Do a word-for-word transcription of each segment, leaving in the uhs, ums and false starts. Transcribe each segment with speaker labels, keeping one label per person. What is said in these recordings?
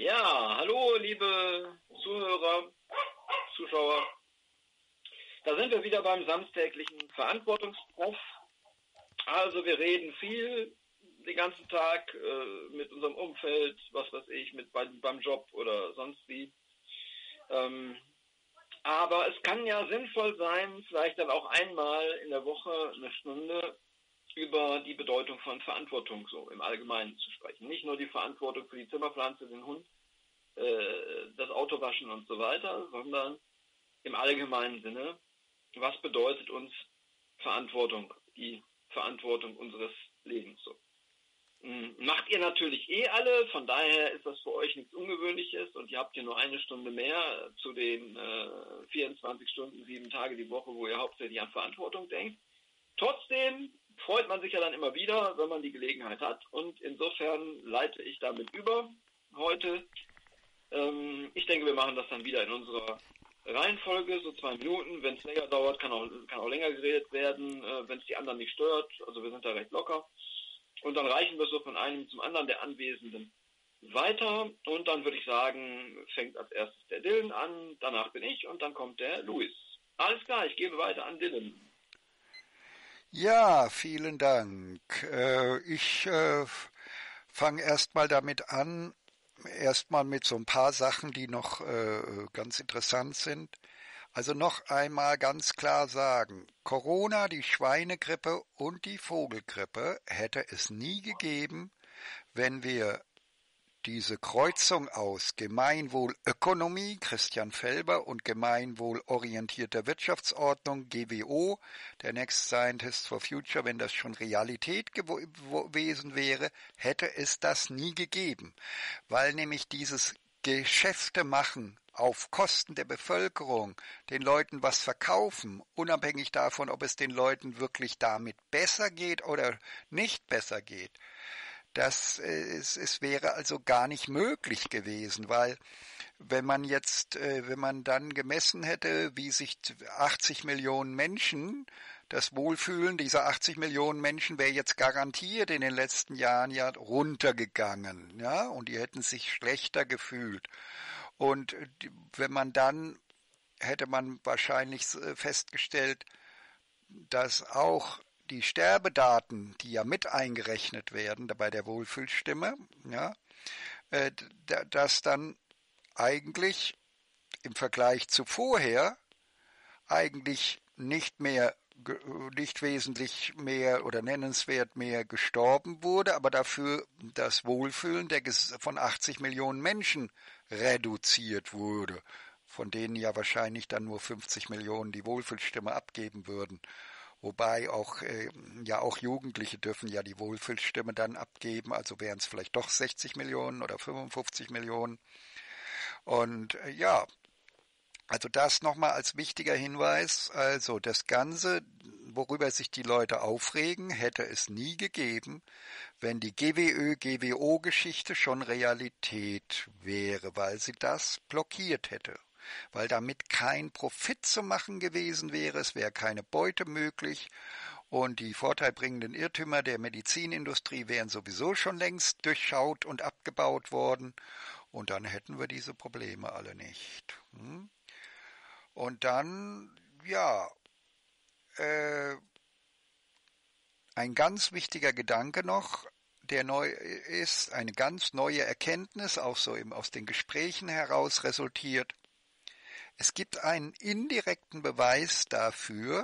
Speaker 1: Ja, hallo liebe Zuhörer, Zuschauer. Da sind wir wieder beim samstäglichen Verantwortungstreff. Also wir reden viel den ganzen Tag äh, mit unserem Umfeld, was weiß ich, mit beim, beim Job oder sonst wie. Ähm, aber es kann ja sinnvoll sein, vielleicht dann auch einmal in der Woche eine Stunde über die Bedeutung von Verantwortung so im Allgemeinen zu sprechen. Nicht nur die Verantwortung für die Zimmerpflanze, den Hund, äh, das Auto waschen und so weiter, sondern im allgemeinen Sinne, was bedeutet uns Verantwortung, die Verantwortung unseres Lebens so. Macht ihr natürlich eh alle, von daher ist das für euch nichts Ungewöhnliches und ihr habt hier nur eine Stunde mehr zu den äh, vierundzwanzig Stunden, sieben Tage die Woche, wo ihr hauptsächlich an Verantwortung denkt. Trotzdem freut man sich ja dann immer wieder, wenn man die Gelegenheit hat, und insofern leite ich damit über heute. Ähm, ich denke, wir machen das dann wieder in unserer Reihenfolge, so zwei Minuten. Wenn es länger dauert, kann auch, kann auch länger geredet werden, äh, wenn es die anderen nicht stört. Also wir sind da recht locker. Und dann reichen wir so von einem zum anderen der Anwesenden weiter. Und dann würde ich sagen, fängt als erstes der Dylan an, danach bin ich und dann kommt der Louis. Alles klar, ich gebe weiter an Dylan.
Speaker 2: Ja, vielen Dank. Äh, ich äh, fange erstmal damit an, erstmal mit so ein paar Sachen, die noch äh, ganz interessant sind. Also noch einmal ganz klar sagen, Corona, die Schweinegrippe und die Vogelgrippe hätte es nie gegeben, wenn wir diese Kreuzung aus Gemeinwohlökonomie, Christian Felber, und gemeinwohlorientierter Wirtschaftsordnung, G W O, der Next Scientist for Future, wenn das schon Realität gewesen wäre, hätte es das nie gegeben. Weil nämlich dieses Geschäfte machen auf Kosten der Bevölkerung, den Leuten was verkaufen, unabhängig davon, ob es den Leuten wirklich damit besser geht oder nicht besser geht, Das es, es wäre also gar nicht möglich gewesen, weil wenn man jetzt, wenn man dann gemessen hätte, wie sich achtzig Millionen Menschen das Wohlfühlen dieser achtzig Millionen Menschen wäre jetzt garantiert in den letzten Jahren ja runtergegangen, ja, und die hätten sich schlechter gefühlt. Und wenn man dann, hätte man wahrscheinlich festgestellt, dass auch die Sterbedaten, die ja mit eingerechnet werden bei der Wohlfühlstimme, ja, äh, dass dann eigentlich im Vergleich zu vorher eigentlich nicht mehr, nicht wesentlich mehr oder nennenswert mehr gestorben wurde, aber dafür das Wohlfühlen der von achtzig Millionen Menschen reduziert wurde, von denen ja wahrscheinlich dann nur fünfzig Millionen die Wohlfühlstimme abgeben würden. Wobei auch, äh, ja auch Jugendliche dürfen ja die Wohlfühlstimme dann abgeben, also wären es vielleicht doch sechzig Millionen oder fünfundfünfzig Millionen. Und äh, ja, also das nochmal als wichtiger Hinweis, also das Ganze, worüber sich die Leute aufregen, hätte es nie gegeben, wenn die G W Ö, G W O-Geschichte schon Realität wäre, weil sie das blockiert hätte. Weil damit kein Profit zu machen gewesen wäre, es wäre keine Beute möglich und die vorteilbringenden Irrtümer der Medizinindustrie wären sowieso schon längst durchschaut und abgebaut worden und dann hätten wir diese Probleme alle nicht. Und dann, ja, äh, ein ganz wichtiger Gedanke noch, der neu ist, eine ganz neue Erkenntnis, auch so eben aus den Gesprächen heraus resultiert. Es gibt einen indirekten Beweis dafür,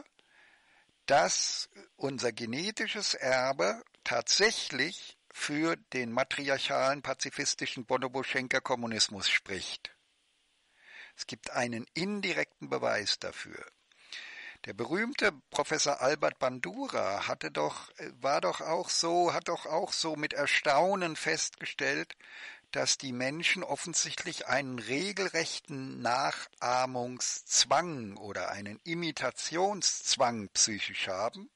Speaker 2: dass unser genetisches Erbe tatsächlich für den matriarchalen, pazifistischen Bonobo-Schenker-Kommunismus spricht. Es gibt einen indirekten Beweis dafür. Der berühmte Professor Albert Bandura hatte doch, war doch auch so, hat doch auch so mit Erstaunen festgestellt, dass die Menschen offensichtlich einen regelrechten Nachahmungszwang oder einen Imitationszwang psychisch haben.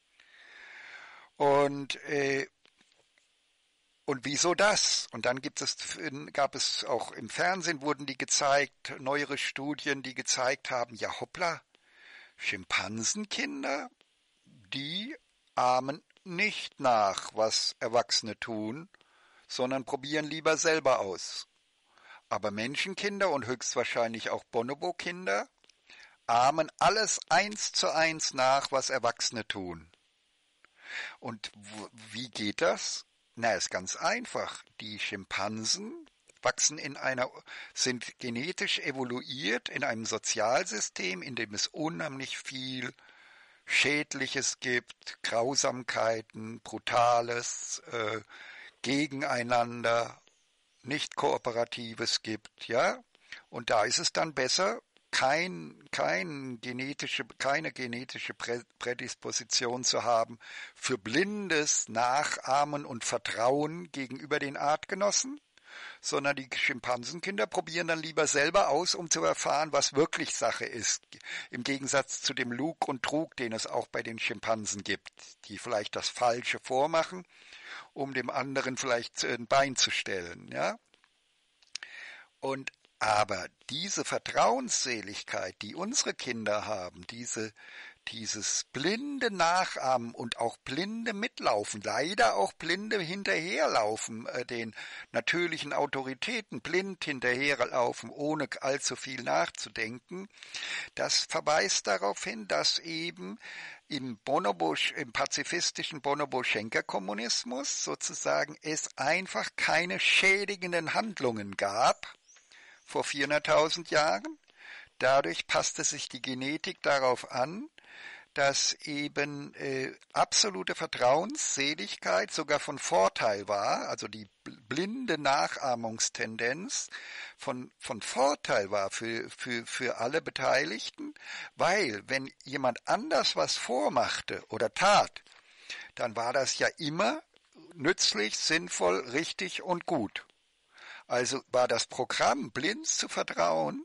Speaker 2: Und äh, Und wieso das? Und dann gibt es, gab es auch im Fernsehen, wurden die gezeigt, neuere Studien, die gezeigt haben, ja hoppla, Schimpansenkinder, die ahmen nicht nach, was Erwachsene tun, sondern probieren lieber selber aus. Aber Menschenkinder und höchstwahrscheinlich auch Bonobo-Kinder ahmen alles eins zu eins nach, was Erwachsene tun. Und wie geht das? Na, ist ganz einfach. Die Schimpansen wachsen in einer, sind genetisch evoluiert in einem Sozialsystem, in dem es unheimlich viel Schädliches gibt, Grausamkeiten, Brutales, äh, Gegeneinander, nicht Kooperatives gibt, ja. Und da ist es dann besser, kein, kein genetische, keine genetische Prädisposition zu haben für blindes Nachahmen und Vertrauen gegenüber den Artgenossen, sondern die Schimpansenkinder probieren dann lieber selber aus, um zu erfahren, was wirklich Sache ist, im Gegensatz zu dem Lug und Trug, den es auch bei den Schimpansen gibt, die vielleicht das Falsche vormachen, um dem anderen vielleicht ein Bein zu stellen, ja. Und aber diese Vertrauensseligkeit, die unsere Kinder haben, diese, dieses blinde Nachahmen und auch blinde Mitlaufen, leider auch blinde Hinterherlaufen, äh, den natürlichen Autoritäten blind hinterherlaufen, ohne allzu viel nachzudenken, das verweist darauf hin, dass eben im Bonobo, im pazifistischen Bonobo-Schenker-Kommunismus sozusagen es einfach keine schädigenden Handlungen gab, vor vierhunderttausend Jahren. Dadurch passte sich die Genetik darauf an, dass eben äh, absolute Vertrauensseligkeit sogar von Vorteil war, also die blinde Nachahmungstendenz von, von Vorteil war für, für, für alle Beteiligten, weil wenn jemand anders was vormachte oder tat, dann war das ja immer nützlich, sinnvoll, richtig und gut. Also war das Programm, blind zu vertrauen,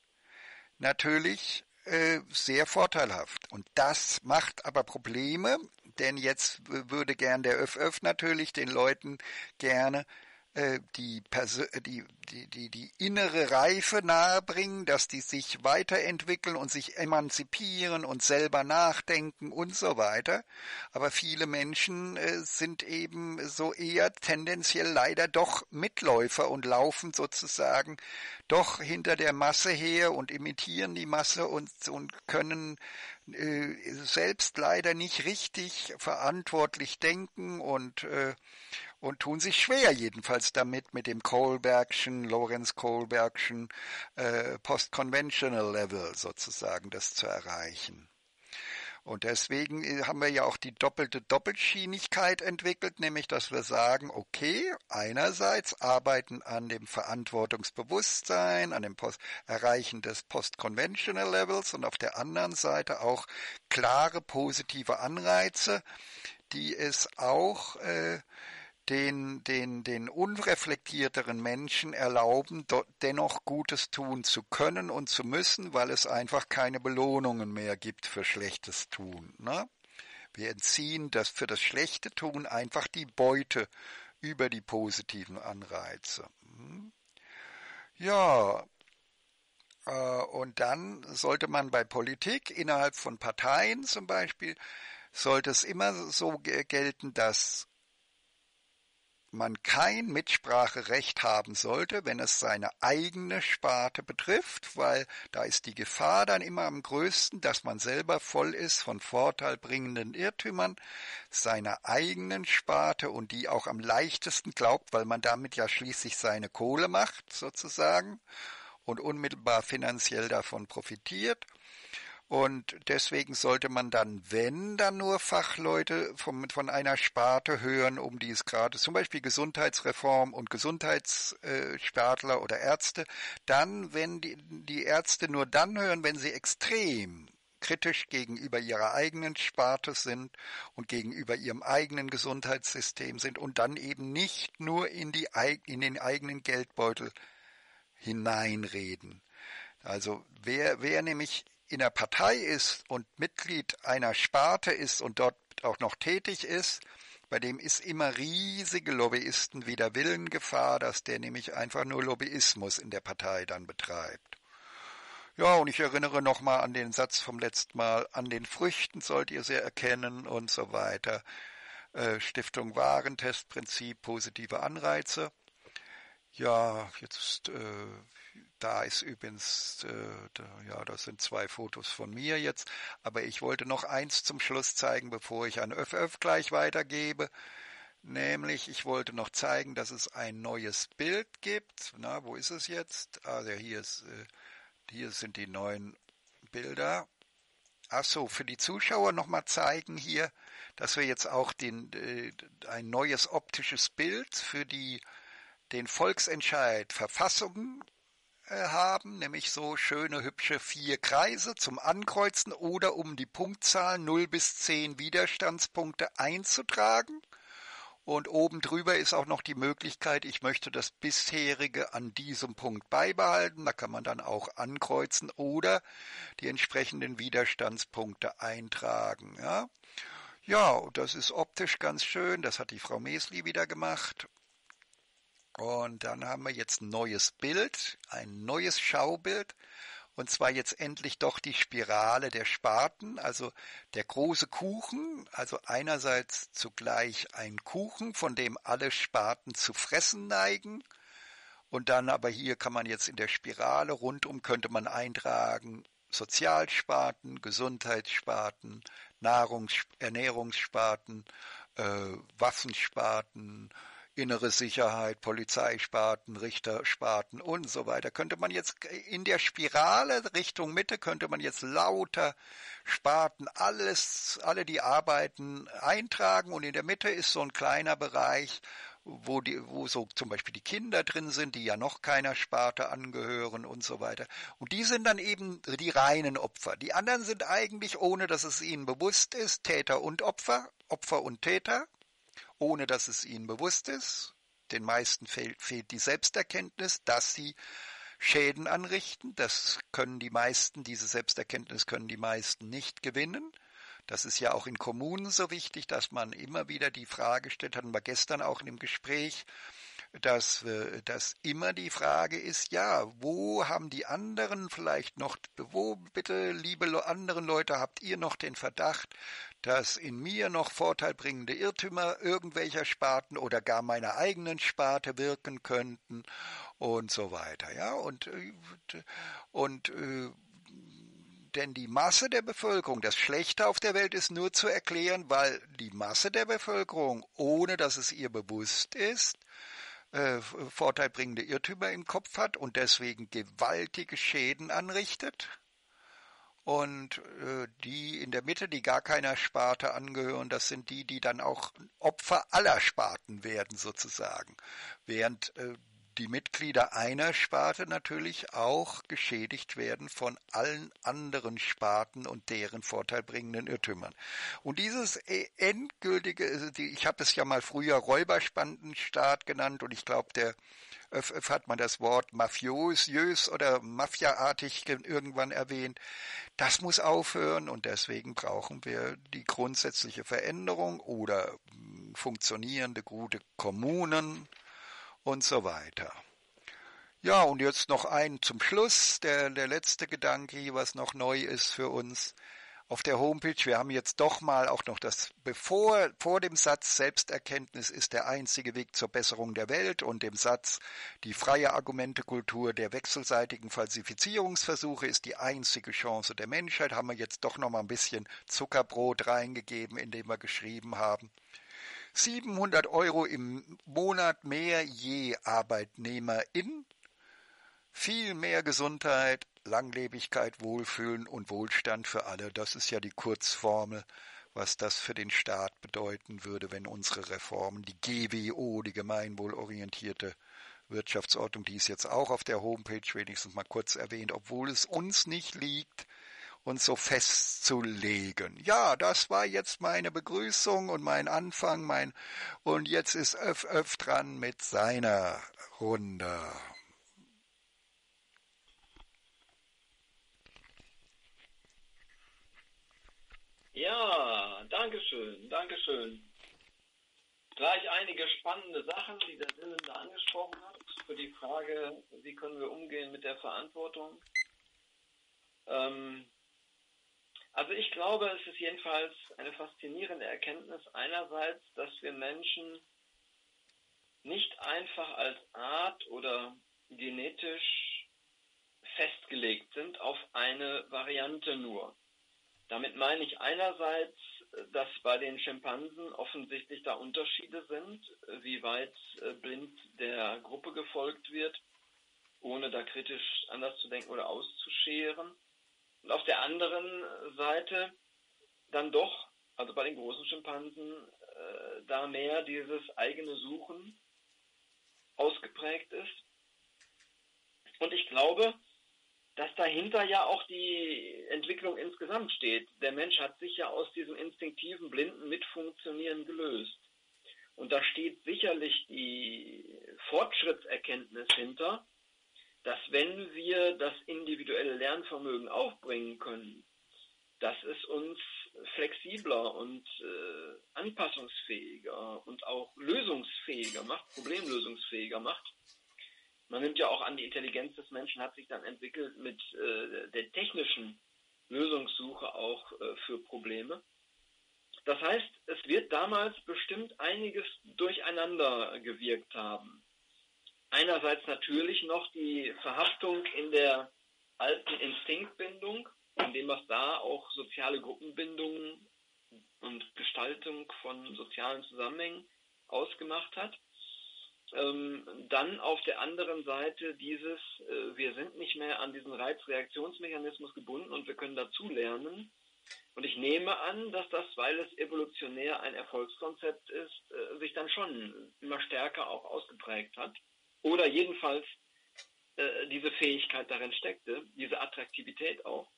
Speaker 2: natürlich äh, sehr vorteilhaft. Und das macht aber Probleme, denn jetzt würde gern der Öff-Öff natürlich den Leuten gerne äh, die, die, die, die, die innere Reife nahebringen, dass die sich weiterentwickeln und sich emanzipieren und selber nachdenken und so weiter. Aber viele Menschen äh, sind eben so eher tendenziell leider doch Mitläufer und laufen sozusagen doch hinter der Masse her und imitieren die Masse und, und können äh, selbst leider nicht richtig verantwortlich denken und äh, und tun sich schwer jedenfalls damit, mit dem Kohlbergschen, Lorenz-Kohlbergschen äh, Post-Conventional Level sozusagen das zu erreichen. Und deswegen haben wir ja auch die doppelte Doppelschienigkeit entwickelt, nämlich dass wir sagen, okay, einerseits arbeiten an dem Verantwortungsbewusstsein, an dem Post Erreichen des Post-Conventional Levels und auf der anderen Seite auch klare positive Anreize, die es auch äh, den, den, den unreflektierteren Menschen erlauben, dennoch Gutes tun zu können und zu müssen, weil es einfach keine Belohnungen mehr gibt für schlechtes Tun. Ne? Wir entziehen das für das schlechte Tun einfach die Beute über die positiven Anreize. Ja, äh, und dann sollte man bei Politik innerhalb von Parteien zum Beispiel, sollte es immer so gelten, dass man kein Mitspracherecht haben sollte, wenn es seine eigene Sparte betrifft, weil da ist die Gefahr dann immer am größten, dass man selber voll ist von vorteilbringenden Irrtümern seiner eigenen Sparte und die auch am leichtesten glaubt, weil man damit ja schließlich seine Kohle macht, sozusagen, und unmittelbar finanziell davon profitiert. Und deswegen sollte man dann, wenn dann nur Fachleute von, von einer Sparte hören, um die es gerade, zum Beispiel Gesundheitsreform und Gesundheitsspartler oder Ärzte, dann, wenn die, die Ärzte nur dann hören, wenn sie extrem kritisch gegenüber ihrer eigenen Sparte sind und gegenüber ihrem eigenen Gesundheitssystem sind und dann eben nicht nur in, die, in den eigenen Geldbeutel hineinreden. Also wer, wer nämlich in der Partei ist und Mitglied einer Sparte ist und dort auch noch tätig ist, bei dem ist immer riesige Lobbyisten wider Willen Gefahr, dass der nämlich einfach nur Lobbyismus in der Partei dann betreibt. Ja, und ich erinnere nochmal an den Satz vom letzten Mal, an den Früchten sollt ihr sie erkennen und so weiter. Äh, Stiftung Warentestprinzip, positive Anreize. Ja, jetzt, äh, da ist übrigens, äh, da, ja, das sind zwei Fotos von mir jetzt, aber ich wollte noch eins zum Schluss zeigen, bevor ich an Öff Öff gleich weitergebe. Nämlich, ich wollte noch zeigen, dass es ein neues Bild gibt. Na, wo ist es jetzt? Also hier ist, äh, hier sind die neuen Bilder. Ach so, für die Zuschauer nochmal zeigen hier, dass wir jetzt auch den, äh, ein neues optisches Bild für die, den Volksentscheid Verfassung äh, haben, nämlich so schöne, hübsche vier Kreise zum Ankreuzen oder um die Punktzahl null bis zehn Widerstandspunkte einzutragen. Und oben drüber ist auch noch die Möglichkeit, ich möchte das bisherige an diesem Punkt beibehalten. Da kann man dann auch ankreuzen oder die entsprechenden Widerstandspunkte eintragen. Ja, ja, und das ist optisch ganz schön. Das hat die Frau Mesli wieder gemacht. Und dann haben wir jetzt ein neues Bild, ein neues Schaubild. Und zwar jetzt endlich doch die Spirale der Spaten, also der große Kuchen, also einerseits zugleich ein Kuchen, von dem alle Spaten zu fressen neigen. Und dann aber hier kann man jetzt in der Spirale rundum könnte man eintragen Sozialsparten, Gesundheitssparten, Nahrungs Ernährungssparten, äh, Waffensparten, innere Sicherheit, Polizeisparten, Richtersparten und so weiter. Könnte man jetzt in der Spirale Richtung Mitte, könnte man jetzt lauter Sparten, alles, alle die arbeiten, eintragen und in der Mitte ist so ein kleiner Bereich, wo, die, wo so zum Beispiel die Kinder drin sind, die ja noch keiner Sparte angehören und so weiter. Und die sind dann eben die reinen Opfer. Die anderen sind eigentlich, ohne dass es ihnen bewusst ist, Täter und Opfer, Opfer und Täter, ohne dass es ihnen bewusst ist. Den meisten fehlt, fehlt die Selbsterkenntnis, dass sie Schäden anrichten. Das können die meisten, diese Selbsterkenntnis können die meisten nicht gewinnen. Das ist ja auch in Kommunen so wichtig, dass man immer wieder die Frage stellt, hatten wir gestern auch in dem Gespräch, dass, dass immer die Frage ist, ja, wo haben die anderen vielleicht noch, wo bitte, liebe anderen Leute, habt ihr noch den Verdacht, dass in mir noch vorteilbringende Irrtümer irgendwelcher Sparten oder gar meiner eigenen Sparte wirken könnten und so weiter, ja, und, und, denn die Masse der Bevölkerung, das Schlechte auf der Welt ist nur zu erklären, weil die Masse der Bevölkerung, ohne dass es ihr bewusst ist, äh, vorteilbringende Irrtümer im Kopf hat und deswegen gewaltige Schäden anrichtet. Und äh, die in der Mitte, die gar keiner Sparte angehören, das sind die, die dann auch Opfer aller Sparten werden sozusagen. Während äh, die Mitglieder einer Sparte natürlich auch geschädigt werden von allen anderen Sparten und deren vorteilbringenden Irrtümern. Und dieses endgültige, ich habe es ja mal früher Räuberspandenstaat genannt und ich glaube, der Öff, Öff hat man das Wort mafiös oder mafiaartig irgendwann erwähnt. Das muss aufhören und deswegen brauchen wir die grundsätzliche Veränderung oder funktionierende gute Kommunen und so weiter. Ja, und jetzt noch ein zum Schluss, der, der letzte Gedanke, was noch neu ist für uns. Auf der Homepage, wir haben jetzt doch mal auch noch das, bevor, vor dem Satz Selbsterkenntnis ist der einzige Weg zur Besserung der Welt und dem Satz die freie Argumentekultur der wechselseitigen Falsifizierungsversuche ist die einzige Chance der Menschheit, haben wir jetzt doch noch mal ein bisschen Zuckerbrot reingegeben, indem wir geschrieben haben. siebenhundert Euro im Monat mehr je Arbeitnehmerin, viel mehr Gesundheit, Langlebigkeit, Wohlfühlen und Wohlstand für alle. Das ist ja die Kurzformel, was das für den Staat bedeuten würde, wenn unsere Reformen, die G W O, die gemeinwohlorientierte Wirtschaftsordnung, die ist jetzt auch auf der Homepage wenigstens mal kurz erwähnt, obwohl es uns nicht liegt, uns so festzulegen. Ja, das war jetzt meine Begrüßung und mein Anfang, mein und jetzt ist Öff Öff dran mit seiner Runde.
Speaker 1: Ja, Dankeschön, Dankeschön. Gleich einige spannende Sachen, die der Dylan da angesprochen hat, für die Frage, wie können wir umgehen mit der Verantwortung. Ähm, also ich glaube, es ist jedenfalls eine faszinierende Erkenntnis einerseits, dass wir Menschen nicht einfach als Art oder genetisch festgelegt sind auf eine Variante nur. Damit meine ich einerseits, dass bei den Schimpansen offensichtlich da Unterschiede sind, wie weit blind der Gruppe gefolgt wird, ohne da kritisch anders zu denken oder auszuscheren. Und auf der anderen Seite dann doch, also bei den großen Schimpansen, äh, da mehr dieses eigene Suchen ausgeprägt ist. Und ich glaube, dass dahinter ja auch die Entwicklung insgesamt steht. Der Mensch hat sich ja aus diesem instinktiven, blinden Mitfunktionieren gelöst. Und da steht sicherlich die Fortschrittserkenntnis hinter, dass wenn wir das individuelle Lernvermögen aufbringen können, dass es uns flexibler und äh, anpassungsfähiger und auch lösungsfähiger macht, problemlösungsfähiger macht. Man nimmt ja auch an, die Intelligenz des Menschen hat sich dann entwickelt mit äh, der technischen Lösungssuche auch äh, für Probleme. Das heißt, es wird damals bestimmt einiges durcheinander gewirkt haben. Einerseits natürlich noch die Verhaftung in der alten Instinktbindung, indem was da auch soziale Gruppenbindungen und Gestaltung von sozialen Zusammenhängen ausgemacht hat. Ähm, dann auf der anderen Seite dieses, äh, wir sind nicht mehr an diesen Reizreaktionsmechanismus gebunden und wir können dazulernen. Und ich nehme an, dass das, weil es evolutionär ein Erfolgskonzept ist, äh, sich dann schon immer stärker auch ausgeprägt hat. Oder jedenfalls äh, diese Fähigkeit darin steckte, diese Attraktivität auch.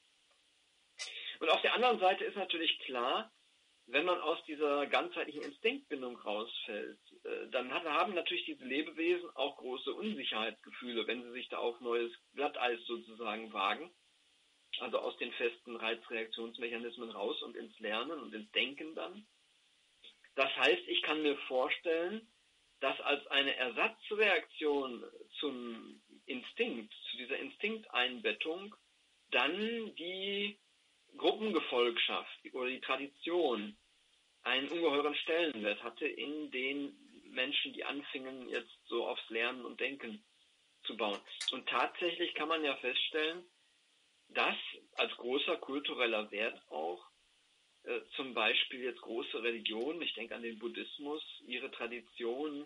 Speaker 1: Und auf der anderen Seite ist natürlich klar, wenn man aus dieser ganzheitlichen Instinktbindung rausfällt, äh, dann hat, haben natürlich diese Lebewesen auch große Unsicherheitsgefühle, wenn sie sich da auf neues Glatteis sozusagen wagen. Also aus den festen Reizreaktionsmechanismen raus und ins Lernen und ins Denken dann. Das heißt, ich kann mir vorstellen, dass als eine Ersatzreaktion zum Instinkt, zu dieser Instinkteinbettung, dann die Gruppengefolgschaft oder die Tradition einen ungeheuren Stellenwert hatte in den Menschen, die anfingen jetzt so aufs Lernen und Denken zu bauen. Und tatsächlich kann man ja feststellen, dass als großer kultureller Wert auch äh, zum Beispiel jetzt große Religionen, ich denke an den Buddhismus, ihre Tradition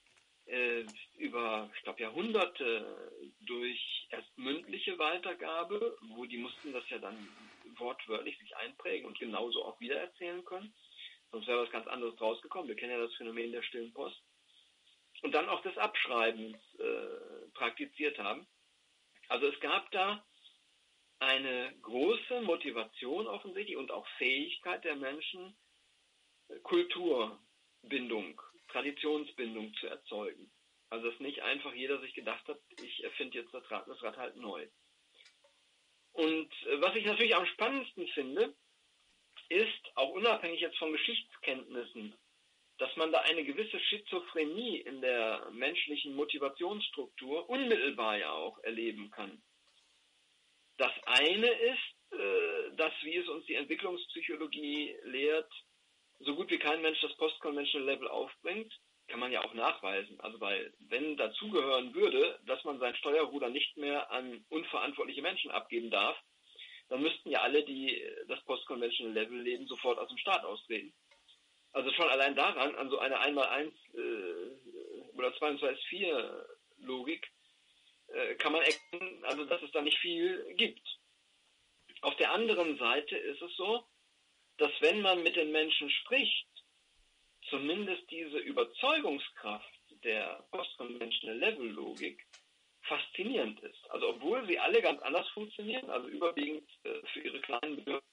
Speaker 1: äh, über, ich glaube, Jahrhunderte durch erst mündliche Weitergabe, wo die mussten das ja dann wortwörtlich sich einprägen und genauso auch wiedererzählen können. Sonst wäre was ganz anderes draus gekommen. Wir kennen ja das Phänomen der stillen Post. Und dann auch des Abschreibens äh, praktiziert haben. Also es gab da eine große Motivation offensichtlich und auch Fähigkeit der Menschen, Kulturbindung, Traditionsbindung zu erzeugen. Also dass nicht einfach jeder sich gedacht hat, ich erfinde jetzt das Rad, das Rad halt neu. Und was ich natürlich am spannendsten finde, ist, auch unabhängig jetzt von Geschichtskenntnissen, dass man da eine gewisse Schizophrenie in der menschlichen Motivationsstruktur unmittelbar ja auch erleben kann. Das eine ist, äh, dass, wie es uns die Entwicklungspsychologie lehrt, so gut wie kein Mensch das Post-Conventional Level aufbringt, kann man ja auch nachweisen. Also weil, wenn dazugehören würde, dass man sein Steuerruder nicht mehr an unverantwortliche Menschen abgeben darf, dann müssten ja alle, die das Post-Conventional Level leben, sofort aus dem Staat austreten. Also schon allein daran, an so eine eins mal eins äh, oder zwei und zwei ist vier Logik, äh, kann man erkennen, also dass es da nicht viel gibt. Auf der anderen Seite ist es so, dass wenn man mit den Menschen spricht, zumindest diese Überzeugungskraft der Post-Conventional Level Logik faszinierend ist. Also obwohl sie alle ganz anders funktionieren, also überwiegend äh, für ihre kleinen Bedürfnisse.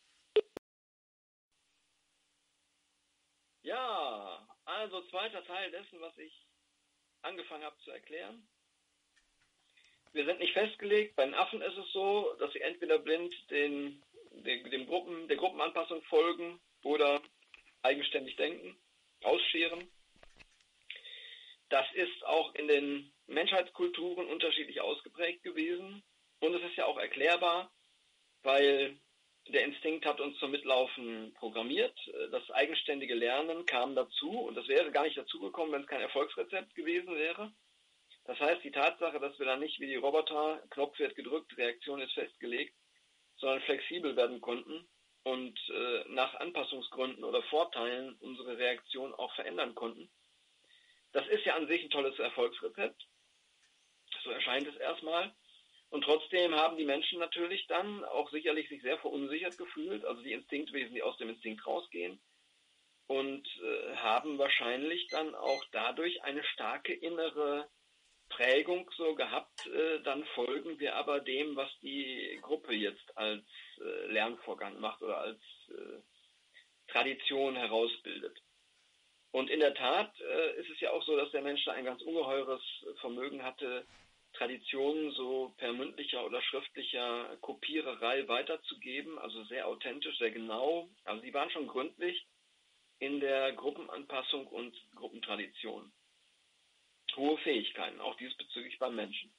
Speaker 1: Ja, also zweiter Teil dessen, was ich angefangen habe zu erklären. Wir sind nicht festgelegt. Bei den Affen ist es so, dass sie entweder blind den, den, dem Gruppen, der Gruppenanpassung folgen oder eigenständig denken, ausscheren. Das ist auch in den Menschheitskulturen unterschiedlich ausgeprägt gewesen. Und es ist ja auch erklärbar, weil Der Instinkt hat uns zum Mitlaufen programmiert. Das eigenständige Lernen kam dazu und das wäre gar nicht dazugekommen, wenn es kein Erfolgsrezept gewesen wäre. Das heißt, die Tatsache, dass wir dann nicht wie die Roboter, Knopf wird gedrückt, Reaktion ist festgelegt, sondern flexibel werden konnten und äh, nach Anpassungsgründen oder Vorteilen unsere Reaktion auch verändern konnten. Das ist ja an sich ein tolles Erfolgsrezept. So erscheint es erstmal. Und trotzdem haben die Menschen natürlich dann auch sicherlich sich sehr verunsichert gefühlt, also die Instinktwesen, die aus dem Instinkt rausgehen und äh, haben wahrscheinlich dann auch dadurch eine starke innere Prägung so gehabt, äh, dann folgen wir aber dem, was die Gruppe jetzt als äh, Lernvorgang macht oder als äh, Tradition herausbildet. Und in der Tat äh, ist es ja auch so, dass der Mensch da ein ganz ungeheures Vermögen hatte, Traditionen so per mündlicher oder schriftlicher Kopiererei weiterzugeben, also sehr authentisch, sehr genau. Also sie waren schon gründlich in der Gruppenanpassung und Gruppentradition. Hohe Fähigkeiten, auch diesbezüglich beim Menschen.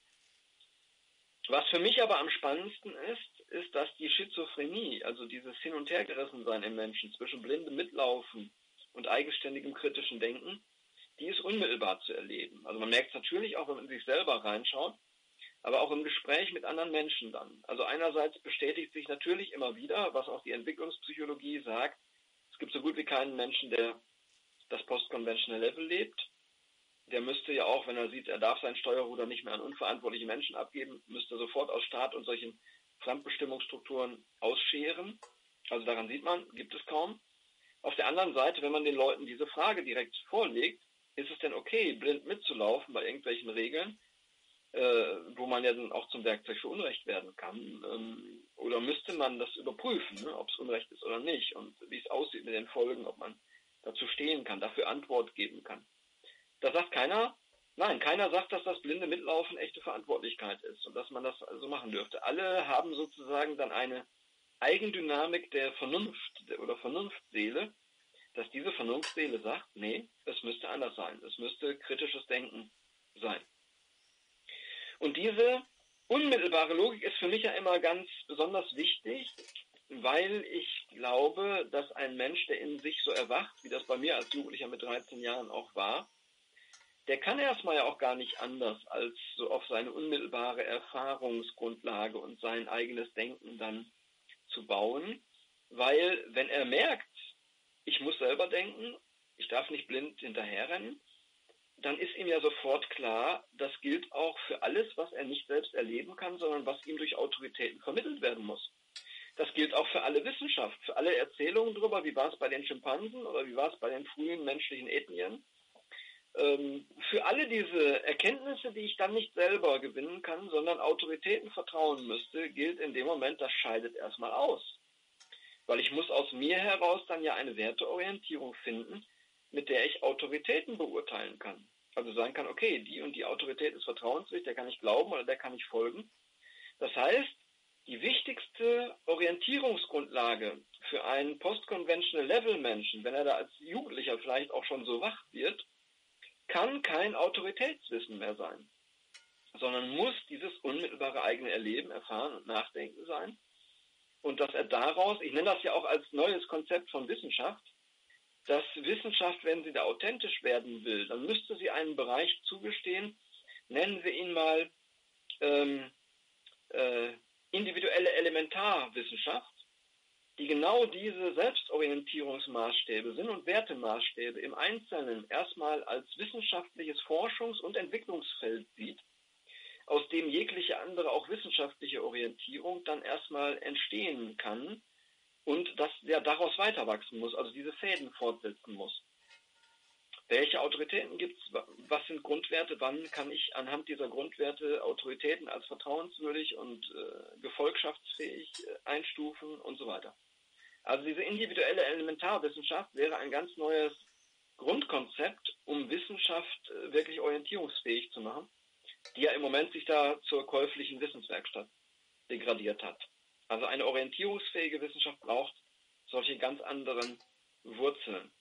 Speaker 1: Was für mich aber am spannendsten ist, ist, dass die Schizophrenie, also dieses Hin- und Hergerissensein im Menschen zwischen blindem Mitlaufen und eigenständigem kritischen Denken, die ist unmittelbar zu erleben. Also man merkt es natürlich auch, wenn man in sich selber reinschaut, aber auch im Gespräch mit anderen Menschen dann. Also einerseits bestätigt sich natürlich immer wieder, was auch die Entwicklungspsychologie sagt, es gibt so gut wie keinen Menschen, der das Post-Conventional Level lebt. Der müsste ja auch, wenn er sieht, er darf sein Steuerruder nicht mehr an unverantwortliche Menschen abgeben, müsste sofort aus Staat und solchen Fremdbestimmungsstrukturen ausscheren. Also daran sieht man, gibt es kaum. Auf der anderen Seite, wenn man den Leuten diese Frage direkt vorlegt, ist es denn okay, blind mitzulaufen bei irgendwelchen Regeln, äh, wo man ja dann auch zum Werkzeug für Unrecht werden kann? Ähm, oder müsste man das überprüfen, ne, ob es Unrecht ist oder nicht und wie es aussieht mit den Folgen, ob man dazu stehen kann, dafür Antwort geben kann? Da sagt keiner, nein, keiner sagt, dass das blinde Mitlaufen echte Verantwortlichkeit ist und dass man das so machen dürfte. Alle haben sozusagen dann eine Eigendynamik der Vernunft oder Vernunftseele, dass diese Vernunftseele sagt, nee, es müsste anders sein, es müsste kritisches Denken sein. Und diese unmittelbare Logik ist für mich ja immer ganz besonders wichtig, weil ich glaube, dass ein Mensch, der in sich so erwacht, wie das bei mir als Jugendlicher mit dreizehn Jahren auch war, der kann erstmal ja auch gar nicht anders, als so auf seine unmittelbare Erfahrungsgrundlage und sein eigenes Denken dann zu bauen, weil wenn er merkt, ich muss selber denken, ich darf nicht blind hinterherrennen, dann ist ihm ja sofort klar, das gilt auch für alles, was er nicht selbst erleben kann, sondern was ihm durch Autoritäten vermittelt werden muss. Das gilt auch für alle Wissenschaft, für alle Erzählungen darüber, wie war es bei den Schimpansen oder wie war es bei den frühen menschlichen Ethnien. Ähm, für alle diese Erkenntnisse, die ich dann nicht selber gewinnen kann, sondern Autoritäten vertrauen müsste, gilt in dem Moment, das scheidet erstmal aus. Weil ich muss aus mir heraus dann ja eine Werteorientierung finden, mit der ich Autoritäten beurteilen kann. Also sagen kann, okay, die und die Autorität ist vertrauenswürdig, der kann ich glauben oder der kann ich folgen. Das heißt, die wichtigste Orientierungsgrundlage für einen Post-Conventional-Level-Menschen, wenn er da als Jugendlicher vielleicht auch schon so wach wird, kann kein Autoritätswissen mehr sein, sondern muss dieses unmittelbare eigene Erleben, Erfahren und Nachdenken sein. Und dass er daraus, ich nenne das ja auch als neues Konzept von Wissenschaft, dass Wissenschaft, wenn sie da authentisch werden will, dann müsste sie einen Bereich zugestehen, nennen wir ihn mal ähm, äh, individuelle Elementarwissenschaft, die genau diese Selbstorientierungsmaßstäbe, Sinn- und Wertemaßstäbe im Einzelnen erstmal als wissenschaftliches Forschungs- und Entwicklungsfeld sieht, aus dem jegliche andere, auch wissenschaftliche Orientierung dann erstmal entstehen kann und das ja daraus weiter wachsen muss, also diese Fäden fortsetzen muss. Welche Autoritäten gibt es? Was sind Grundwerte? Wann kann ich anhand dieser Grundwerte Autoritäten als vertrauenswürdig und äh, gefolgschaftsfähig äh, einstufen und so weiter? Also diese individuelle Elementarwissenschaft wäre ein ganz neues Grundkonzept, um Wissenschaft äh, wirklich orientierungsfähig zu machen, die ja im Moment sich da zur käuflichen Wissenswerkstatt degradiert hat. Also eine orientierungsfähige Wissenschaft braucht solche ganz anderen Wurzeln.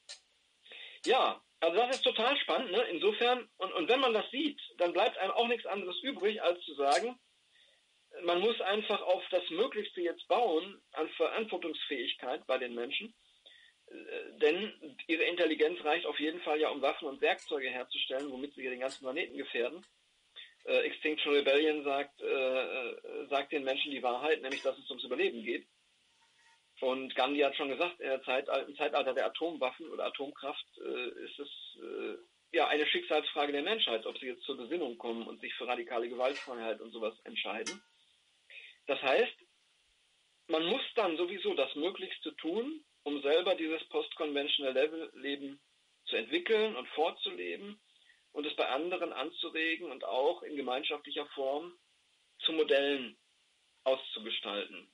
Speaker 1: Ja, also das ist total spannend, ne? Insofern, und, und wenn man das sieht, dann bleibt einem auch nichts anderes übrig, als zu sagen, man muss einfach auf das Möglichste jetzt bauen an Verantwortungsfähigkeit bei den Menschen, äh, denn ihre Intelligenz reicht auf jeden Fall ja, um Waffen und Werkzeuge herzustellen, womit sie den ganzen Planeten gefährden. Äh, Extinction Rebellion sagt, äh, sagt den Menschen die Wahrheit, nämlich dass es ums Überleben geht. Und Gandhi hat schon gesagt, im Zeitalter der Atomwaffen oder Atomkraft äh, ist es äh, ja eine Schicksalsfrage der Menschheit, ob sie jetzt zur Besinnung kommen und sich für radikale Gewaltfreiheit und sowas entscheiden. Das heißt, man muss dann sowieso das Möglichste tun, um selber dieses Post-Conventional-Level-Leben zu entwickeln und fortzuleben und es bei anderen anzuregen und auch in gemeinschaftlicher Form zu Modellen auszugestalten.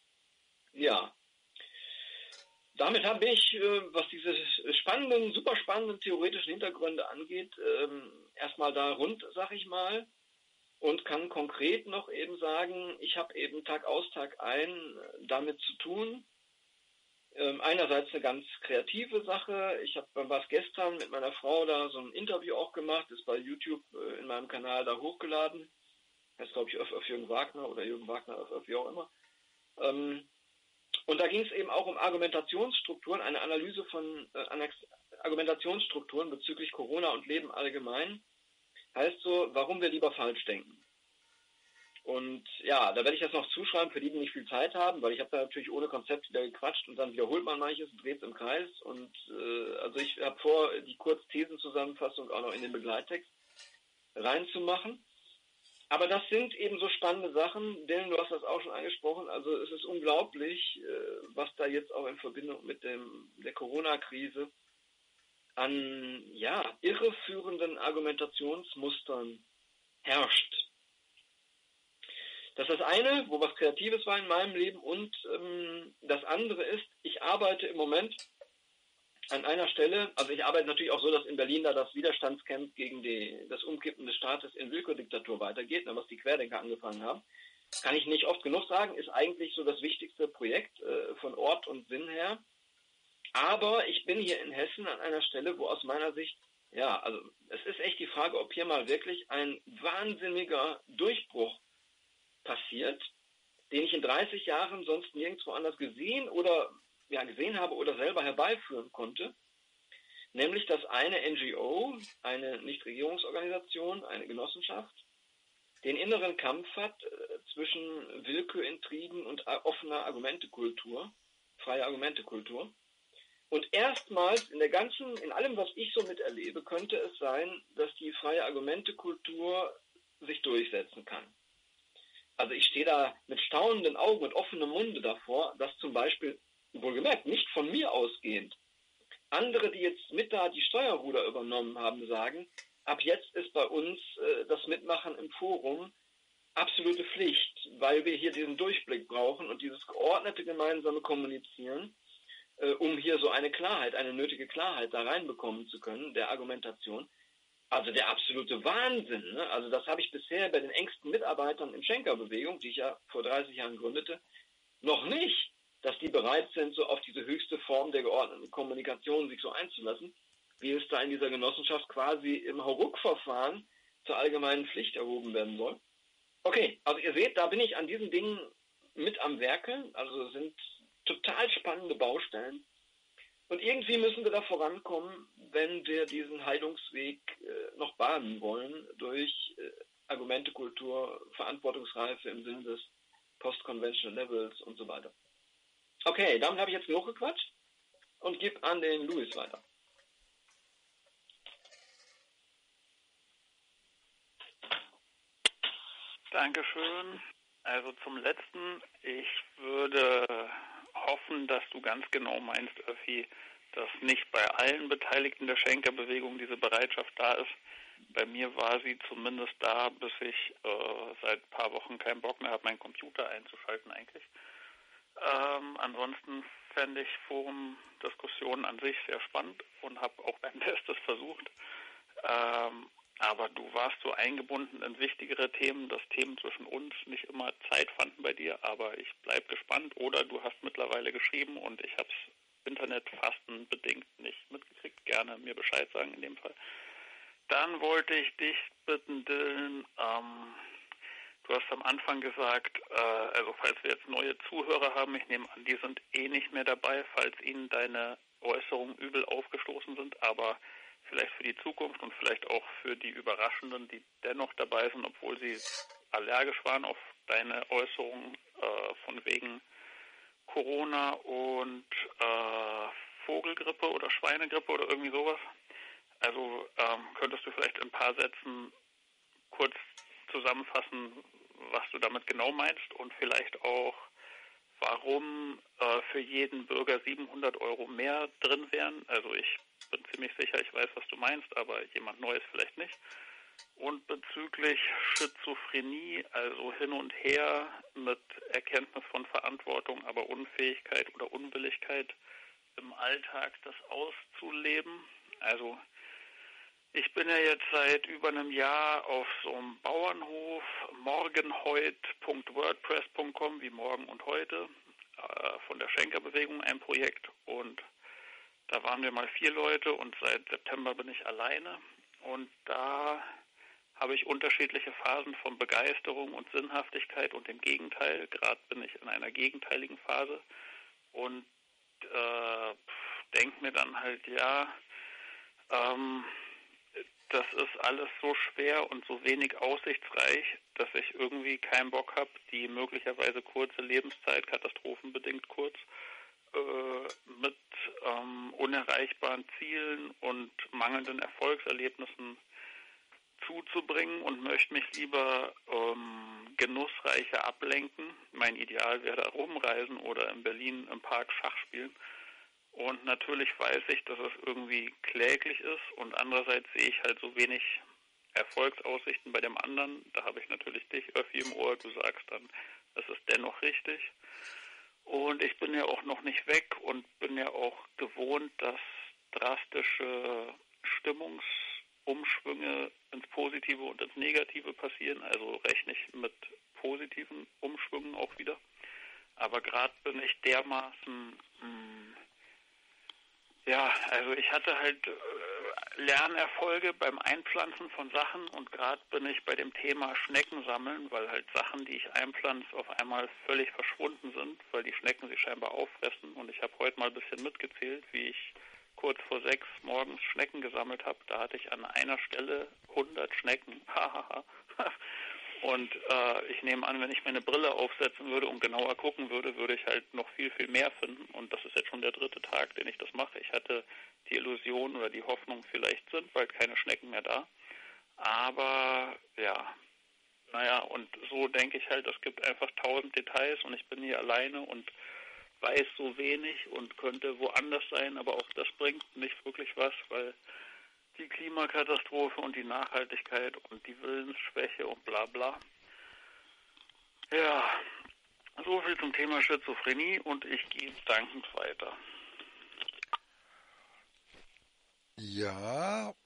Speaker 1: Ja. Damit habe ich, was diese spannenden, super spannenden theoretischen Hintergründe angeht, erstmal da rund, sag ich mal, und kann konkret noch eben sagen, ich habe eben Tag aus, Tag ein damit zu tun. Einerseits eine ganz kreative Sache. Ich habe was gestern mit meiner Frau da so ein Interview auch gemacht, ist bei YouTube in meinem Kanal da hochgeladen. Heißt, glaube ich, Öff, Öff Jürgen Wagner oder Jürgen Wagner, Öff, Öff, wie auch immer. Und da ging es eben auch um Argumentationsstrukturen, eine Analyse von äh, Argumentationsstrukturen bezüglich Corona und Leben allgemein. Heißt so, warum wir lieber falsch denken. Und ja, da werde ich das noch zuschreiben für die, die nicht viel Zeit haben, weil ich habe da natürlich ohne Konzept wieder gequatscht und dann wiederholt man manches und dreht es im Kreis. Und äh, also ich habe vor, die Kurzthesenzusammenfassung auch noch in den Begleittext reinzumachen. Aber das sind eben so spannende Sachen, Dylan, du hast das auch schon angesprochen, also es ist unglaublich, was da jetzt auch in Verbindung mit dem, der Corona-Krise an ja, irreführenden Argumentationsmustern herrscht. Das ist das eine, wo was Kreatives war in meinem Leben, und ähm, das andere ist, ich arbeite im Moment an einer Stelle, also ich arbeite natürlich auch so, dass in Berlin da das Widerstandscamp gegen die, das Umkippen des Staates in Willkurdiktatur weitergeht, was die Querdenker angefangen haben. Kann ich nicht oft genug sagen, ist eigentlich so das wichtigste Projekt äh, von Ort und Sinn her. Aber ich bin hier in Hessen an einer Stelle, wo aus meiner Sicht, ja, also es ist echt die Frage, ob hier mal wirklich ein wahnsinniger Durchbruch passiert, den ich in dreißig Jahren sonst nirgendwo anders gesehen oder ja, gesehen habe oder selber herbeiführen konnte, nämlich dass eine N G O, eine Nichtregierungsorganisation, eine Genossenschaft, den inneren Kampf hat äh, zwischen Willkürintrigen und äh, offener Argumentekultur, freie Argumentekultur. Und erstmals in der ganzen, in allem, was ich so miterlebe, könnte es sein, dass die freie Argumentekultur sich durchsetzen kann. Also ich stehe da mit staunenden Augen und offenem Munde davor, dass zum Beispiel, wohlgemerkt, nicht von mir ausgehend, andere, die jetzt mit da die Steuerruder übernommen haben, sagen, ab jetzt ist bei uns äh, das Mitmachen im Forum absolute Pflicht, weil wir hier diesen Durchblick brauchen und dieses geordnete gemeinsame Kommunizieren, äh, um hier so eine Klarheit, eine nötige Klarheit da reinbekommen zu können, der Argumentation. Also der absolute Wahnsinn. Ne? Also das habe ich bisher bei den engsten Mitarbeitern in Schenker-Bewegung, die ich ja vor dreißig Jahren gründete, noch nicht, dass die bereit sind, so auf diese höchste Form der geordneten Kommunikation sich so einzulassen, wie es da in dieser Genossenschaft quasi im Hauruck-Verfahren zur allgemeinen Pflicht erhoben werden soll. Okay, also ihr seht, da bin ich an diesen Dingen mit am Werkeln, also sind total spannende Baustellen. Und irgendwie müssen wir da vorankommen, wenn wir diesen Heilungsweg äh, noch bahnen wollen durch äh, Argumentekultur, Verantwortungsreife im Sinne des Post-Conventional Levels und so weiter. Okay, damit habe ich jetzt genug gequatscht und gebe an den Louis weiter.
Speaker 3: Dankeschön. Also zum Letzten, ich würde hoffen, dass du ganz genau meinst, Öffi, dass nicht bei allen Beteiligten der Schenker-Bewegung diese Bereitschaft da ist. Bei mir war sie zumindest da, bis ich äh, seit ein paar Wochen keinen Bock mehr habe, meinen Computer einzuschalten eigentlich. Ähm, ansonsten fände ich Forum-Diskussionen an sich sehr spannend und habe auch mein Bestes versucht. Ähm, aber du warst so eingebunden in wichtigere Themen, dass Themen zwischen uns nicht immer Zeit fanden bei dir, aber ich bleib gespannt. Oder du hast mittlerweile geschrieben und ich habe es Internetfasten-bedingt nicht mitgekriegt. Gerne mir Bescheid sagen in dem Fall. Dann wollte ich dich bitten, Dylan, ähm, Du hast am Anfang gesagt, äh, also falls wir jetzt neue Zuhörer haben, ich nehme an, die sind eh nicht mehr dabei, falls ihnen deine Äußerungen übel aufgestoßen sind, aber vielleicht für die Zukunft und vielleicht auch für die Überraschenden, die dennoch dabei sind, obwohl sie allergisch waren auf deine Äußerungen äh, von wegen Corona und äh, Vogelgrippe oder Schweinegrippe oder irgendwie sowas. Also ähm, könntest du vielleicht in ein paar Sätzen kurz zusammenfassen, was du damit genau meinst und vielleicht auch, warum äh, für jeden Bürger siebenhundert Euro mehr drin wären. Also ich bin ziemlich sicher, ich weiß, was du meinst, aber jemand Neues vielleicht nicht. Und bezüglich Schizophrenie, also hin und her mit Erkenntnis von Verantwortung, aber Unfähigkeit oder Unwilligkeit im Alltag das auszuleben. Also ich bin ja jetzt seit über einem Jahr auf so einem Bauernhof, morgenheut punkt wordpress punkt com, wie morgen und heute, äh, von der Schenkerbewegung ein Projekt. Und da waren wir mal vier Leute und seit September bin ich alleine. Und da habe ich unterschiedliche Phasen von Begeisterung und Sinnhaftigkeit und dem Gegenteil. Gerade bin ich in einer gegenteiligen Phase und äh, denke mir dann halt, ja, ähm, das ist alles so schwer und so wenig aussichtsreich, dass ich irgendwie keinen Bock habe, die möglicherweise kurze Lebenszeit, katastrophenbedingt kurz, äh, mit ähm, unerreichbaren Zielen und mangelnden Erfolgserlebnissen zuzubringen und möchte mich lieber ähm, genussreicher ablenken. Mein Ideal wäre da rumreisen oder in Berlin im Park Schach spielen. Und natürlich weiß ich, dass es irgendwie kläglich ist und andererseits sehe ich halt so wenig Erfolgsaussichten bei dem anderen. Da habe ich natürlich dich, Öffi, im Ohr. Du sagst dann, es ist dennoch richtig. Und ich bin ja auch noch nicht weg und bin ja auch gewohnt, dass drastische Stimmungsumschwünge ins Positive und ins Negative passieren. Also rechne ich mit positiven Umschwüngen auch wieder. Aber gerade bin ich dermaßen... Mh, Ja, also ich hatte halt äh, Lernerfolge beim Einpflanzen von Sachen und gerade bin ich bei dem Thema Schnecken sammeln, weil halt Sachen, die ich einpflanze, auf einmal völlig verschwunden sind, weil die Schnecken sie scheinbar auffressen. Und ich habe heute mal ein bisschen mitgezählt, wie ich kurz vor sechs morgens Schnecken gesammelt habe. Da hatte ich an einer Stelle hundert Schnecken. Hahaha. Und äh, ich nehme an, wenn ich meine Brille aufsetzen würde und genauer gucken würde, würde ich halt noch viel, viel mehr finden. Und das ist jetzt schon der dritte Tag, den ich das mache. Ich hatte die Illusion oder die Hoffnung, vielleicht sind bald keine Schnecken mehr da. Aber ja, naja, und so denke ich halt, es gibt einfach tausend Details und ich bin hier alleine und weiß so wenig und könnte woanders sein. Aber auch das bringt nicht wirklich was, weil die Klimakatastrophe und die Nachhaltigkeit und die Willensschwäche und bla bla. Ja, so viel zum Thema Schizophrenie und ich gehe dankend weiter.
Speaker 2: Ja,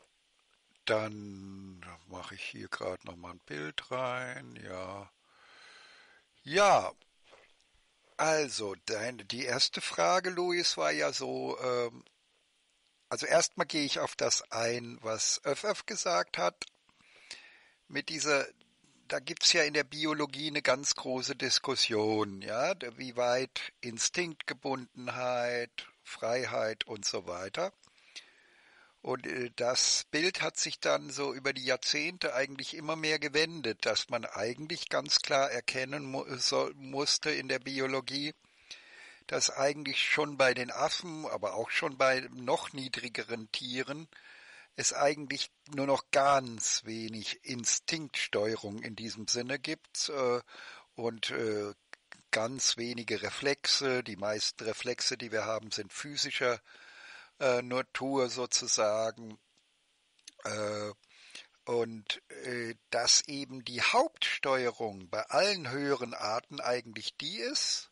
Speaker 2: dann mache ich hier gerade nochmal ein Bild rein. Ja, ja, also deine, die erste Frage, Luis, war ja so, ähm, also erstmal gehe ich auf das ein, was Öff gesagt hat. Mit dieser, da gibt's ja in der Biologie eine ganz große Diskussion, ja, wie weit Instinktgebundenheit, Freiheit und so weiter. Und äh, das Bild hat sich dann so über die Jahrzehnte eigentlich immer mehr gewendet, dass man eigentlich ganz klar erkennen mu so, musste in der Biologie, dass eigentlich schon bei den Affen, aber auch schon bei noch niedrigeren Tieren es eigentlich nur noch ganz wenig Instinktsteuerung in diesem Sinne gibt äh, und äh, ganz wenige Reflexe. Die meisten Reflexe, die wir haben, sind physischer äh, Natur sozusagen. Äh, und äh, dass eben die Hauptsteuerung bei allen höheren Arten eigentlich die ist,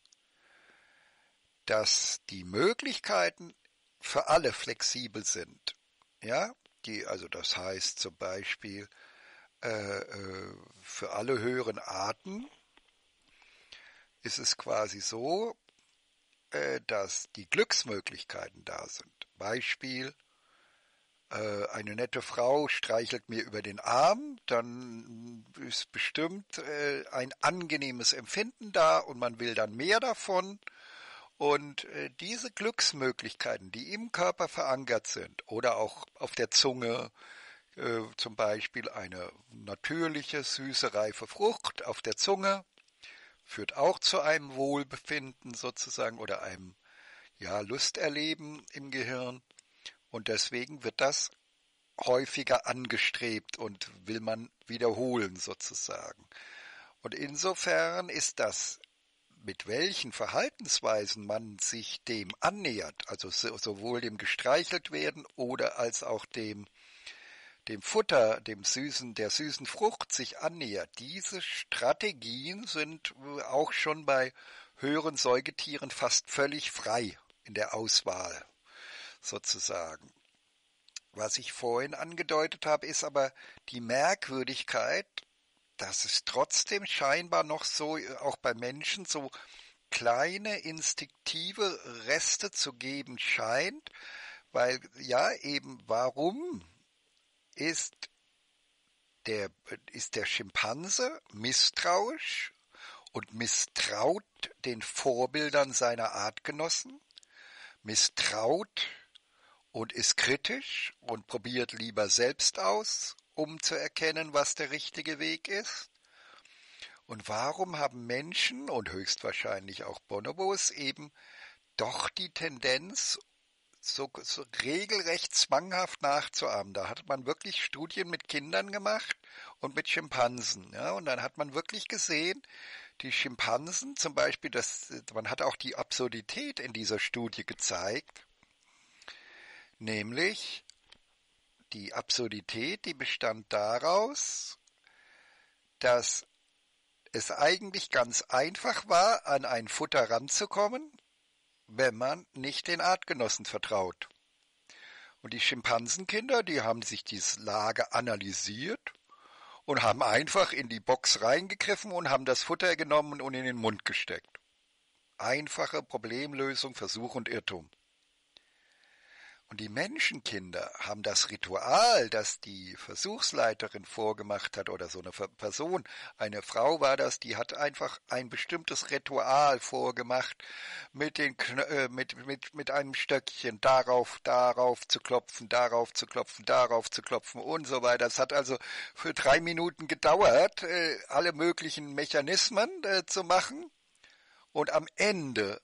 Speaker 2: dass die Möglichkeiten für alle flexibel sind. Ja, die, also das heißt zum Beispiel äh, äh, für alle höheren Arten ist es quasi so, äh, dass die Glücksmöglichkeiten da sind. Beispiel äh, eine nette Frau streichelt mir über den Arm, dann ist bestimmt äh, ein angenehmes Empfinden da und man will dann mehr davon. Und äh, diese Glücksmöglichkeiten, die im Körper verankert sind oder auch auf der Zunge, äh, zum Beispiel eine natürliche, süße, reife Frucht auf der Zunge, führt auch zu einem Wohlbefinden sozusagen oder einem ja, Lusterleben im Gehirn. Und deswegen wird das häufiger angestrebt und will man wiederholen sozusagen. Und insofern ist das, mit welchen Verhaltensweisen man sich dem annähert, also sowohl dem gestreichelt werden oder als auch dem, dem Futter, dem süßen, der süßen Frucht sich annähert. Diese Strategien sind auch schon bei höheren Säugetieren fast völlig frei in der Auswahl sozusagen. Was ich vorhin angedeutet habe, ist aber die Merkwürdigkeit, dass es trotzdem scheinbar noch so, auch bei Menschen, so kleine instinktive Reste zu geben scheint, weil ja eben, warum ist der, ist der Schimpanse misstrauisch und misstraut den Vorbildern seiner Artgenossen, misstraut und ist kritisch und probiert lieber selbst aus, um zu erkennen, was der richtige Weg ist? Und warum haben Menschen und höchstwahrscheinlich auch Bonobos eben doch die Tendenz, so, so regelrecht zwanghaft nachzuahmen? Da hat man wirklich Studien mit Kindern gemacht und mit Schimpansen. Ja? Und dann hat man wirklich gesehen, die Schimpansen zum Beispiel, das, man hat auch die Absurdität in dieser Studie gezeigt, nämlich die Absurdität, die bestand daraus, dass es eigentlich ganz einfach war, an ein Futter ranzukommen, wenn man nicht den Artgenossen vertraut. Und die Schimpansenkinder, die haben sich diese Lage analysiert und haben einfach in die Box reingegriffen und haben das Futter genommen und in den Mund gesteckt. Einfache Problemlösung, Versuch und Irrtum. Und die Menschenkinder haben das Ritual, das die Versuchsleiterin vorgemacht hat, oder so eine Person, eine Frau war das, die hat einfach ein bestimmtes Ritual vorgemacht, mit, den, äh, mit, mit, mit einem Stöckchen darauf, darauf zu klopfen, darauf zu klopfen, darauf zu klopfen und so weiter. Das hat also für drei Minuten gedauert, äh, alle möglichen Mechanismen äh, zu machen. Und am Ende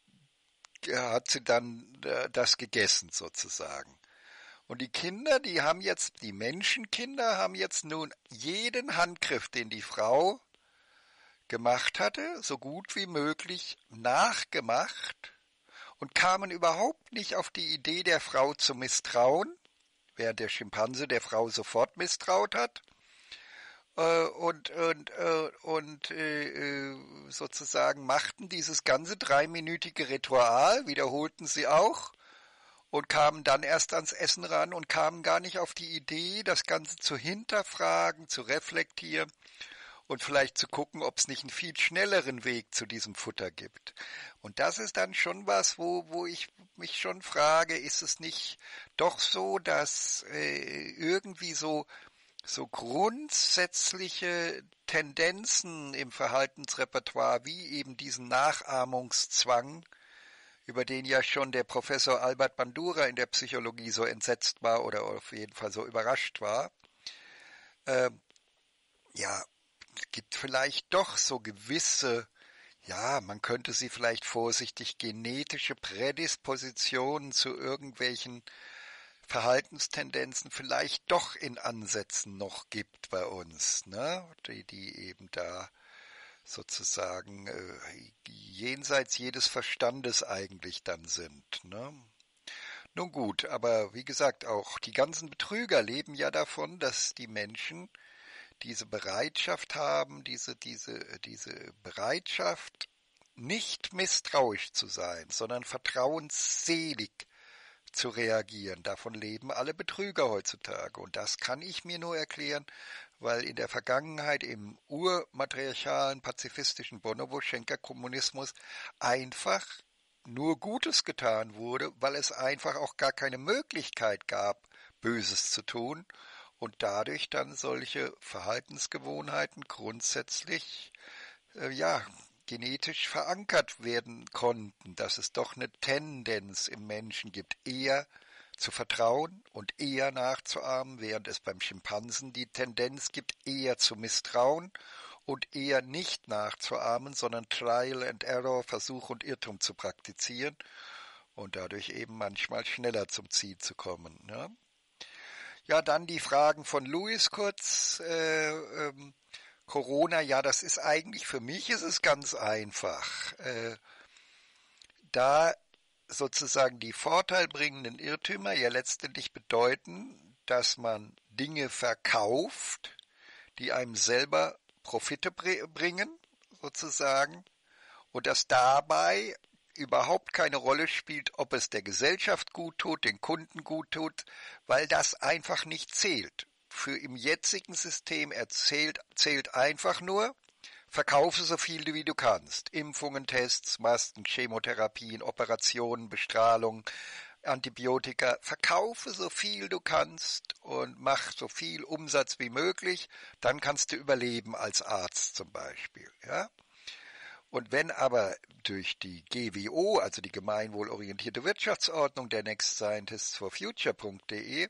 Speaker 2: hat sie dann äh, das gegessen sozusagen. Und die Kinder, die haben jetzt, die Menschenkinder haben jetzt nun jeden Handgriff, den die Frau gemacht hatte, so gut wie möglich nachgemacht und kamen überhaupt nicht auf die Idee, der Frau zu misstrauen, während der Schimpanse der Frau sofort misstraut hat. Und, und, und äh, sozusagen machten dieses ganze dreiminütige Ritual, wiederholten sie auch und kamen dann erst ans Essen ran und kamen gar nicht auf die Idee, das Ganze zu hinterfragen, zu reflektieren und vielleicht zu gucken, ob es nicht einen viel schnelleren Weg zu diesem Futter gibt. Und das ist dann schon was, wo, wo ich mich schon frage, ist es nicht doch so, dass äh, irgendwie so so grundsätzliche Tendenzen im Verhaltensrepertoire, wie eben diesen Nachahmungszwang, über den ja schon der Professor Albert Bandura in der Psychologie so entsetzt war oder auf jeden Fall so überrascht war, äh, ja, gibt vielleicht doch so gewisse, ja, man könnte sie vielleicht vorsichtig genetische Prädispositionen zu irgendwelchen Verhaltenstendenzen vielleicht doch in Ansätzen noch gibt bei uns, ne? die, die eben da sozusagen äh, jenseits jedes Verstandes eigentlich dann sind. Ne? Nun gut, aber wie gesagt, auch die ganzen Betrüger leben ja davon, dass die Menschen diese Bereitschaft haben, diese, diese, diese Bereitschaft, nicht misstrauisch zu sein, sondern vertrauensselig zu reagieren. Davon leben alle Betrüger heutzutage. Und das kann ich mir nur erklären, weil in der Vergangenheit im urmatriarchalen, pazifistischen Bonobo-Schenker-Kommunismus einfach nur Gutes getan wurde, weil es einfach auch gar keine Möglichkeit gab, Böses zu tun und dadurch dann solche Verhaltensgewohnheiten grundsätzlich äh, ja, genetisch verankert werden konnten, dass es doch eine Tendenz im Menschen gibt, eher zu vertrauen und eher nachzuahmen, während es beim Schimpansen die Tendenz gibt, eher zu misstrauen und eher nicht nachzuahmen, sondern Trial and Error, Versuch und Irrtum zu praktizieren und dadurch eben manchmal schneller zum Ziel zu kommen. Ja, ja dann die Fragen von Louis kurz. Äh, ähm, Corona, ja, das ist eigentlich, für mich ist es ganz einfach. Äh, da sozusagen die vorteilbringenden Irrtümer ja letztendlich bedeuten, dass man Dinge verkauft, die einem selber Profite bringen, sozusagen, und dass dabei überhaupt keine Rolle spielt, ob es der Gesellschaft gut tut, den Kunden gut tut, weil das einfach nicht zählt. Für im jetzigen System erzählt, zählt einfach nur, verkaufe so viel wie du kannst. Impfungen, Tests, Masken, Chemotherapien, Operationen, Bestrahlung, Antibiotika. Verkaufe so viel du kannst und mach so viel Umsatz wie möglich. Dann kannst du überleben als Arzt zum Beispiel. Ja? Und wenn aber durch die G W O, also die gemeinwohlorientierte Wirtschaftsordnung der next scientists for future punkt de,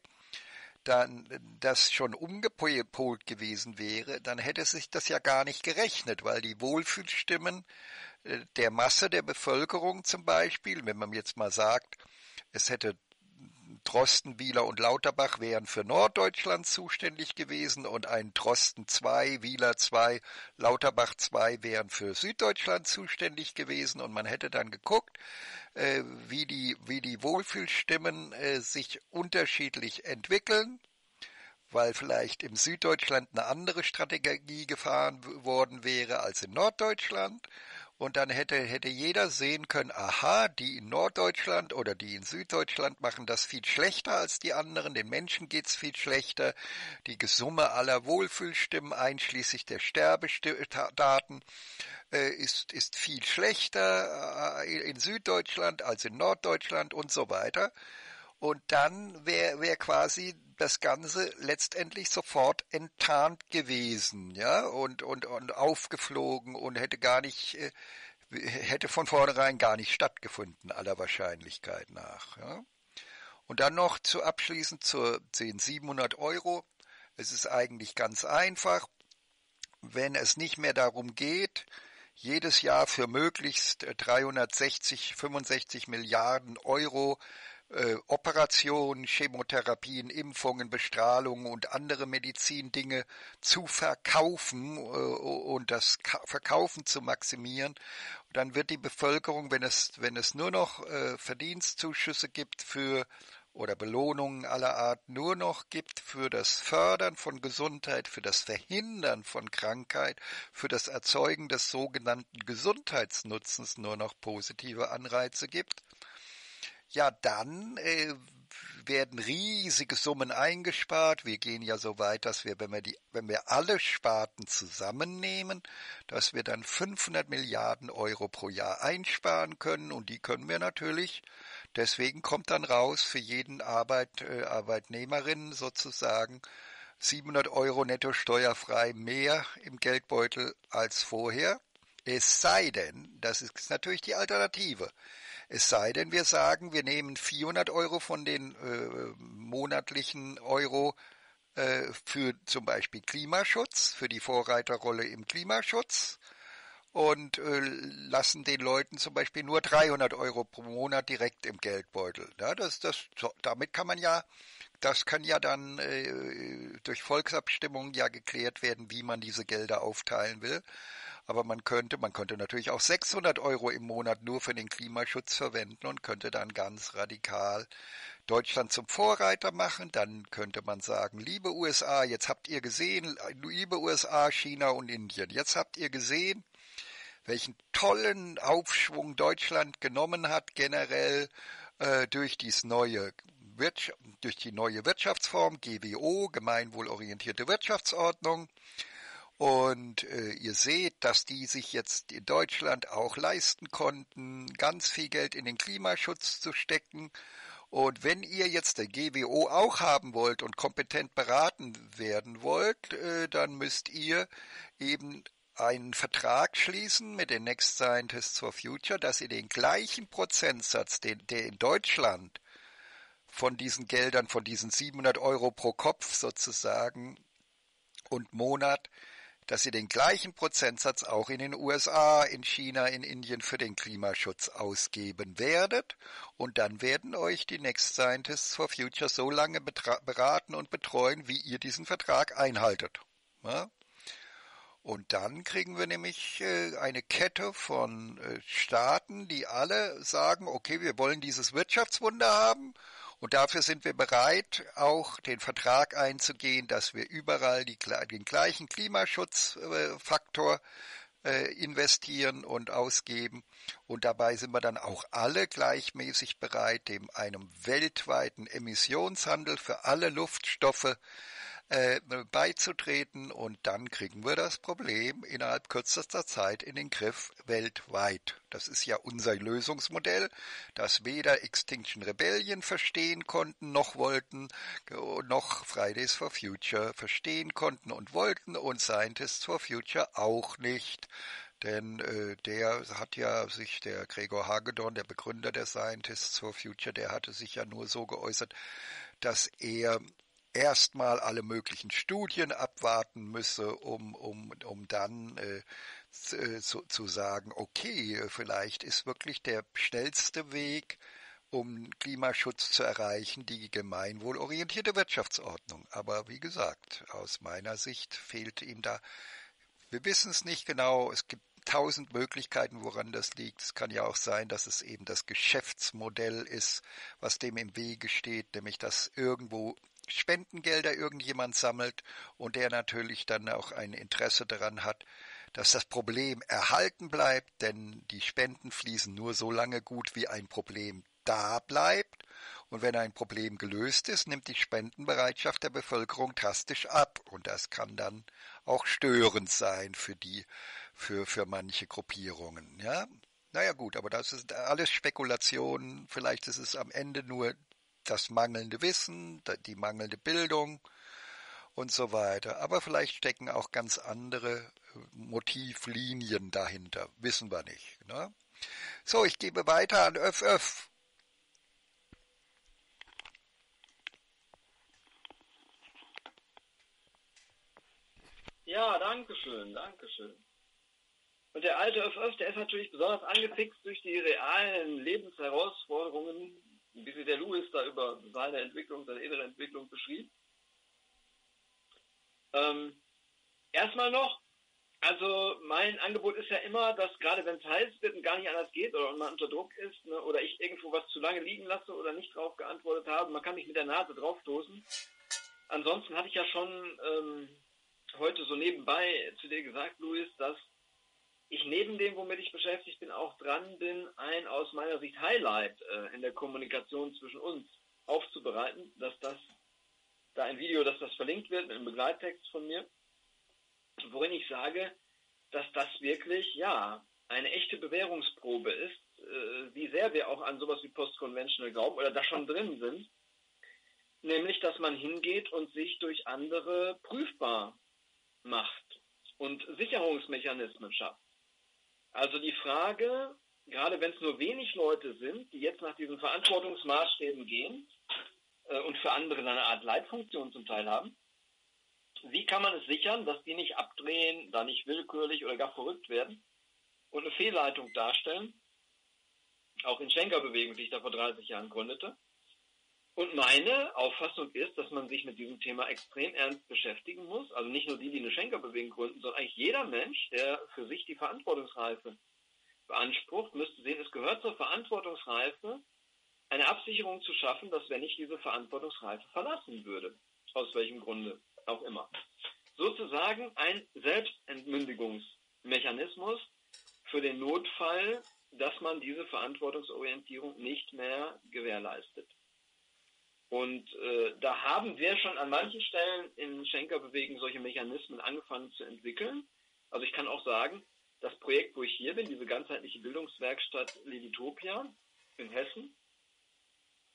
Speaker 2: dann das schon umgepolt gewesen wäre, dann hätte sich das ja gar nicht gerechnet, weil die Wohlfühlstimmen der Masse der Bevölkerung zum Beispiel, wenn man jetzt mal sagt, es hätte Drosten, Wieler und Lauterbach wären für Norddeutschland zuständig gewesen und ein Drosten zwei, Wieler zwei, Lauterbach zwei wären für Süddeutschland zuständig gewesen und man hätte dann geguckt, äh, wie die, wie die Wohlfühlstimmen äh, sich unterschiedlich entwickeln, weil vielleicht im Süddeutschland eine andere Strategie gefahren worden wäre als in Norddeutschland. Und dann hätte, hätte jeder sehen können, aha, die in Norddeutschland oder die in Süddeutschland machen das viel schlechter als die anderen, den Menschen geht's viel schlechter, die Summe aller Wohlfühlstimmen einschließlich der Sterbedaten äh, ist, ist viel schlechter äh, in Süddeutschland als in Norddeutschland und so weiter. Und dann wäre wär quasi das Ganze letztendlich sofort enttarnt gewesen, ja, und, und, und aufgeflogen und hätte gar nicht, äh, hätte von vornherein gar nicht stattgefunden, aller Wahrscheinlichkeit nach, ja. Und dann noch zu abschließend zu den siebenhundert Euro. Es ist eigentlich ganz einfach, wenn es nicht mehr darum geht, jedes Jahr für möglichst dreihundertsechzig, fünfundsechzig Milliarden Euro Äh, Operationen, Chemotherapien, Impfungen, Bestrahlungen und andere Medizindinge zu verkaufen äh, und das Ka- Verkaufen zu maximieren. Dann wird die Bevölkerung, wenn es, wenn es nur noch äh, Verdienstzuschüsse gibt für oder Belohnungen aller Art nur noch gibt für das Fördern von Gesundheit, für das Verhindern von Krankheit, für das Erzeugen des sogenannten Gesundheitsnutzens nur noch positive Anreize gibt, ja, dann äh, werden riesige Summen eingespart. Wir gehen ja so weit, dass wir, wenn wir die, wenn wir alle Sparten zusammennehmen, dass wir dann fünfhundert Milliarden Euro pro Jahr einsparen können und die können wir natürlich. Deswegen kommt dann raus für jeden Arbeit, äh, Arbeitnehmerin sozusagen siebenhundert Euro netto steuerfrei mehr im Geldbeutel als vorher. Es sei denn, das ist natürlich die Alternative. Es sei denn, wir sagen, wir nehmen vierhundert Euro von den äh, monatlichen Euro äh, für zum Beispiel Klimaschutz, für die Vorreiterrolle im Klimaschutz und äh, lassen den Leuten zum Beispiel nur dreihundert Euro pro Monat direkt im Geldbeutel. Ja, das, das, damit kann man ja, das kann ja dann äh, durch Volksabstimmung ja geklärt werden, wie man diese Gelder aufteilen will. Aber man könnte, man könnte natürlich auch sechshundert Euro im Monat nur für den Klimaschutz verwenden und könnte dann ganz radikal Deutschland zum Vorreiter machen. Dann könnte man sagen, liebe U S A, jetzt habt ihr gesehen, liebe U S A, China und Indien, jetzt habt ihr gesehen, welchen tollen Aufschwung Deutschland genommen hat, generell äh, durch dies neue Wirtschaft, durch die neue Wirtschaftsform, G W O, gemeinwohlorientierte Wirtschaftsordnung. Und äh, ihr seht, dass die sich jetzt in Deutschland auch leisten konnten, ganz viel Geld in den Klimaschutz zu stecken. Und wenn ihr jetzt der G W O auch haben wollt und kompetent beraten werden wollt, äh, dann müsst ihr eben einen Vertrag schließen mit den Next Scientists for Future, dass ihr den gleichen Prozentsatz, den, der in Deutschland von diesen Geldern, von diesen siebenhundert Euro pro Kopf sozusagen und Monat, dass ihr den gleichen Prozentsatz auch in den U S A, in China, in Indien für den Klimaschutz ausgeben werdet. Und dann werden euch die Next Scientists for Future so lange beraten und betreuen, wie ihr diesen Vertrag einhaltet. Ja? Und dann kriegen wir nämlich eine Kette von Staaten, die alle sagen, okay, wir wollen dieses Wirtschaftswunder haben. Und dafür sind wir bereit, auch den Vertrag einzugehen, dass wir überall die, den gleichen Klimaschutzfaktor äh, investieren und ausgeben. Und dabei sind wir dann auch alle gleichmäßig bereit, dem einem weltweiten Emissionshandel für alle Luftstoffe äh, beizutreten. Und dann kriegen wir das Problem innerhalb kürzester Zeit in den Griff weltweit. Das ist ja unser Lösungsmodell, das weder Extinction Rebellion verstehen konnten, noch wollten, noch Fridays for Future verstehen konnten und wollten und Scientists for Future auch nicht. Denn äh, der hat ja sich, der Gregor Hagedorn, der Begründer der Scientists for Future, der hatte sich ja nur so geäußert, dass er erstmal alle möglichen Studien abwarten müsse, um, um, um dann äh, zu, zu sagen, okay, vielleicht ist wirklich der schnellste Weg, um Klimaschutz zu erreichen, die gemeinwohlorientierte Wirtschaftsordnung. Aber wie gesagt, aus meiner Sicht fehlt ihm da, wir wissen es nicht genau, es gibt tausend Möglichkeiten, woran das liegt. Es kann ja auch sein, dass es eben das Geschäftsmodell ist, was dem im Wege steht, nämlich dass irgendwo Spendengelder irgendjemand sammelt und der natürlich dann auch ein Interesse daran hat, dass das Problem erhalten bleibt, denn die Spenden fließen nur so lange gut, wie ein Problem da bleibt. Und wenn ein Problem gelöst ist, nimmt die Spendenbereitschaft der Bevölkerung drastisch ab. Und das kann dann auch störend sein für die, für, für manche Gruppierungen. Ja? Naja gut, aber das ist alles Spekulation. Vielleicht ist es am Ende nur das mangelnde Wissen, die mangelnde Bildung und so weiter. Aber vielleicht stecken auch ganz andere Motivlinien dahinter. Wissen wir nicht. Ne? So, ich gebe weiter an Öff Öff.
Speaker 1: Ja, danke schön, danke schön. Und der alte Öff Öff, der ist natürlich besonders angefixt durch die realen Lebensherausforderungen, wie sie der Lewis da über seine Entwicklung, seine innere Entwicklung beschrieb. Ähm, erstmal noch, also mein Angebot ist ja immer, dass gerade wenn es heiß wird und gar nicht anders geht oder man unter Druck ist, ne, oder ich irgendwo was zu lange liegen lasse oder nicht drauf geantwortet habe, man kann mich mit der Nase draufstoßen. Ansonsten hatte ich ja schon ähm, heute so nebenbei zu dir gesagt, Luis, dass ich neben dem, womit ich beschäftigt bin, auch dran bin, ein aus meiner Sicht Highlight äh, in der Kommunikation zwischen uns aufzubereiten, dass das, da ein Video, dass das verlinkt wird mit einem Begleittext von mir, worin ich sage, dass das wirklich, ja, eine echte Bewährungsprobe ist, äh, wie sehr wir auch an sowas wie Post-Conventional glauben oder da schon drin sind, nämlich, dass man hingeht und sich durch andere prüfbar macht und Sicherungsmechanismen schafft. Also die Frage, gerade wenn es nur wenig Leute sind, die jetzt nach diesen Verantwortungsmaßstäben gehen äh, und für andere eine Art Leitfunktion zum Teil haben, wie kann man es sichern, dass die nicht abdrehen, da nicht willkürlich oder gar verrückt werden und eine Fehlleitung darstellen, auch in Schenker-Bewegung, die ich da vor dreißig Jahren gründete. Und meine Auffassung ist, dass man sich mit diesem Thema extrem ernst beschäftigen muss. Also nicht nur die, die eine Schenker-Bewegung gründen, sondern eigentlich jeder Mensch, der für sich die Verantwortungsreife beansprucht, müsste sehen, es gehört zur Verantwortungsreife, eine Absicherung zu schaffen, dass wenn ich diese Verantwortungsreife verlassen würde, aus welchem Grunde auch immer. Sozusagen ein Selbstentmündigungsmechanismus für den Notfall, dass man diese Verantwortungsorientierung nicht mehr gewährleistet. Und äh, da haben wir schon an manchen Stellen in Schenker-Bewegung solche Mechanismen angefangen zu entwickeln. Also ich kann auch sagen, das Projekt, wo ich hier bin, diese ganzheitliche Bildungswerkstatt Levitopia in Hessen,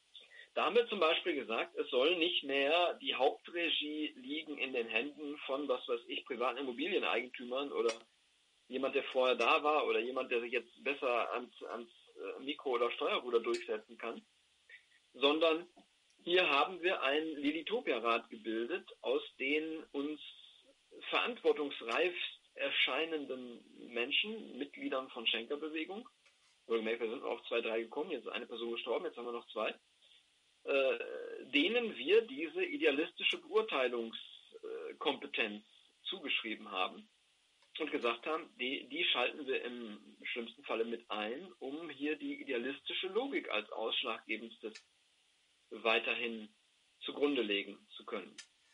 Speaker 1: Da haben wir zum Beispiel gesagt, es soll nicht mehr die Hauptregie liegen in den Händen von, was weiß ich, privaten Immobilieneigentümern oder jemand, der vorher da war oder jemand, der sich jetzt besser ans, ans Mikro- oder Steuerruder durchsetzen kann, sondern hier haben wir einen Lilitopia-Rat gebildet, aus den uns verantwortungsreif erscheinenden Menschen, Mitgliedern von Schenker-Bewegung, oder wir sind auch zwei, drei gekommen, jetzt ist eine Person gestorben, jetzt haben wir noch zwei, äh, denen wir diese idealistische Beurteilungskompetenz zugeschrieben haben und gesagt haben, die, die schalten wir im schlimmsten Falle mit ein, um hier die idealistische Logik als ausschlaggebendstes weiterhin zugrunde legen zu können.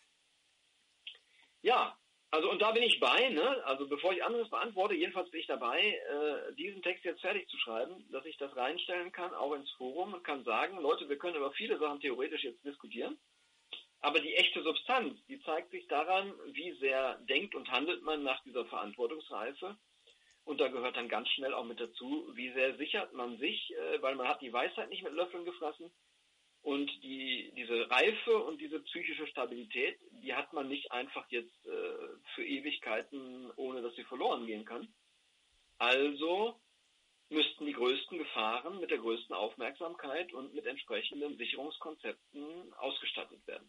Speaker 1: Ja, also und da bin ich bei, ne? Also bevor ich anderes beantworte, jedenfalls bin ich dabei, äh, diesen Text jetzt fertig zu schreiben, dass ich das reinstellen kann, auch ins Forum und kann sagen, Leute, wir können über viele Sachen theoretisch jetzt diskutieren, aber die echte Substanz, die zeigt sich daran, wie sehr denkt und handelt man nach dieser Verantwortungsreife. Und da gehört dann ganz schnell auch mit dazu, wie sehr sichert man sich, äh, weil man hat die Weisheit nicht mit Löffeln gefressen. Und die, diese Reife und diese psychische Stabilität, die hat man nicht einfach jetzt äh, für Ewigkeiten, ohne dass sie verloren gehen kann. Also müssten die größten Gefahren mit der größten Aufmerksamkeit und mit entsprechenden Sicherungskonzepten ausgestattet werden.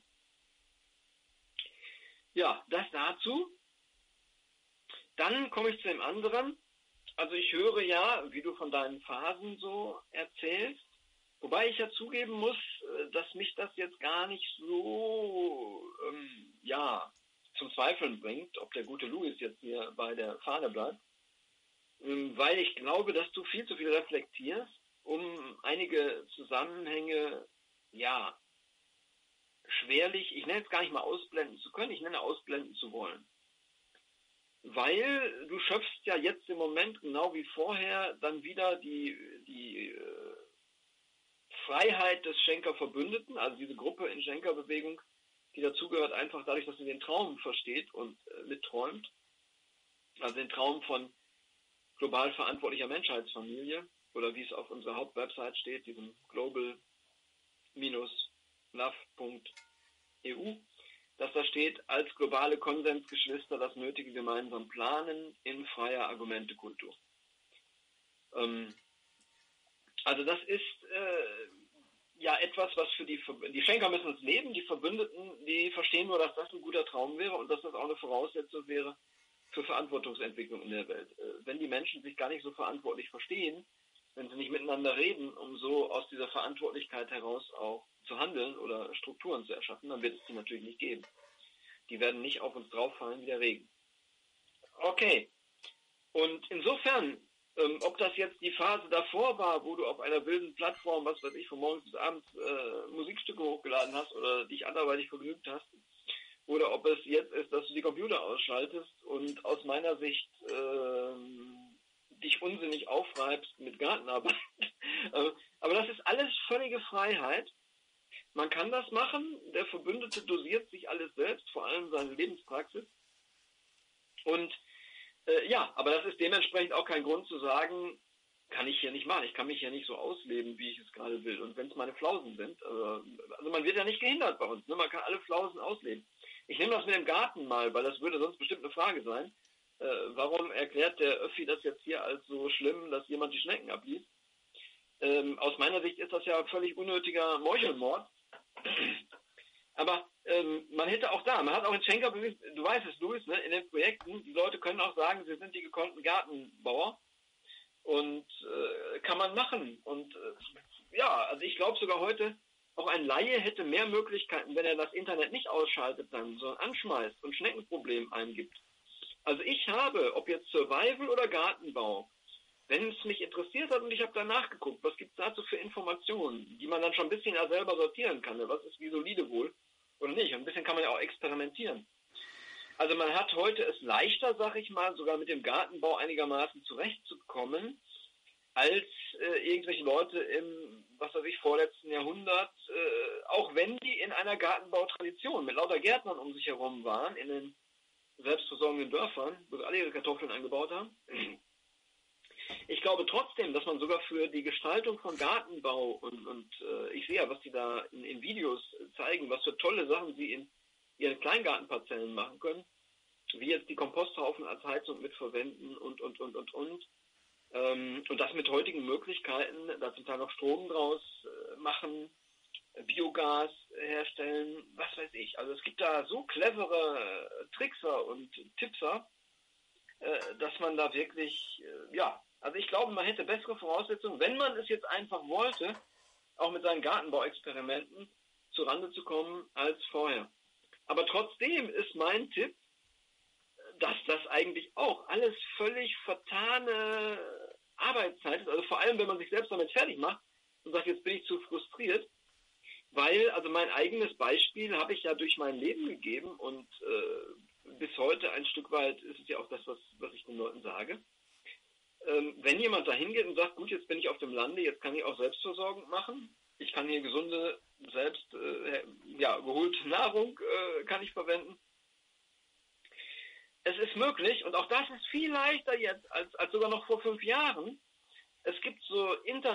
Speaker 1: Ja, das dazu. Dann komme ich zu dem anderen. Also ich höre ja, wie du von deinen Phasen so erzählst, wobei ich ja zugeben muss, dass mich das jetzt gar nicht so, ähm, ja, zum Zweifeln bringt, ob der gute Louis jetzt hier bei der Fahne bleibt, ähm, weil ich glaube, dass du viel zu viel reflektierst, um einige Zusammenhänge, ja, schwerlich, ich nenne es gar nicht mal ausblenden zu können, ich nenne ausblenden zu wollen. Weil du schöpfst ja jetzt im Moment genau wie vorher dann wieder die, die äh, Freiheit des Schenker-Verbündeten, also diese Gruppe in Schenker-Bewegung, die dazugehört, einfach dadurch, dass sie den Traum versteht und äh, mitträumt, also den Traum von global verantwortlicher Menschheitsfamilie, oder wie es auf unserer Hauptwebsite steht, diesem global love punkt e u, dass da steht, als globale Konsensgeschwister das Nötige gemeinsam planen in freier Argumentekultur. Ähm, also das ist äh, ja etwas, was für die, die Schenker müssen es leben, die Verbündeten, die verstehen nur, dass das ein guter Traum wäre und dass das auch eine Voraussetzung wäre für Verantwortungsentwicklung in der Welt. Äh, wenn die Menschen sich gar nicht so verantwortlich verstehen, wenn sie nicht miteinander reden, um so aus dieser Verantwortlichkeit heraus auch zu handeln oder Strukturen zu erschaffen, dann wird es die natürlich nicht geben. Die werden nicht auf uns drauffallen wie der Regen. Okay. Und insofern, ähm, ob das jetzt die Phase davor war, wo du auf einer wilden Plattform, was weiß ich, von morgens bis abends äh, Musikstücke hochgeladen hast oder dich anderweitig vergnügt hast, oder ob es jetzt ist, dass du die Computer ausschaltest und aus meiner Sicht äh, dich unsinnig aufreibst mit Gartenarbeit. Aber das ist alles völlige Freiheit. Man kann das machen. Der Verbündete dosiert sich alles selbst, vor allem seine Lebenspraxis. Und äh, ja, aber das ist dementsprechend auch kein Grund zu sagen, kann ich hier nicht machen. Ich kann mich hier nicht so ausleben, wie ich es gerade will. Und wenn es meine Flausen sind, äh, also man wird ja nicht gehindert bei uns. Ne? Man kann alle Flausen ausleben. Ich nehme das mit dem Garten mal, weil das würde sonst bestimmt eine Frage sein. Äh, warum erklärt der Öffi das jetzt hier als so schlimm, dass jemand die Schnecken abliest? Ähm, aus meiner Sicht ist das ja völlig unnötiger Meuchelmord. Aber ähm, man hätte auch da, man hat auch in Schenker, du weißt es, Louis, ne, in den Projekten, die Leute können auch sagen, sie sind die gekonnten Gartenbauer und äh, kann man machen. Und äh, ja, also ich glaube sogar heute, auch ein Laie hätte mehr Möglichkeiten, wenn er das Internet nicht ausschaltet dann, sondern anschmeißt und Schneckenproblem eingibt. Also ich habe, ob jetzt Survival oder Gartenbau, wenn es mich interessiert hat und ich habe da nachgeguckt, was gibt es dazu für Informationen, die man dann schon ein bisschen ja selber sortieren kann, ne? Was ist wie solide wohl oder nicht. Und ein bisschen kann man ja auch experimentieren. Also man hat heute es leichter, sag ich mal, sogar mit dem Gartenbau einigermaßen zurechtzukommen, als äh, irgendwelche Leute im, was weiß ich, vorletzten Jahrhundert, äh, auch wenn die in einer Gartenbautradition mit lauter Gärtnern um sich herum waren, in den selbstversorgenden Dörfern, wo sie alle ihre Kartoffeln angebaut haben. Ich glaube trotzdem, dass man sogar für die Gestaltung von Gartenbau und, und äh, ich sehe ja, was die da in, in Videos zeigen, was für tolle Sachen sie in ihren Kleingartenparzellen machen können, wie jetzt die Komposthaufen als Heizung mitverwenden und, und, und, und, und. Ähm, und das mit heutigen Möglichkeiten, da zum Teil noch Strom draus äh, machen, Biogas herstellen, was weiß ich. Also es gibt da so clevere Trickser und Tippser, äh, dass man da wirklich, äh, ja, also ich glaube, man hätte bessere Voraussetzungen, wenn man es jetzt einfach wollte, auch mit seinen Gartenbauexperimenten zurande zu kommen als vorher. Aber trotzdem ist mein Tipp, dass das eigentlich auch alles völlig vertane Arbeitszeit ist, also vor allem, wenn man sich selbst damit fertig macht und sagt, jetzt bin ich zu frustriert, weil, also mein eigenes Beispiel habe ich ja durch mein Leben gegeben und äh, bis heute ein Stück weit ist es ja auch das, was, was ich den Leuten sage. Ähm, wenn jemand da hingeht und sagt, gut, jetzt bin ich auf dem Lande, jetzt kann ich auch Selbstversorgung machen, ich kann hier gesunde, selbst äh, ja, geholte Nahrung äh, kann ich verwenden. Es ist möglich, und auch das ist viel leichter jetzt als, als sogar noch vor fünf Jahren. Es gibt so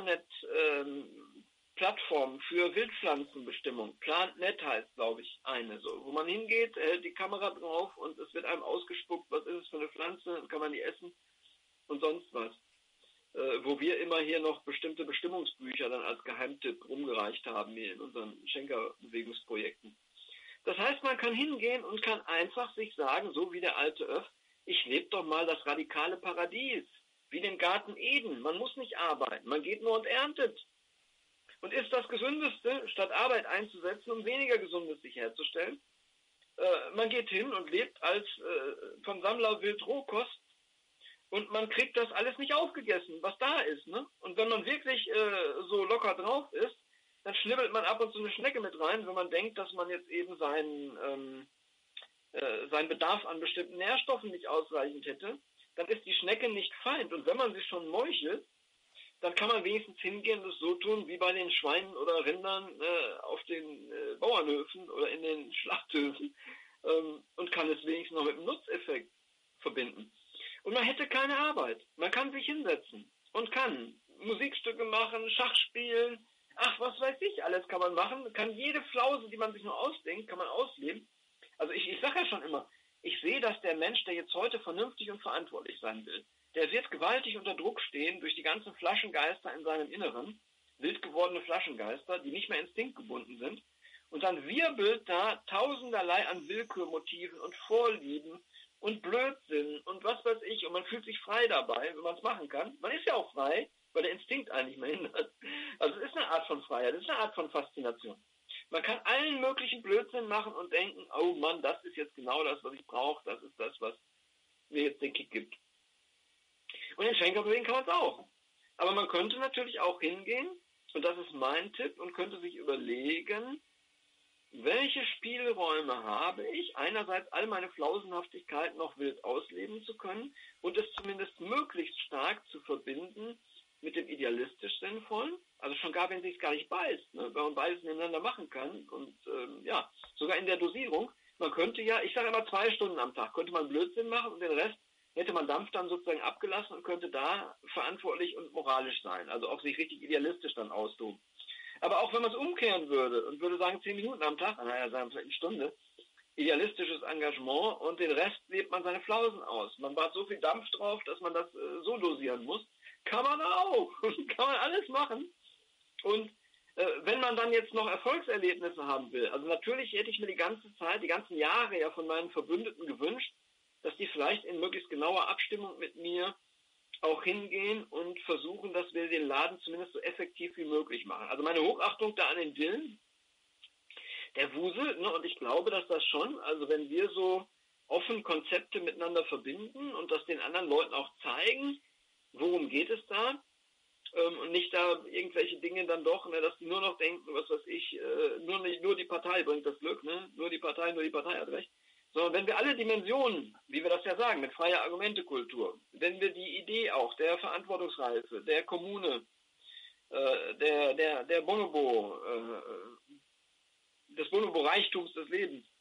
Speaker 1: Internet-Plattformen ähm, für Wildpflanzenbestimmung. PlantNet heißt, glaube ich, eine, so, wo man hingeht, hält die Kamera drauf und es wird einem ausgespuckt, was ist es für eine Pflanze, dann kann man die essen und sonst was. Äh, wo wir immer hier noch bestimmte Bestimmungsbücher dann als Geheimtipp rumgereicht haben, hier in unseren Schenker-Bewegungsprojekten. Das heißt, man kann hingehen und kann einfach sich sagen, so wie der alte Öff, ich lebe doch mal das radikale Paradies, wie den Garten Eden. Man muss nicht arbeiten, man geht nur und erntet. Und ist das Gesündeste, statt Arbeit einzusetzen, um weniger Gesundes sich herzustellen? Äh, man geht hin und lebt als äh, vom Sammler wild Rohkost und man kriegt das alles nicht aufgegessen, was da ist. Ne? Und wenn man wirklich äh, so locker drauf ist, dann schnibbelt man ab und zu eine Schnecke mit rein, wenn man denkt, dass man jetzt eben seinen, ähm, äh, seinen Bedarf an bestimmten Nährstoffen nicht ausreichend hätte, dann ist die Schnecke nicht Feind. Und wenn man sich schon meuchelt, dann kann man wenigstens hingehen und es so tun, wie bei den Schweinen oder Rindern äh, auf den äh, Bauernhöfen oder in den Schlachthöfen ähm, und kann es wenigstens noch mit einem Nutzeffekt verbinden. Und man hätte keine Arbeit. Man kann sich hinsetzen und kann Musikstücke machen, Schach spielen, ach, was weiß ich, alles kann man machen. Kann jede Flause, die man sich nur ausdenkt, kann man ausleben. Also ich, ich sage ja schon immer, ich sehe, dass der Mensch, der jetzt heute vernünftig und verantwortlich sein will, der wird gewaltig unter Druck stehen durch die ganzen Flaschengeister in seinem Inneren, wild gewordene Flaschengeister, die nicht mehr instinktgebunden sind. Und dann wirbelt da tausenderlei an Willkürmotiven und Vorlieben und Blödsinn und was weiß ich. Und man fühlt sich frei dabei, wenn man es machen kann. Man ist ja auch frei, weil der Instinkt eigentlich mehr hindert. Also es ist eine Art von Freiheit, es ist eine Art von Faszination. Man kann allen möglichen Blödsinn machen und denken, oh Mann, das ist jetzt genau das, was ich brauche, das ist das, was mir jetzt den Kick gibt. Und in Schenker-Bewegen kann man es auch. Aber man könnte natürlich auch hingehen, und das ist mein Tipp, und könnte sich überlegen, welche Spielräume habe ich, einerseits all meine Flausenhaftigkeit noch wild ausleben zu können und es zumindest möglichst stark zu verbinden mit dem idealistisch Sinnvollen, also schon gar, wenn sich es gar nicht beißt, ne, wenn man beides nebeneinander machen kann und ähm, ja, sogar in der Dosierung, man könnte ja, ich sage immer zwei Stunden am Tag, könnte man Blödsinn machen und den Rest hätte man Dampf dann sozusagen abgelassen und könnte da verantwortlich und moralisch sein, also auch sich richtig idealistisch dann austoben. Aber auch wenn man es umkehren würde und würde sagen, zehn Minuten am Tag, naja, sagen wir vielleicht eine Stunde, idealistisches Engagement und den Rest lebt man seine Flausen aus. Man bat so viel Dampf drauf, dass man das äh, so dosieren muss. Kann man auch. Kann man alles machen. Und äh, wenn man dann jetzt noch Erfolgserlebnisse haben will, also natürlich hätte ich mir die ganze Zeit, die ganzen Jahre ja von meinen Verbündeten gewünscht, dass die vielleicht in möglichst genauer Abstimmung mit mir auch hingehen und versuchen, dass wir den Laden zumindest so effektiv wie möglich machen. Also meine Hochachtung da an den Dillen, der wuselt, ne, und ich glaube, dass das schon, also wenn wir so offen Konzepte miteinander verbinden und das den anderen Leuten auch zeigen, worum geht es da, ähm, und nicht da irgendwelche Dinge dann doch, ne, dass die nur noch denken, was weiß ich, äh, nur nicht nur die Partei bringt das Glück, ne, nur die Partei, nur die Partei hat recht. Sondern wenn wir alle Dimensionen, wie wir das ja sagen, mit freier Argumentekultur, wenn wir die Idee auch der Verantwortungsreife, der Kommune, äh, der, der, der Bonobo, äh, des Bonobo-Reichtums des Lebens,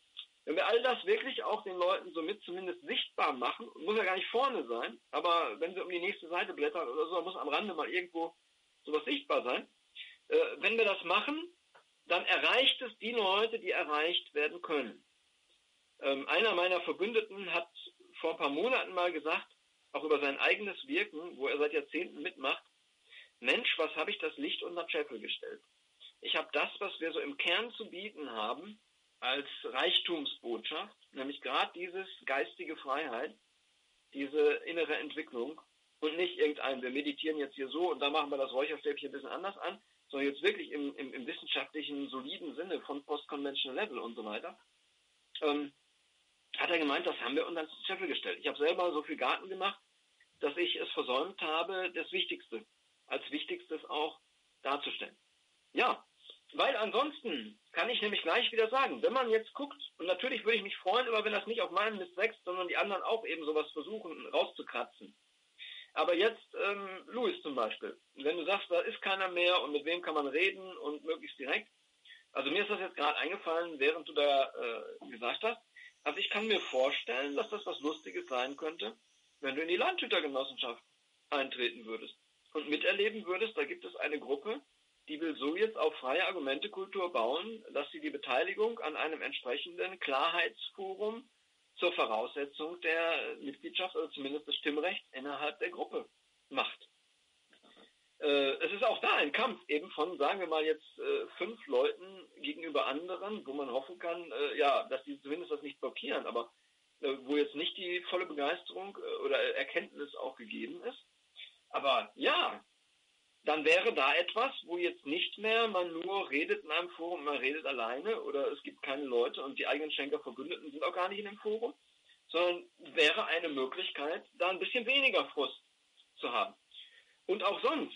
Speaker 1: Wenn wir all das wirklich auch den Leuten somit zumindest sichtbar machen, muss ja gar nicht vorne sein, aber wenn sie um die nächste Seite blättern oder so, muss am Rande mal irgendwo sowas sichtbar sein. Äh, wenn wir das machen, dann erreicht es die Leute, die erreicht werden können. Ähm, einer meiner Verbündeten hat vor ein paar Monaten mal gesagt, auch über sein eigenes Wirken, wo er seit Jahrzehnten mitmacht, Mensch, was habe ich das Licht unter den Scheffel gestellt? Ich habe das, was wir so im Kern zu bieten haben, als Reichtumsbotschaft, nämlich gerade dieses geistige Freiheit, diese innere Entwicklung und nicht irgendein, wir meditieren jetzt hier so und da machen wir das Räucherstäbchen ein bisschen anders an, sondern jetzt wirklich im, im, im wissenschaftlichen, soliden Sinne von Post-Conventional Level und so weiter, ähm, hat er gemeint, das haben wir unter den Scheffel gestellt. Ich habe selber so viel Garten gemacht, dass ich es versäumt habe, das Wichtigste, als Wichtigstes auch darzustellen. Ja, weil ansonsten kann ich nämlich gleich wieder sagen, wenn man jetzt guckt, und natürlich würde ich mich freuen, aber wenn das nicht auf meinen Mist wächst, sondern die anderen auch eben sowas versuchen rauszukratzen. Aber jetzt, ähm, Louis zum Beispiel, wenn du sagst, da ist keiner mehr und mit wem kann man reden und möglichst direkt, also mir ist das jetzt gerade eingefallen, während du da äh, gesagt hast, also ich kann mir vorstellen, dass das was Lustiges sein könnte, wenn du in die Landhütergenossenschaft eintreten würdest und miterleben würdest, da gibt es eine Gruppe, die will so jetzt auf freie Argumentekultur bauen, dass sie die Beteiligung an einem entsprechenden Klarheitsforum zur Voraussetzung der Mitgliedschaft oder zumindest des Stimmrechts innerhalb der Gruppe macht. Äh, es ist auch da ein Kampf eben von, sagen wir mal jetzt, äh, fünf Leuten gegenüber anderen, wo man hoffen kann, äh, ja, dass die zumindest das nicht blockieren, aber äh, wo jetzt nicht die volle Begeisterung äh, oder Erkenntnis auch gegeben ist. Aber ja, dann wäre da etwas, wo jetzt nicht mehr man nur redet in einem Forum, man redet alleine oder es gibt keine Leute und die eigenen Schenker-Verbündeten sind auch gar nicht in dem Forum, sondern wäre eine Möglichkeit, da ein bisschen weniger Frust zu haben. Und auch sonst.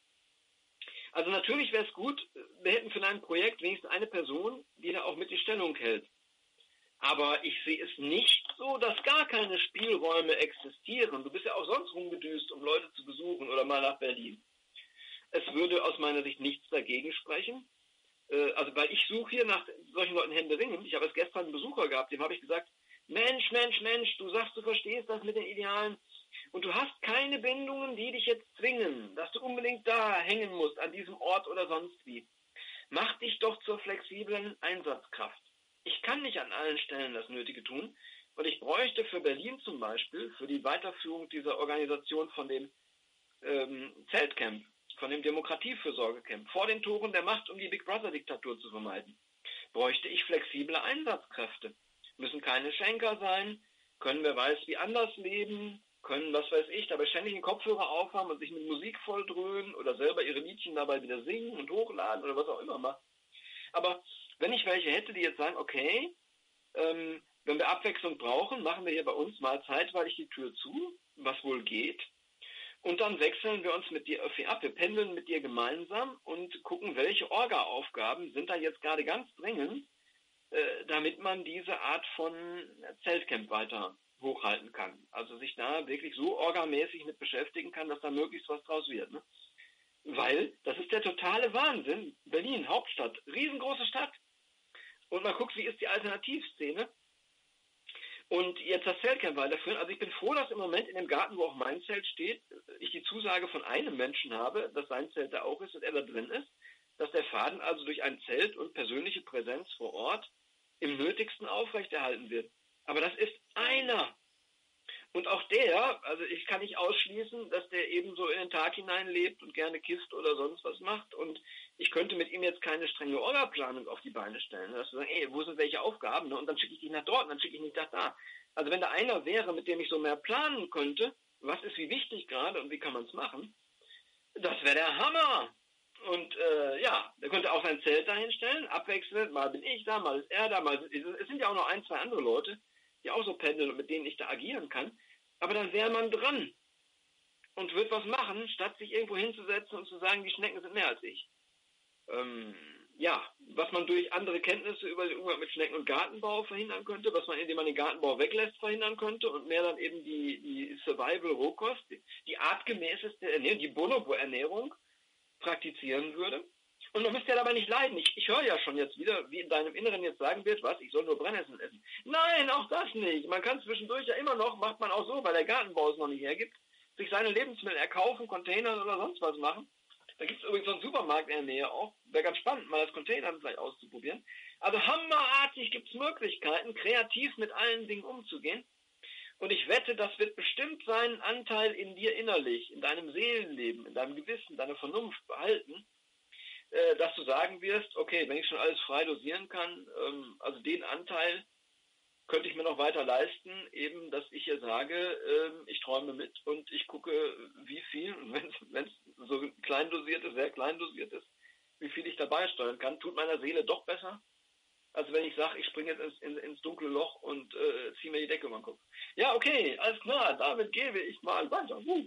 Speaker 1: Also natürlich wäre es gut, wir hätten für ein Projekt wenigstens eine Person, die da auch mit die Stellung hält. Aber ich sehe es nicht so, dass gar keine Spielräume existieren. Du bist ja auch sonst rumgedüst, um Leute zu besuchen oder mal nach Berlin. Es würde aus meiner Sicht nichts dagegen sprechen. Äh, also weil ich suche hier nach solchen Leuten händeringend. Ich habe erst gestern einen Besucher gehabt, dem habe ich gesagt, Mensch, Mensch, Mensch, du sagst, du verstehst das mit den Idealen und du hast keine Bindungen, die dich jetzt zwingen, dass du unbedingt da hängen musst, an diesem Ort oder sonst wie. Mach dich doch zur flexiblen Einsatzkraft. Ich kann nicht an allen Stellen das Nötige tun und ich bräuchte für Berlin zum Beispiel, für die Weiterführung dieser Organisation von dem ähm, Zeltcamp, von dem Demokratiefürsorgecamp, vor den Toren der Macht, um die Big Brother-Diktatur zu vermeiden, bräuchte ich flexible Einsatzkräfte. Müssen keine Schenker sein, können wer weiß wie anders leben, können, was weiß ich, dabei ständig einen Kopfhörer aufhaben und sich mit Musik volldröhnen oder selber ihre Liedchen dabei wieder singen und hochladen oder was auch immer machen. Aber wenn ich welche hätte, die jetzt sagen, okay, ähm, wenn wir Abwechslung brauchen, machen wir hier bei uns mal zeitweilig die Tür zu, was wohl geht. Und dann wechseln wir uns mit dir Öffi ab. Wir pendeln mit dir gemeinsam und gucken, welche Orga-Aufgaben sind da jetzt gerade ganz dringend, äh, damit man diese Art von Zeltcamp weiter hochhalten kann. Also sich da wirklich so orgamäßig mit beschäftigen kann, dass da möglichst was draus wird. Ne? Weil das ist der totale Wahnsinn. Berlin, Hauptstadt, riesengroße Stadt. Und man guckt, wie ist die Alternativszene. Und jetzt das Zeltcamp weiterführen. Also ich bin froh, dass im Moment in dem Garten, wo auch mein Zelt steht, ich die Zusage von einem Menschen habe, dass sein Zelt da auch ist und er da drin ist, dass der Faden also durch ein Zelt und persönliche Präsenz vor Ort im Nötigsten aufrechterhalten wird. Aber das ist einer. Und auch der, also ich kann nicht ausschließen, dass der eben so in den Tag hinein lebt und gerne kifft oder sonst was macht. Und ich könnte mit ihm jetzt keine strenge Orga-Planung auf die Beine stellen. Dass wir sagen, ey, wo sind welche Aufgaben? Und dann schicke ich dich nach dort, und dann schicke ich dich nach da. Also wenn da einer wäre, mit dem ich so mehr planen könnte, was ist wie wichtig gerade und wie kann man es machen, das wäre der Hammer. Und äh, ja, der könnte auch sein Zelt dahin stellen, abwechselnd, mal bin ich da, mal ist er da, mal ist, es sind ja auch noch ein, zwei andere Leute, die auch so pendeln und mit denen ich da agieren kann. Aber dann wäre man dran und wird was machen, statt sich irgendwo hinzusetzen und zu sagen, die Schnecken sind mehr als ich. Ähm, ja, was man durch andere Kenntnisse über den Umgang mit Schnecken und Gartenbau verhindern könnte, was man, indem man den Gartenbau weglässt, verhindern könnte und mehr dann eben die, die Survival-Rohkost, die, die artgemäßeste Ernährung, die Bonobo-Ernährung praktizieren würde. Und man müsste ja dabei nicht leiden. Ich, ich höre ja schon jetzt wieder, wie in deinem Inneren jetzt sagen wird, was, ich soll nur Brennnesseln essen. Nein, auch das nicht. Man kann zwischendurch ja immer noch, macht man auch so, weil der Gartenbau es noch nicht hergibt, sich seine Lebensmittel erkaufen, Containern oder sonst was machen. Da gibt es übrigens so einen Supermarkt in der Nähe auch. Wäre ganz spannend, mal das Containern vielleicht auszuprobieren. Also hammerartig gibt es Möglichkeiten, kreativ mit allen Dingen umzugehen. Und ich wette, das wird bestimmt seinen Anteil in dir innerlich, in deinem Seelenleben, in deinem Gewissen, deiner Vernunft behalten, äh, dass du sagen wirst, okay, wenn ich schon alles frei dosieren kann, ähm, also den Anteil könnte ich mir noch weiter leisten, eben, dass ich hier sage, ähm, ich träume mit und ich gucke, wie viel, wenn es so klein dosiert ist, sehr klein dosiert ist, wie viel ich dabei steuern kann, tut meiner Seele doch besser, als wenn ich sage, ich springe jetzt ins, ins, ins dunkle Loch und äh, ziehe mir die Decke über den Kopf. Ja, okay, alles klar, damit gebe ich mal weiter. Uh.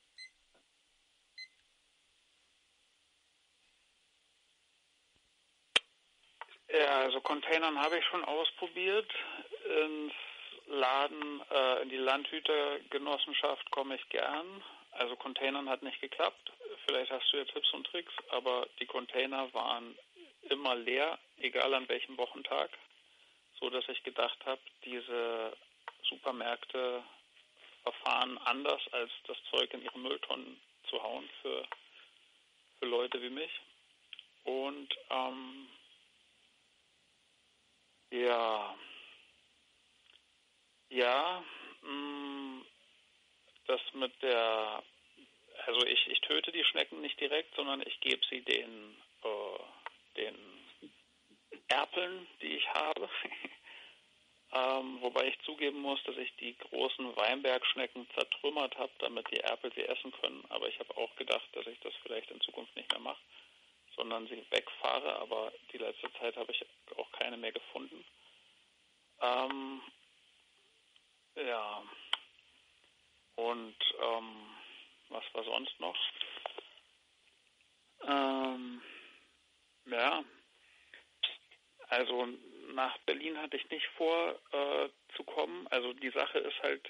Speaker 3: Ja, also Containern habe ich schon ausprobiert. Ins Laden, äh, in die Landhütergenossenschaft komme ich gern. Also Containern hat nicht geklappt. Vielleicht hast du ja Tipps und Tricks, aber die Container waren immer leer, egal an welchem Wochentag, so dass ich gedacht habe, diese Supermärkte verfahren anders, als das Zeug in ihre Mülltonnen zu hauen für, für Leute wie mich. Und ähm, ja, ja, mh, das mit der, also ich, ich töte die Schnecken nicht direkt, sondern ich gebe sie den, äh, den Erpeln, die ich habe. ähm, wobei ich zugeben muss, dass ich die großen Weinbergschnecken zertrümmert habe, damit die Erpel sie essen können. Aber ich habe auch gedacht, dass ich das vielleicht in Zukunft nicht mehr mache, sondern sie wegfahre. Aber die letzte Zeit habe ich auch keine mehr gefunden. Ähm, ja, und ähm, was war sonst noch? Ähm, ja, also nach Berlin hatte ich nicht vor äh, zu kommen. Also die Sache ist halt,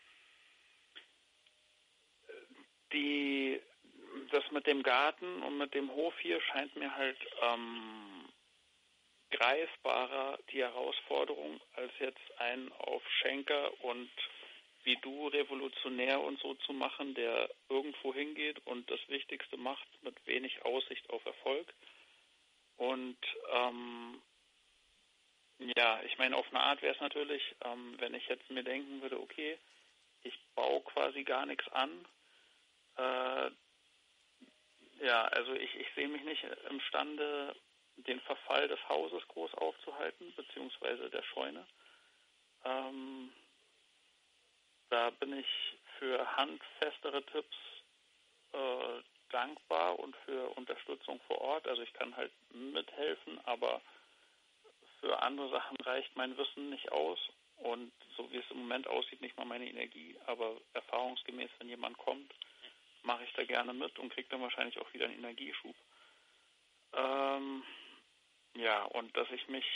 Speaker 3: die, das mit dem Garten und mit dem Hof hier scheint mir halt ähm, greifbarer die Herausforderung als jetzt einen auf Schenker und wie du revolutionär und so zu machen, der irgendwo hingeht und das Wichtigste macht mit wenig Aussicht auf Erfolg. Und ähm, ja, ich meine, auf eine Art wäre es natürlich, ähm, wenn ich jetzt mir denken würde, okay, ich baue quasi gar nichts an. Äh, ja, also ich, ich sehe mich nicht imstande, den Verfall des Hauses groß aufzuhalten, beziehungsweise der Scheune. Ähm, da bin ich für handfestere Tipps äh, dankbar und für Unterstützung vor Ort. Also ich kann halt mithelfen, aber für andere Sachen reicht mein Wissen nicht aus und so wie es im Moment aussieht, nicht mal meine Energie. Aber erfahrungsgemäß, wenn jemand kommt, mache ich da gerne mit und kriege dann wahrscheinlich auch wieder einen Energieschub. Ähm, ja, und dass ich mich,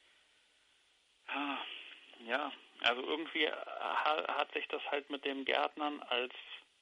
Speaker 3: ja, also irgendwie hat sich das halt mit dem Gärtnern als,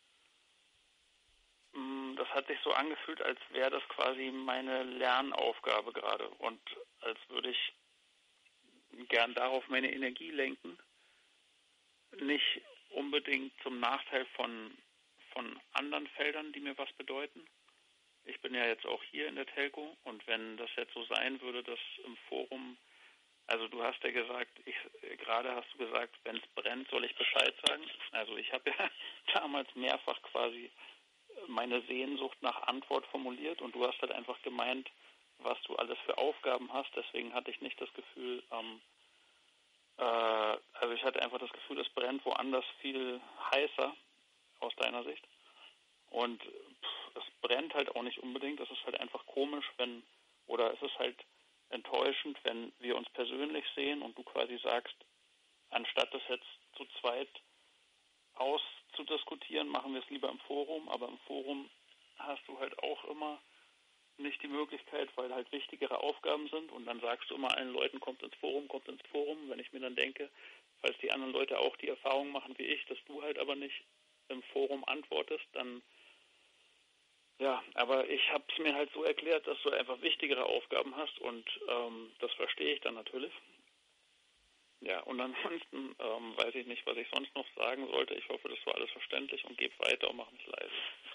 Speaker 3: das hat sich so angefühlt, als wäre das quasi meine Lernaufgabe gerade und als würde ich gern darauf meine Energie lenken, nicht unbedingt zum Nachteil von, von anderen Feldern, die mir was bedeuten. Ich bin ja jetzt auch hier in der Telco und wenn das jetzt so sein würde, dass im Forum, also du hast ja gesagt, ich, gerade hast du gesagt, wenn es brennt, soll ich Bescheid sagen. Also ich habe ja damals mehrfach quasi meine Sehnsucht nach Antwort formuliert und du hast halt einfach gemeint, was du alles für Aufgaben hast. Deswegen hatte ich nicht das Gefühl, ähm, äh, also ich hatte einfach das Gefühl, es brennt woanders viel heißer aus deiner Sicht. Und pff, es brennt halt auch nicht unbedingt. Es ist halt einfach komisch, wenn, oder es ist halt enttäuschend, wenn wir uns persönlich sehen und du quasi sagst, anstatt das jetzt zu zweit auszudiskutieren, machen wir es lieber im Forum. Aber im Forum hast du halt auch immer nicht die Möglichkeit, weil halt wichtigere Aufgaben sind und dann sagst du immer allen Leuten, kommt ins Forum, kommt ins Forum. Wenn ich mir dann denke, falls die anderen Leute auch die Erfahrung machen wie ich, dass du halt aber nicht im Forum antwortest, dann Ja, aber ich habe es mir halt so erklärt, dass du einfach wichtigere Aufgaben hast und ähm, das verstehe ich dann natürlich. Ja, und ansonsten ähm, weiß ich nicht, was ich sonst noch sagen sollte. Ich hoffe, das war alles verständlich und gebe weiter und mache mich leise.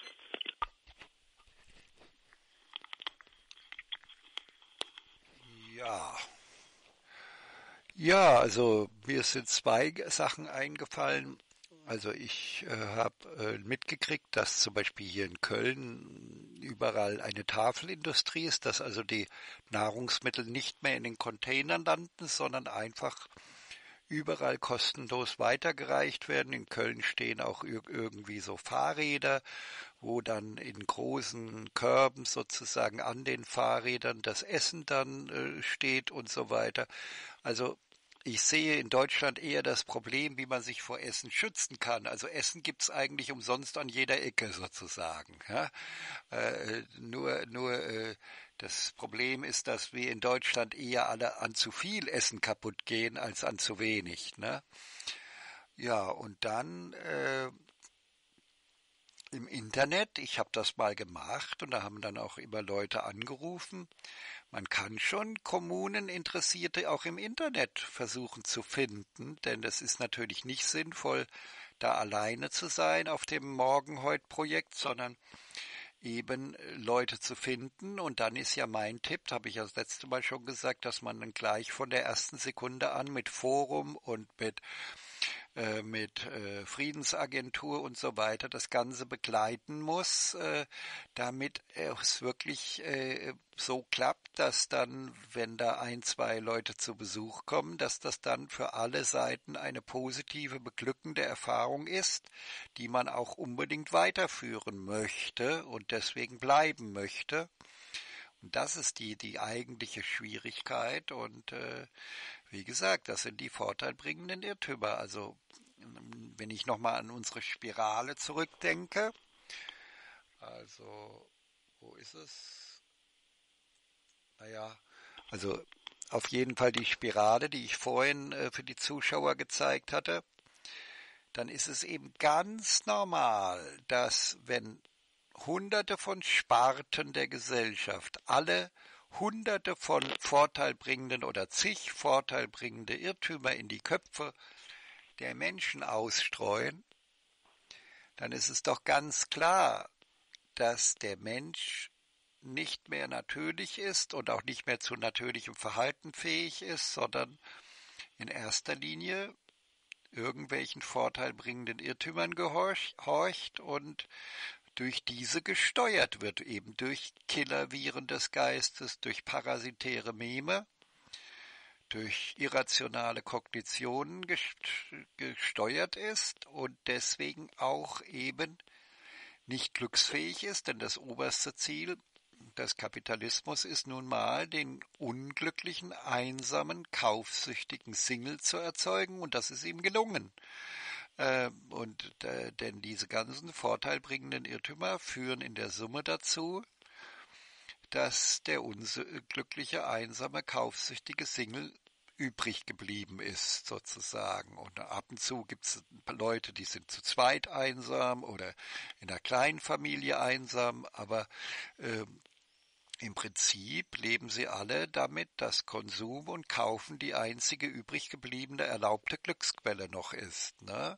Speaker 2: Ja. Ja, also mir sind zwei Sachen eingefallen. Also ich äh, habe äh, mitgekriegt, dass zum Beispiel hier in Köln überall eine Tafelindustrie ist, dass also die Nahrungsmittel nicht mehr in den Containern landen, sondern einfach überall kostenlos weitergereicht werden. In Köln stehen auch ir irgendwie so Fahrräder, wo dann in großen Körben sozusagen an den Fahrrädern das Essen dann äh, steht und so weiter. Also ich sehe in Deutschland eher das Problem, wie man sich vor Essen schützen kann. Also Essen gibt's eigentlich umsonst an jeder Ecke sozusagen. Ja? Äh, nur nur äh, das Problem ist, dass wir in Deutschland eher alle an zu viel Essen kaputt gehen als an zu wenig. Ne? Ja, und dann äh, im Internet, ich habe das mal gemacht und da haben dann auch immer Leute angerufen. Man kann schon Kommuneninteressierte auch im Internet versuchen zu finden, denn es ist natürlich nicht sinnvoll, da alleine zu sein auf dem Morgenheut-Projekt, sondern eben Leute zu finden. Und dann ist ja mein Tipp, habe ich ja das letzte Mal schon gesagt, dass man dann gleich von der ersten Sekunde an mit Forum und mit äh, mit äh, Friedensagentur und so weiter das Ganze begleiten muss, äh, damit es wirklich äh, so klappt, dass dann, wenn da ein, zwei Leute zu Besuch kommen, dass das dann für alle Seiten eine positive, beglückende Erfahrung ist, die man auch unbedingt weiterführen möchte und deswegen bleiben möchte. Und das ist die, die eigentliche Schwierigkeit und äh, wie gesagt, das sind die vorteilbringenden Irrtümer. Also wenn ich nochmal an unsere Spirale zurückdenke, also wo ist es? Naja, also auf jeden Fall die Spirale, die ich vorhin äh, für die Zuschauer gezeigt hatte, dann ist es eben ganz normal, dass wenn Hunderte von Sparten der Gesellschaft alle Hunderte von vorteilbringenden oder zig vorteilbringende Irrtümer in die Köpfe der Menschen ausstreuen, dann ist es doch ganz klar, dass der Mensch nicht mehr natürlich ist und auch nicht mehr zu natürlichem Verhalten fähig ist, sondern in erster Linie irgendwelchen vorteilbringenden Irrtümern gehorcht und durch diese gesteuert wird, eben durch Killerviren des Geistes, durch parasitäre Meme, durch irrationale Kognitionen gesteuert ist und deswegen auch eben nicht glücksfähig ist, denn das oberste Ziel des Kapitalismus ist nun mal, den unglücklichen, einsamen, kaufsüchtigen Single zu erzeugen und das ist ihm gelungen. Äh, und äh, denn diese ganzen vorteilbringenden Irrtümer führen in der Summe dazu, dass der unglückliche, einsame, kaufsüchtige Single übrig geblieben ist, sozusagen. Und ab und zu gibt es Leute, die sind zu zweit einsam oder in einer kleinen Familie einsam, aber äh, im Prinzip leben sie alle damit, dass Konsum und Kaufen die einzige übrig gebliebene erlaubte Glücksquelle noch ist, ne?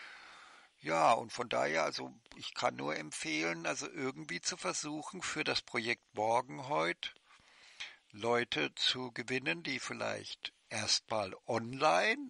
Speaker 2: Ja, und von daher, also ich kann nur empfehlen, also irgendwie zu versuchen, für das Projekt Morgenheut Leute zu gewinnen, die vielleicht erstmal online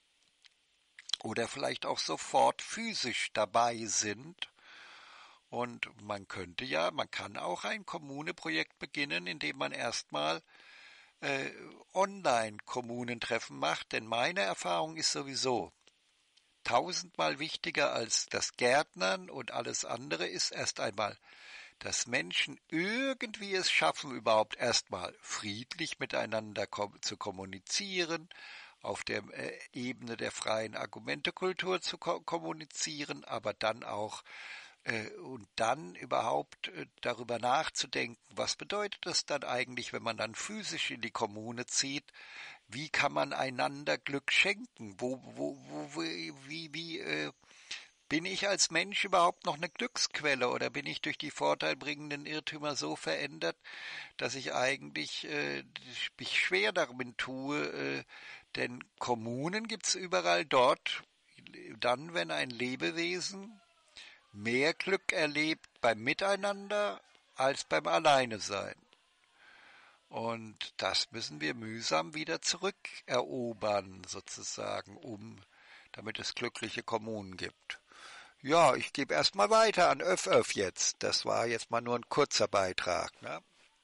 Speaker 2: oder vielleicht auch sofort physisch dabei sind. Und man könnte ja, man kann auch ein Kommuneprojekt beginnen, indem man erstmal äh, Online-Kommunentreffen macht, denn meine Erfahrung ist sowieso, tausendmal wichtiger als das Gärtnern und alles andere ist erst einmal, dass Menschen irgendwie es schaffen, überhaupt erstmal friedlich miteinander kom- zu kommunizieren, auf der äh, Ebene der freien Argumentekultur zu ko- kommunizieren, aber dann auch äh, und dann überhaupt äh, darüber nachzudenken, was bedeutet das dann eigentlich, wenn man dann physisch in die Kommune zieht, wie kann man einander Glück schenken? Wo, wo, wo, wie, wie äh, bin ich als Mensch überhaupt noch eine Glücksquelle oder bin ich durch die vorteilbringenden Irrtümer so verändert, dass ich eigentlich äh, mich schwer damit tue, äh, denn Kommunen gibt es überall dort, dann, wenn ein Lebewesen mehr Glück erlebt beim Miteinander als beim Alleinesein. Und das müssen wir mühsam wieder zurückerobern, sozusagen, um, damit es glückliche Kommunen gibt. Ja, ich gebe erstmal weiter an Öff Öff jetzt. Das war jetzt mal nur ein kurzer Beitrag, ne?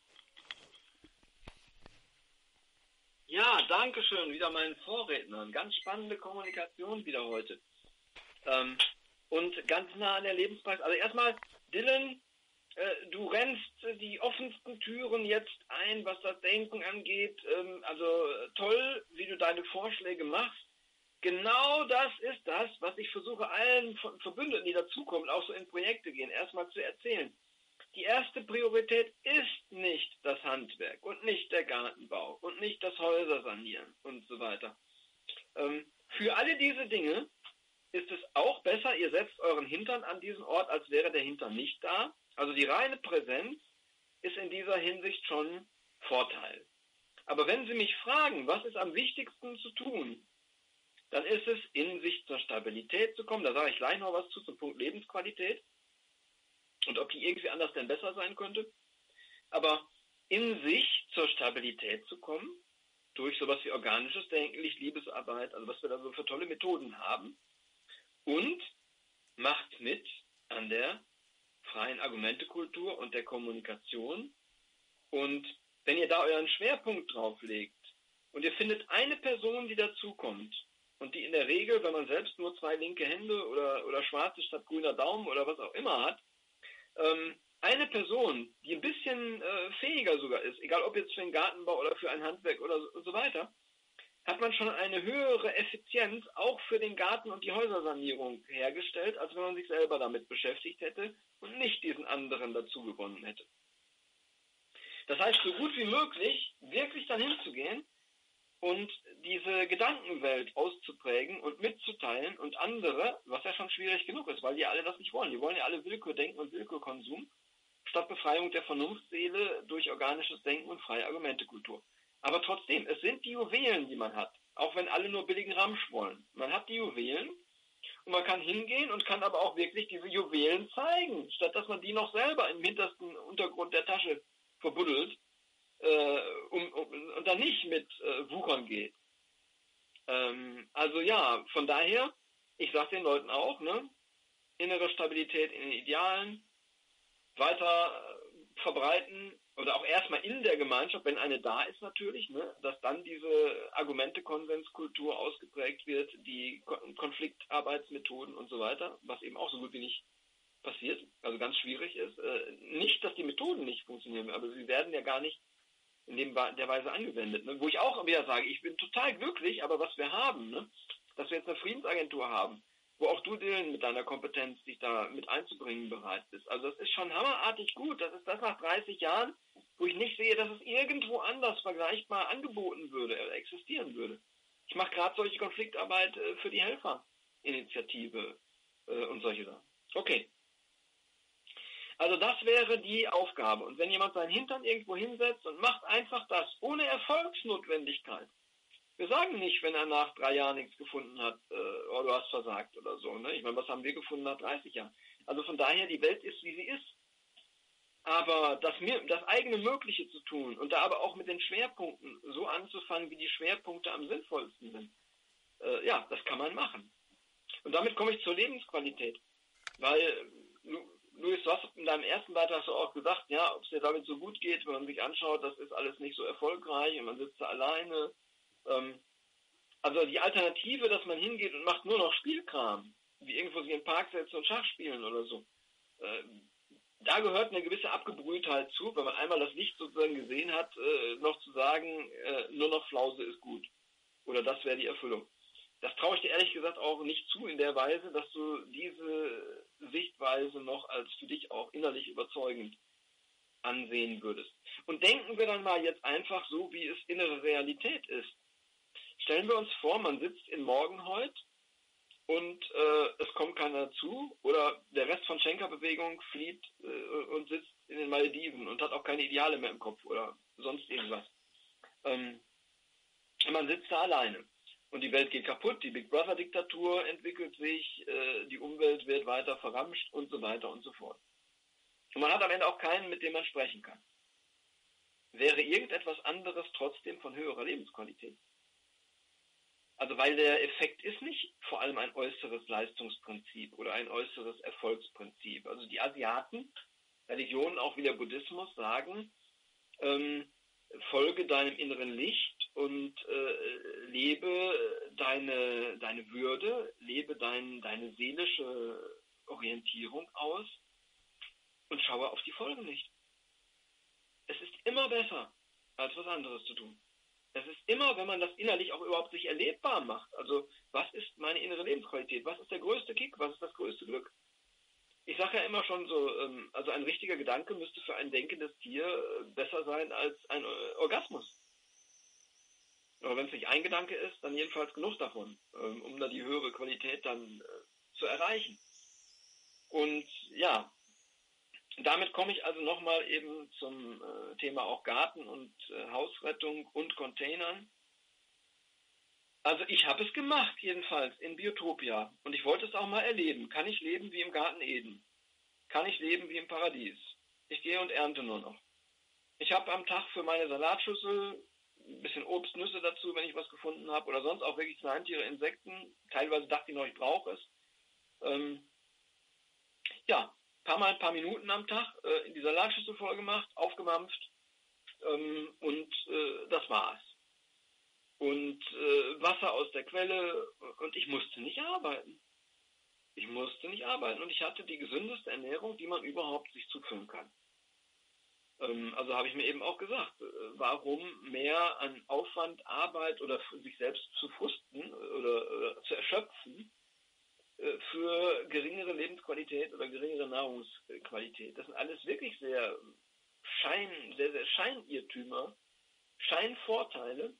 Speaker 1: Ja, danke schön, wieder meinen Vorrednern. Ganz spannende Kommunikation wieder heute. Ähm, und ganz nah an der Lebenspraxis. Also erstmal, Dylan, äh, du rennst die offensten Türen jetzt ein, was das Denken angeht. Ähm, also toll, wie du deine Vorschläge machst. Genau das ist das, was ich versuche allen Verbündeten, die dazukommen, auch so in Projekte gehen, erstmal zu erzählen. Die erste Priorität ist nicht das Handwerk und nicht der Gartenbau und nicht das Häusersanieren und so weiter. Ähm, für alle diese Dinge ist es auch besser, ihr setzt euren Hintern an diesen Ort, als wäre der Hintern nicht da. Also die reine Präsenz ist in dieser Hinsicht schon Vorteil. Aber wenn Sie mich fragen, was ist am wichtigsten zu tun, dann ist es, in sich zur Stabilität zu kommen. Da sage ich gleich noch was zu zum Punkt Lebensqualität. Und ob die irgendwie anders denn besser sein könnte. Aber in sich zur Stabilität zu kommen, durch sowas wie organisches Denken, Liebesarbeit, also was wir da so für tolle Methoden haben. Und macht mit an der freien Argumentekultur und der Kommunikation. Und wenn ihr da euren Schwerpunkt drauf legt und ihr findet eine Person, die dazukommt und die in der Regel, wenn man selbst nur zwei linke Hände oder, oder schwarze statt grüner Daumen oder was auch immer hat, Ähm, eine Person, die ein bisschen äh, fähiger sogar ist, egal ob jetzt für einen Gartenbau oder für ein Handwerk oder so, und so weiter, hat man schon eine höhere Effizienz auch für den Garten und die Häusersanierung hergestellt, als wenn man sich selber damit beschäftigt hätte und nicht diesen anderen dazu gewonnen hätte. Das heißt, so gut wie möglich wirklich dann hinzugehen und diese Gedankenwelt auszuprägen und mitzuteilen und andere, was ja schon schwierig genug ist, weil die alle das nicht wollen. Die wollen ja alle Willkürdenken und Willkürkonsum statt Befreiung der Vernunftseele durch organisches Denken und freie Argumentekultur. Aber trotzdem, es sind die Juwelen, die man hat, auch wenn alle nur billigen Ramsch wollen. Man hat die Juwelen und man kann hingehen und kann aber auch wirklich diese Juwelen zeigen, statt dass man die noch selber im hintersten Untergrund der Tasche verbuddelt. Äh, um, um, und dann nicht mit äh, Wuchern geht. Ähm, also ja, von daher, ich sage den Leuten auch, ne, innere Stabilität in den Idealen, weiter äh, verbreiten oder auch erstmal in der Gemeinschaft, wenn eine da ist natürlich, ne, dass dann diese Argumente-Konsenskultur ausgeprägt wird, die Ko- Konfliktarbeitsmethoden und so weiter, was eben auch so gut wie nicht passiert, also ganz schwierig ist. Äh, nicht, dass die Methoden nicht funktionieren, aber sie werden ja gar nicht in dem, der Weise angewendet. Ne? Wo ich auch wieder sage, ich bin total glücklich, aber was wir haben, ne? Dass wir jetzt eine Friedensagentur haben, wo auch du, Dylan, mit deiner Kompetenz dich da mit einzubringen bereit bist. Also das ist schon hammerartig gut. Das ist das nach dreißig Jahren, wo ich nicht sehe, dass es irgendwo anders vergleichbar angeboten würde oder existieren würde. Ich mache gerade solche Konfliktarbeit äh, für die Helferinitiative äh, und solche Sachen. Okay. Also das wäre die Aufgabe. Und wenn jemand seinen Hintern irgendwo hinsetzt und macht einfach das, ohne Erfolgsnotwendigkeit. Wir sagen nicht, wenn er nach drei Jahren nichts gefunden hat, äh, oh, du hast versagt oder so. Ne? Ich meine, was haben wir gefunden nach dreißig Jahren? Also von daher, die Welt ist, wie sie ist. Aber das, das eigene Mögliche zu tun und da aber auch mit den Schwerpunkten so anzufangen, wie die Schwerpunkte am sinnvollsten sind, äh, ja, das kann man machen. Und damit komme ich zur Lebensqualität. Weil... Luis, du hast in deinem ersten Beitrag so auch gesagt, ja, ob es dir damit so gut geht, wenn man sich anschaut, das ist alles nicht so erfolgreich und man sitzt da alleine. Ähm, also die Alternative, dass man hingeht und macht nur noch Spielkram, wie irgendwo sich in den Park setzen und Schach spielen oder so, äh, da gehört eine gewisse Abgebrühtheit zu, wenn man einmal das Licht sozusagen gesehen hat, äh, noch zu sagen, äh, nur noch Flause ist gut. Oder das wäre die Erfüllung. Das traue ich dir ehrlich gesagt auch nicht zu in der Weise, dass du diese Sichtweise noch als für dich auch innerlich überzeugend ansehen würdest. Und denken wir dann mal jetzt einfach so, wie es innere Realität ist. Stellen wir uns vor, man sitzt in Morgenholt und äh, es kommt keiner dazu oder der Rest von Schenkerbewegung flieht äh, und sitzt in den Malediven und hat auch keine Ideale mehr im Kopf oder sonst irgendwas. Ähm, man sitzt da alleine und die Welt geht kaputt, die Big Brother Diktatur entwickelt sich, äh, die Umwelt wird weiter verramscht und so weiter und so fort. Und man hat am Ende auch keinen, mit dem man sprechen kann. Wäre irgendetwas anderes trotzdem von höherer Lebensqualität? Also weil der Effekt ist nicht vor allem ein äußeres Leistungsprinzip oder ein äußeres Erfolgsprinzip. Also die Asiaten, Religionen auch wie der Buddhismus sagen, ähm, folge deinem inneren Licht und äh, lebe deine, deine Würde, lebe dein, deine seelische Orientierung aus und schaue auf die Folgen nicht. Es ist immer besser, als was anderes zu tun. Es ist immer, wenn man das innerlich auch überhaupt sich erlebbar macht. Also, was ist meine innere Lebensqualität? Was ist der größte Kick? Was ist das größte Glück? Ich sage ja immer schon so, also ein richtiger Gedanke müsste für ein denkendes Tier besser sein als ein Orgasmus. Aber wenn es nicht ein Gedanke ist, dann jedenfalls genug davon, um da die höhere Qualität dann zu erreichen. Und ja, damit komme ich also nochmal eben zum äh, Thema auch Garten und äh, Hausrettung und Containern. Also ich habe es gemacht, jedenfalls in Biotopia. Und ich wollte es auch mal erleben. Kann ich leben wie im Garten Eden? Kann ich leben wie im Paradies? Ich gehe und ernte nur noch. Ich habe am Tag für meine Salatschüssel ein bisschen Obst, Nüsse dazu, wenn ich was gefunden habe. Oder sonst auch wirklich Kleintiere, Insekten. Teilweise dachte ich noch, ich brauche es. Ähm, ja. Paar Mal ein paar Minuten am Tag äh, in die Salatschüssel voll gemacht, aufgemampft ähm, und äh, das war's. Und äh, Wasser aus der Quelle und ich musste nicht arbeiten. Ich musste nicht arbeiten und ich hatte die gesündeste Ernährung, die man überhaupt sich zuführen kann. Ähm, also habe ich mir eben auch gesagt, äh, warum mehr an Aufwand, Arbeit oder sich selbst zu frusten oder, oder zu erschöpfen, für geringere Lebensqualität oder geringere Nahrungsqualität. Das sind alles wirklich sehr Schein, sehr, sehr Scheinirrtümer, Scheinvorteile,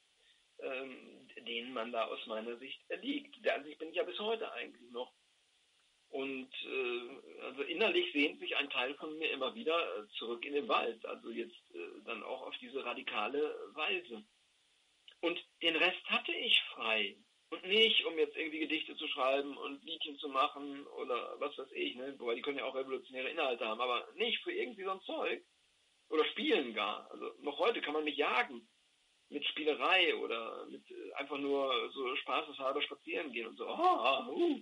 Speaker 1: ähm, denen man da aus meiner Sicht erliegt. Der Ansicht bin ich ja bis heute eigentlich noch. Und äh, also innerlich sehnt sich ein Teil von mir immer wieder zurück in den Wald, also jetzt äh, dann auch auf diese radikale Weise. Und den Rest hatte ich frei. Und nicht, um jetzt irgendwie Gedichte zu schreiben und Liedchen zu machen oder was weiß ich, ne? Wobei die können ja auch revolutionäre Inhalte haben, aber nicht für irgendwie so ein Zeug. Oder spielen gar. Also noch heute kann man mich jagen. Mit Spielerei oder mit einfach nur so spaßeshalber spazieren gehen und so. Oh, uh.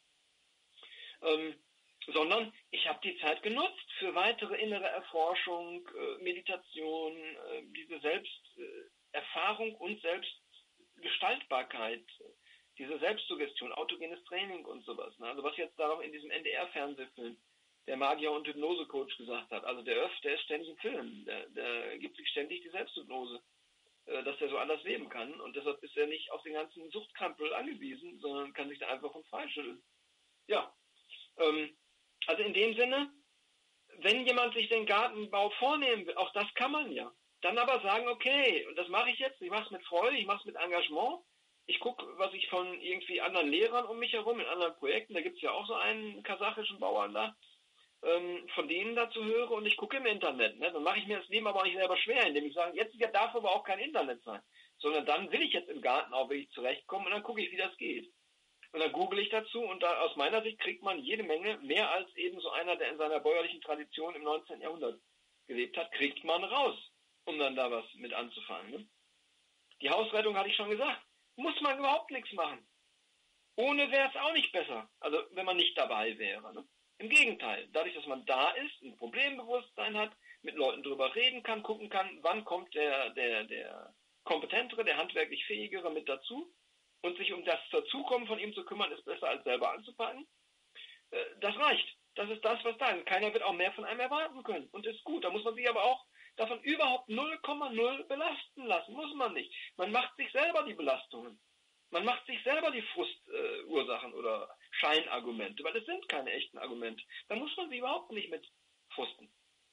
Speaker 1: ähm, sondern ich habe die Zeit genutzt für weitere innere Erforschung, äh, Meditation, äh, diese Selbsterfahrung und Selbstgestaltbarkeit, diese Selbstsuggestion, autogenes Training und sowas. Ne? Also was jetzt da noch in diesem N D R-Fernsehfilm der Magier- und Hypnose-Coach gesagt hat. Also der Öff, der ist ständig im Film. Der, der gibt sich ständig die Selbsthypnose, äh, dass er so anders leben kann. Und deshalb ist er nicht auf den ganzen Suchtkrampel angewiesen, sondern kann sich da einfach von freischütteln. Ja, ähm, also in dem Sinne, wenn jemand sich den Gartenbau vornehmen will, auch das kann man ja. Dann aber sagen, okay, und das mache ich jetzt, ich mache es mit Freude, ich mache es mit Engagement. Ich gucke, was ich von irgendwie anderen Lehrern um mich herum, in anderen Projekten, da gibt es ja auch so einen kasachischen Bauern da, ähm, von denen dazu höre und ich gucke im Internet. Ne? Dann mache ich mir das Leben aber auch nicht selber schwer, indem ich sage, jetzt darf aber auch kein Internet sein. Sondern dann will ich jetzt im Garten auch wirklich zurechtkommen und dann gucke ich, wie das geht. Und dann google ich dazu und da aus meiner Sicht kriegt man jede Menge, mehr als eben so einer, der in seiner bäuerlichen Tradition im neunzehnten Jahrhundert gelebt hat, kriegt man raus, um dann da was mit anzufangen. Ne? Die Hausrettung hatte ich schon gesagt, muss man überhaupt nichts machen. Ohne wäre es auch nicht besser, also wenn man nicht dabei wäre. Ne? Im Gegenteil, dadurch, dass man da ist, ein Problembewusstsein hat, mit Leuten drüber reden kann, gucken kann, wann kommt der, der, der kompetentere, der handwerklich fähigere mit dazu und sich um das Dazukommen von ihm zu kümmern, ist besser als selber anzupacken. Äh, das reicht. Das ist das, was da ist. Keiner wird auch mehr von einem erwarten können und ist gut. Da muss man sich aber auch davon überhaupt null Komma null belasten lassen. Muss man nicht. Man macht sich selber die Belastungen. Man macht sich selber die Frustursachen äh, oder Scheinargumente, weil es sind keine echten Argumente. Da muss man sich überhaupt nicht mit frusten.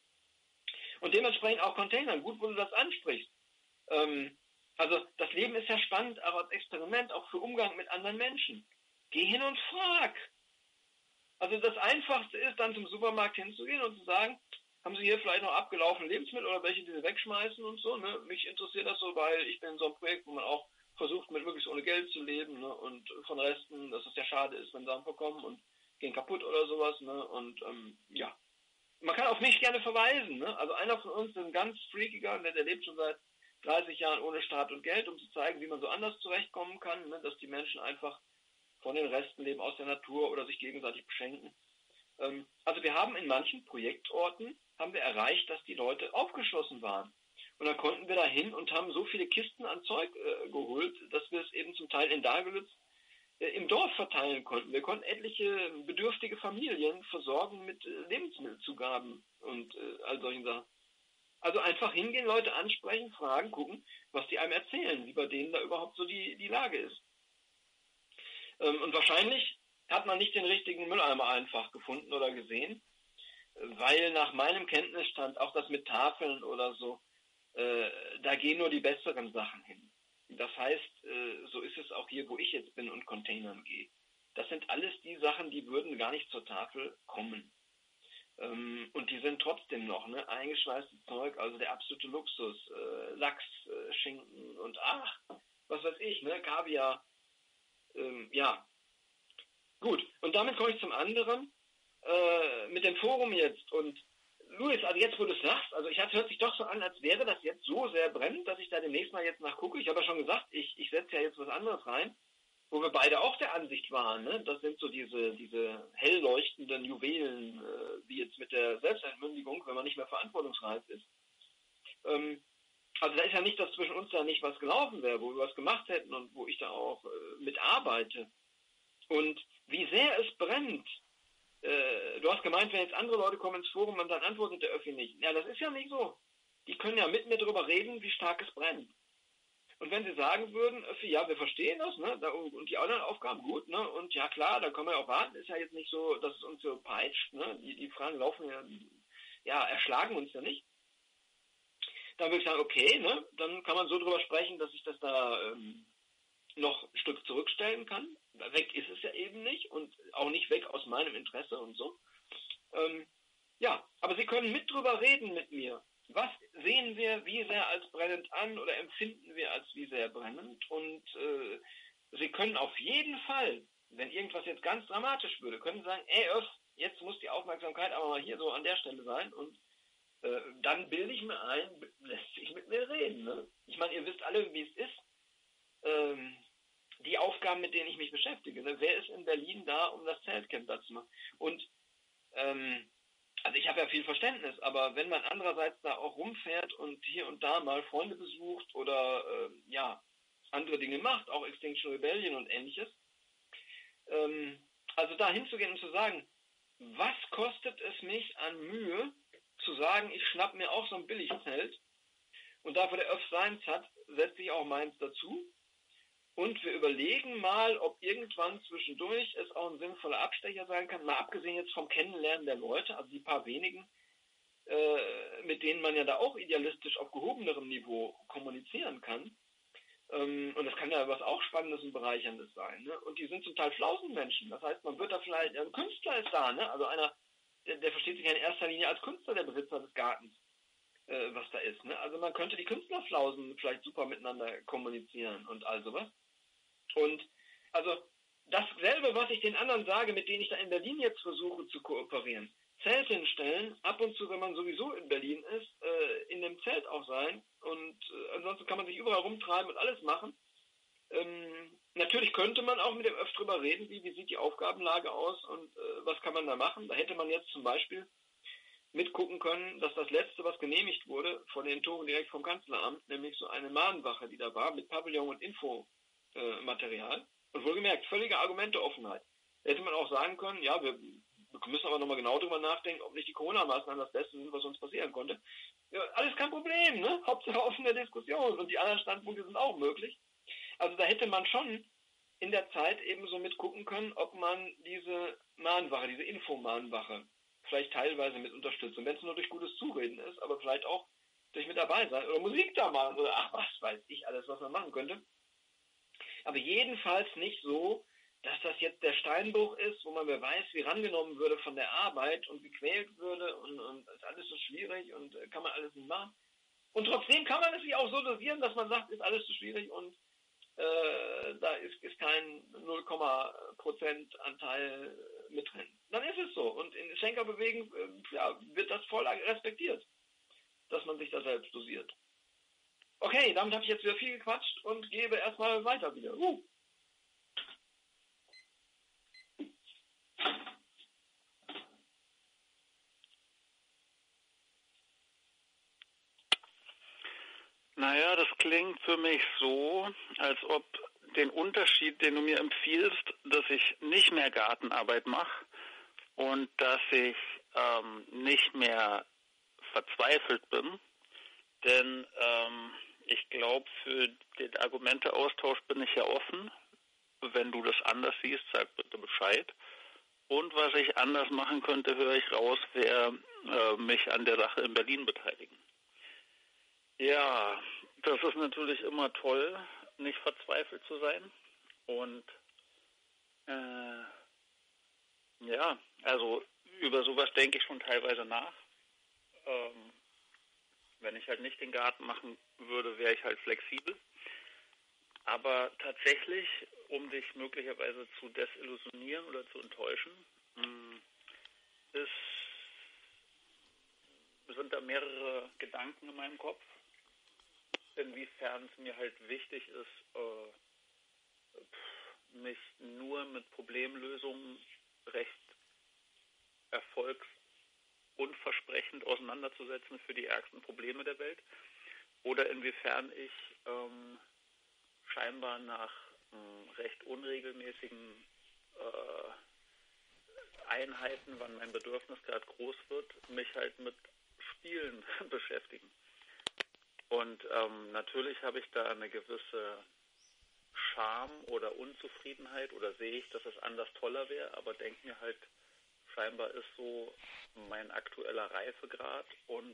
Speaker 1: Und dementsprechend auch Containern. Gut, wo du das ansprichst. Ähm, also das Leben ist ja spannend, aber als Experiment auch für Umgang mit anderen Menschen. geh hin und frag. Also das Einfachste ist, dann zum Supermarkt hinzugehen und zu sagen, haben Sie hier vielleicht noch abgelaufene Lebensmittel oder welche, die Sie wegschmeißen und so. Ne? Mich interessiert das so, weil ich bin in so einem Projekt, wo man auch versucht, mit möglichst ohne Geld zu leben, ne? Und von Resten, dass es ja schade ist, wenn Sachen verkommen und gehen kaputt oder sowas. Ne? Und ähm, ja, man kann auf mich gerne verweisen. Ne? Also einer von uns ist ein ganz freakiger, der, der lebt schon seit dreißig Jahren ohne Staat und Geld, um zu zeigen, wie man so anders zurechtkommen kann, ne? Dass die Menschen einfach von den Resten leben aus der Natur oder sich gegenseitig beschenken. Ähm, also wir haben in manchen Projektorten haben wir erreicht, dass die Leute aufgeschlossen waren. Und dann konnten wir da hin und haben so viele Kisten an Zeug äh, geholt, dass wir es eben zum Teil in Dagelitz äh, im Dorf verteilen konnten. Wir konnten etliche bedürftige Familien versorgen mit äh, Lebensmittelzugaben und äh, all solchen Sachen. Also einfach hingehen, Leute ansprechen, fragen, gucken, was die einem erzählen, wie bei denen da überhaupt so die, die Lage ist. Ähm, und wahrscheinlich hat man nicht den richtigen Mülleimer einfach gefunden oder gesehen, weil nach meinem Kenntnisstand auch das mit Tafeln oder so, äh, da gehen nur die besseren Sachen hin. Das heißt, äh, so ist es auch hier, wo ich jetzt bin und Containern gehe. Das sind alles die Sachen, die würden gar nicht zur Tafel kommen. Ähm, und die sind trotzdem noch, ne, eingeschweißtes Zeug, also der absolute Luxus, äh, Lachs, äh, Schinken und ach, was weiß ich, ne, Kaviar, ähm, ja. Gut, und damit komme ich zum anderen, äh, mit dem Forum jetzt. Und Luis, also jetzt, wo du es sagst, also ich hatte, hört sich doch so an, als wäre das jetzt so sehr brennend, dass ich da demnächst mal jetzt nachgucke. Ich habe ja schon gesagt, ich, ich setze ja jetzt was anderes rein, wo wir beide auch der Ansicht waren, ne? Das sind so diese, diese hell leuchtenden Juwelen, äh, wie jetzt mit der Selbstentmündigung, wenn man nicht mehr verantwortungsreif ist. Ähm, also da ist ja nicht, dass zwischen uns da nicht was gelaufen wäre, wo wir was gemacht hätten und wo ich da auch äh, mitarbeite. Und wie sehr es brennt. Äh, du hast gemeint, wenn jetzt andere Leute kommen ins Forum und dann antwortet der Öffi nicht. Ja, das ist ja nicht so. Die können ja mit mir darüber reden, wie stark es brennt. Und wenn sie sagen würden, Öffi, ja, wir verstehen das, ne, und die anderen Aufgaben gut, ne, und ja klar, da können wir auch warten, ist ja jetzt nicht so, dass es uns so peitscht, ne, die, die Fragen laufen ja, ja, erschlagen uns ja nicht. Dann würde ich sagen, okay, ne, dann kann man so drüber sprechen, dass ich das da ähm, noch ein Stück zurückstellen kann. Weg ist es ja eben nicht und auch nicht weg aus meinem Interesse und so. Ähm, ja, aber Sie können mit drüber reden mit mir. Was sehen wir wie sehr als brennend an oder empfinden wir als wie sehr brennend? Und äh, Sie können auf jeden Fall, wenn irgendwas jetzt ganz dramatisch würde, können Sie sagen, ey Öff, jetzt muss die Aufmerksamkeit aber mal hier so an der Stelle sein und äh, dann bilde ich mir ein, lässt sich mit mir reden. Ne? Ich meine, ihr wisst alle, wie es ist. Ähm, die Aufgaben, mit denen ich mich beschäftige. Ne? Wer ist in Berlin da, um das Zeltcamp da zu machen? Und ähm, also ich habe ja viel Verständnis, aber wenn man andererseits da auch rumfährt und hier und da mal Freunde besucht oder äh, ja, andere Dinge macht, auch Extinction Rebellion und ähnliches, ähm, also da hinzugehen und zu sagen, was kostet es mich an Mühe, zu sagen, ich schnapp mir auch so ein Billigzelt und da wo der Öff seins hat, setze ich auch meins dazu. Und wir überlegen mal, ob irgendwann zwischendurch es auch ein sinnvoller Abstecher sein kann, mal abgesehen jetzt vom Kennenlernen der Leute, also die paar wenigen, äh, mit denen man ja da auch idealistisch auf gehobenerem Niveau kommunizieren kann. Ähm, und das kann ja was auch Spannendes und Bereicherndes sein. Ne? Und die sind zum Teil Flausenmenschen. Das heißt, man wird da vielleicht, ein Künstler ist da, ne? Also einer, der, der versteht sich ja in erster Linie als Künstler, der Besitzer des Gartens, äh, was da ist. Ne? Also man könnte die Künstlerflausen vielleicht super miteinander kommunizieren und all sowas. Und also dasselbe, was ich den anderen sage, mit denen ich da in Berlin jetzt versuche zu kooperieren. Zelt hinstellen, ab und zu, wenn man sowieso in Berlin ist, äh, in dem Zelt auch sein. Und äh, ansonsten kann man sich überall rumtreiben und alles machen. Ähm, natürlich könnte man auch mit dem Öff drüber reden, wie, wie sieht die Aufgabenlage aus und äh, was kann man da machen. Da hätte man jetzt zum Beispiel mitgucken können, dass das Letzte, was genehmigt wurde, von den Toren direkt vom Kanzleramt, nämlich so eine Mahnwache, die da war, mit Pavillon und Info, Material und wohlgemerkt, völlige Argumenteoffenheit. Da hätte man auch sagen können, ja, wir müssen aber nochmal genau drüber nachdenken, ob nicht die Corona-Maßnahmen das Beste sind, was uns passieren konnte. Ja, alles kein Problem, ne? Hauptsache offene Diskussion und die anderen Standpunkte sind auch möglich. Also da hätte man schon in der Zeit eben so mitgucken können, ob man diese Mahnwache, diese Infomahnwache vielleicht teilweise mit unterstützt. Und wenn es nur durch gutes Zureden ist, aber vielleicht auch durch mit dabei sein oder Musik da machen oder ach, was weiß ich alles, was man machen könnte. Aber jedenfalls nicht so, dass das jetzt der Steinbruch ist, wo man wer weiß, wie rangenommen würde von der Arbeit und gequält würde und, und ist alles so schwierig und äh, kann man alles nicht machen. Und trotzdem kann man es sich auch so dosieren, dass man sagt, ist alles zu schwierig und äh, da ist, ist kein null Prozent Anteil mit drin. Dann ist es so. Und in Schenkerbewegung äh, ja, wird das voll respektiert, dass man sich da selbst dosiert. Okay, damit habe ich jetzt wieder viel gequatscht und gebe erstmal weiter wieder. Uh.
Speaker 3: Naja, das klingt für mich so, als ob den Unterschied, den du mir empfiehlst, dass ich nicht mehr Gartenarbeit mache und dass ich ähm, nicht mehr verzweifelt bin, denn ähm, ich glaube, für den Argumenteaustausch bin ich ja offen. Wenn du das anders siehst, sag bitte Bescheid. Und was ich anders machen könnte, höre ich raus, wäre äh, mich an der Sache in Berlin beteiligen. Ja, das ist natürlich immer toll, nicht verzweifelt zu sein. Und äh, ja, also über sowas denke ich schon teilweise nach. Ähm, wenn ich halt nicht den Garten machen würde, wäre ich halt flexibel. Aber tatsächlich, um dich möglicherweise zu desillusionieren oder zu enttäuschen, ist, sind da mehrere Gedanken in meinem Kopf, inwiefern es mir halt wichtig ist, äh, mich nur mit Problemlösungen recht erfolgsunversprechend auseinanderzusetzen für die ärgsten Probleme der Welt, oder inwiefern ich ähm, scheinbar nach ähm, recht unregelmäßigen äh, Einheiten, wann mein Bedürfnis gerade groß wird, mich halt mit Spielen beschäftigen. Und ähm, natürlich habe ich da eine gewisse Scham oder Unzufriedenheit oder sehe ich, dass es anders toller wäre, aber denke mir halt, scheinbar ist so mein aktueller Reifegrad und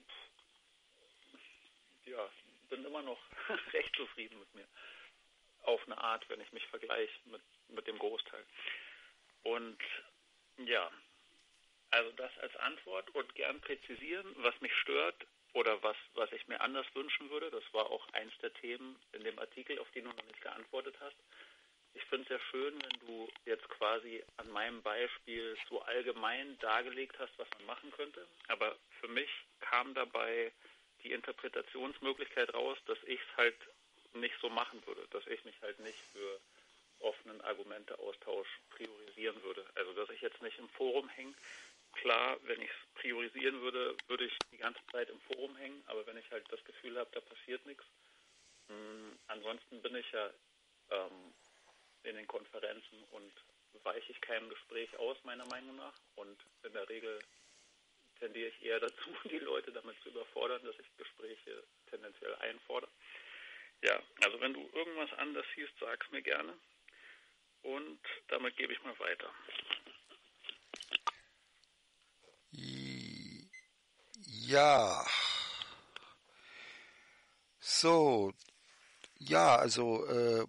Speaker 3: ja, bin immer noch recht zufrieden mit mir. Auf eine Art, wenn ich mich vergleiche mit, mit dem Großteil. Und ja, also das als Antwort und gern präzisieren, was mich stört oder was, was ich mir anders wünschen würde. Das war auch eins der Themen in dem Artikel, auf den du noch nicht geantwortet hast. Ich finde es ja schön, wenn du jetzt quasi an meinem Beispiel so allgemein dargelegt hast, was man machen könnte. Aber für mich kam dabei die Interpretationsmöglichkeit raus, dass ich es halt nicht so machen würde, dass ich mich halt nicht für offenen Argumenteaustausch priorisieren würde. Also dass ich jetzt nicht im Forum hänge. Klar, wenn ich es priorisieren würde, würde ich die ganze Zeit im Forum hängen, aber wenn ich halt das Gefühl habe, da passiert nichts. Mh, ansonsten bin ich ja ähm, in den Konferenzen und weiche ich keinem Gespräch aus, meiner Meinung nach. Und in der Regel tendiere ich eher dazu, die Leute damit zu überfordern, dass ich Gespräche tendenziell einfordere. Ja, also wenn du irgendwas anders siehst, sag's mir gerne. Und damit gebe ich mal weiter.
Speaker 2: Ja. So. Ja, also äh,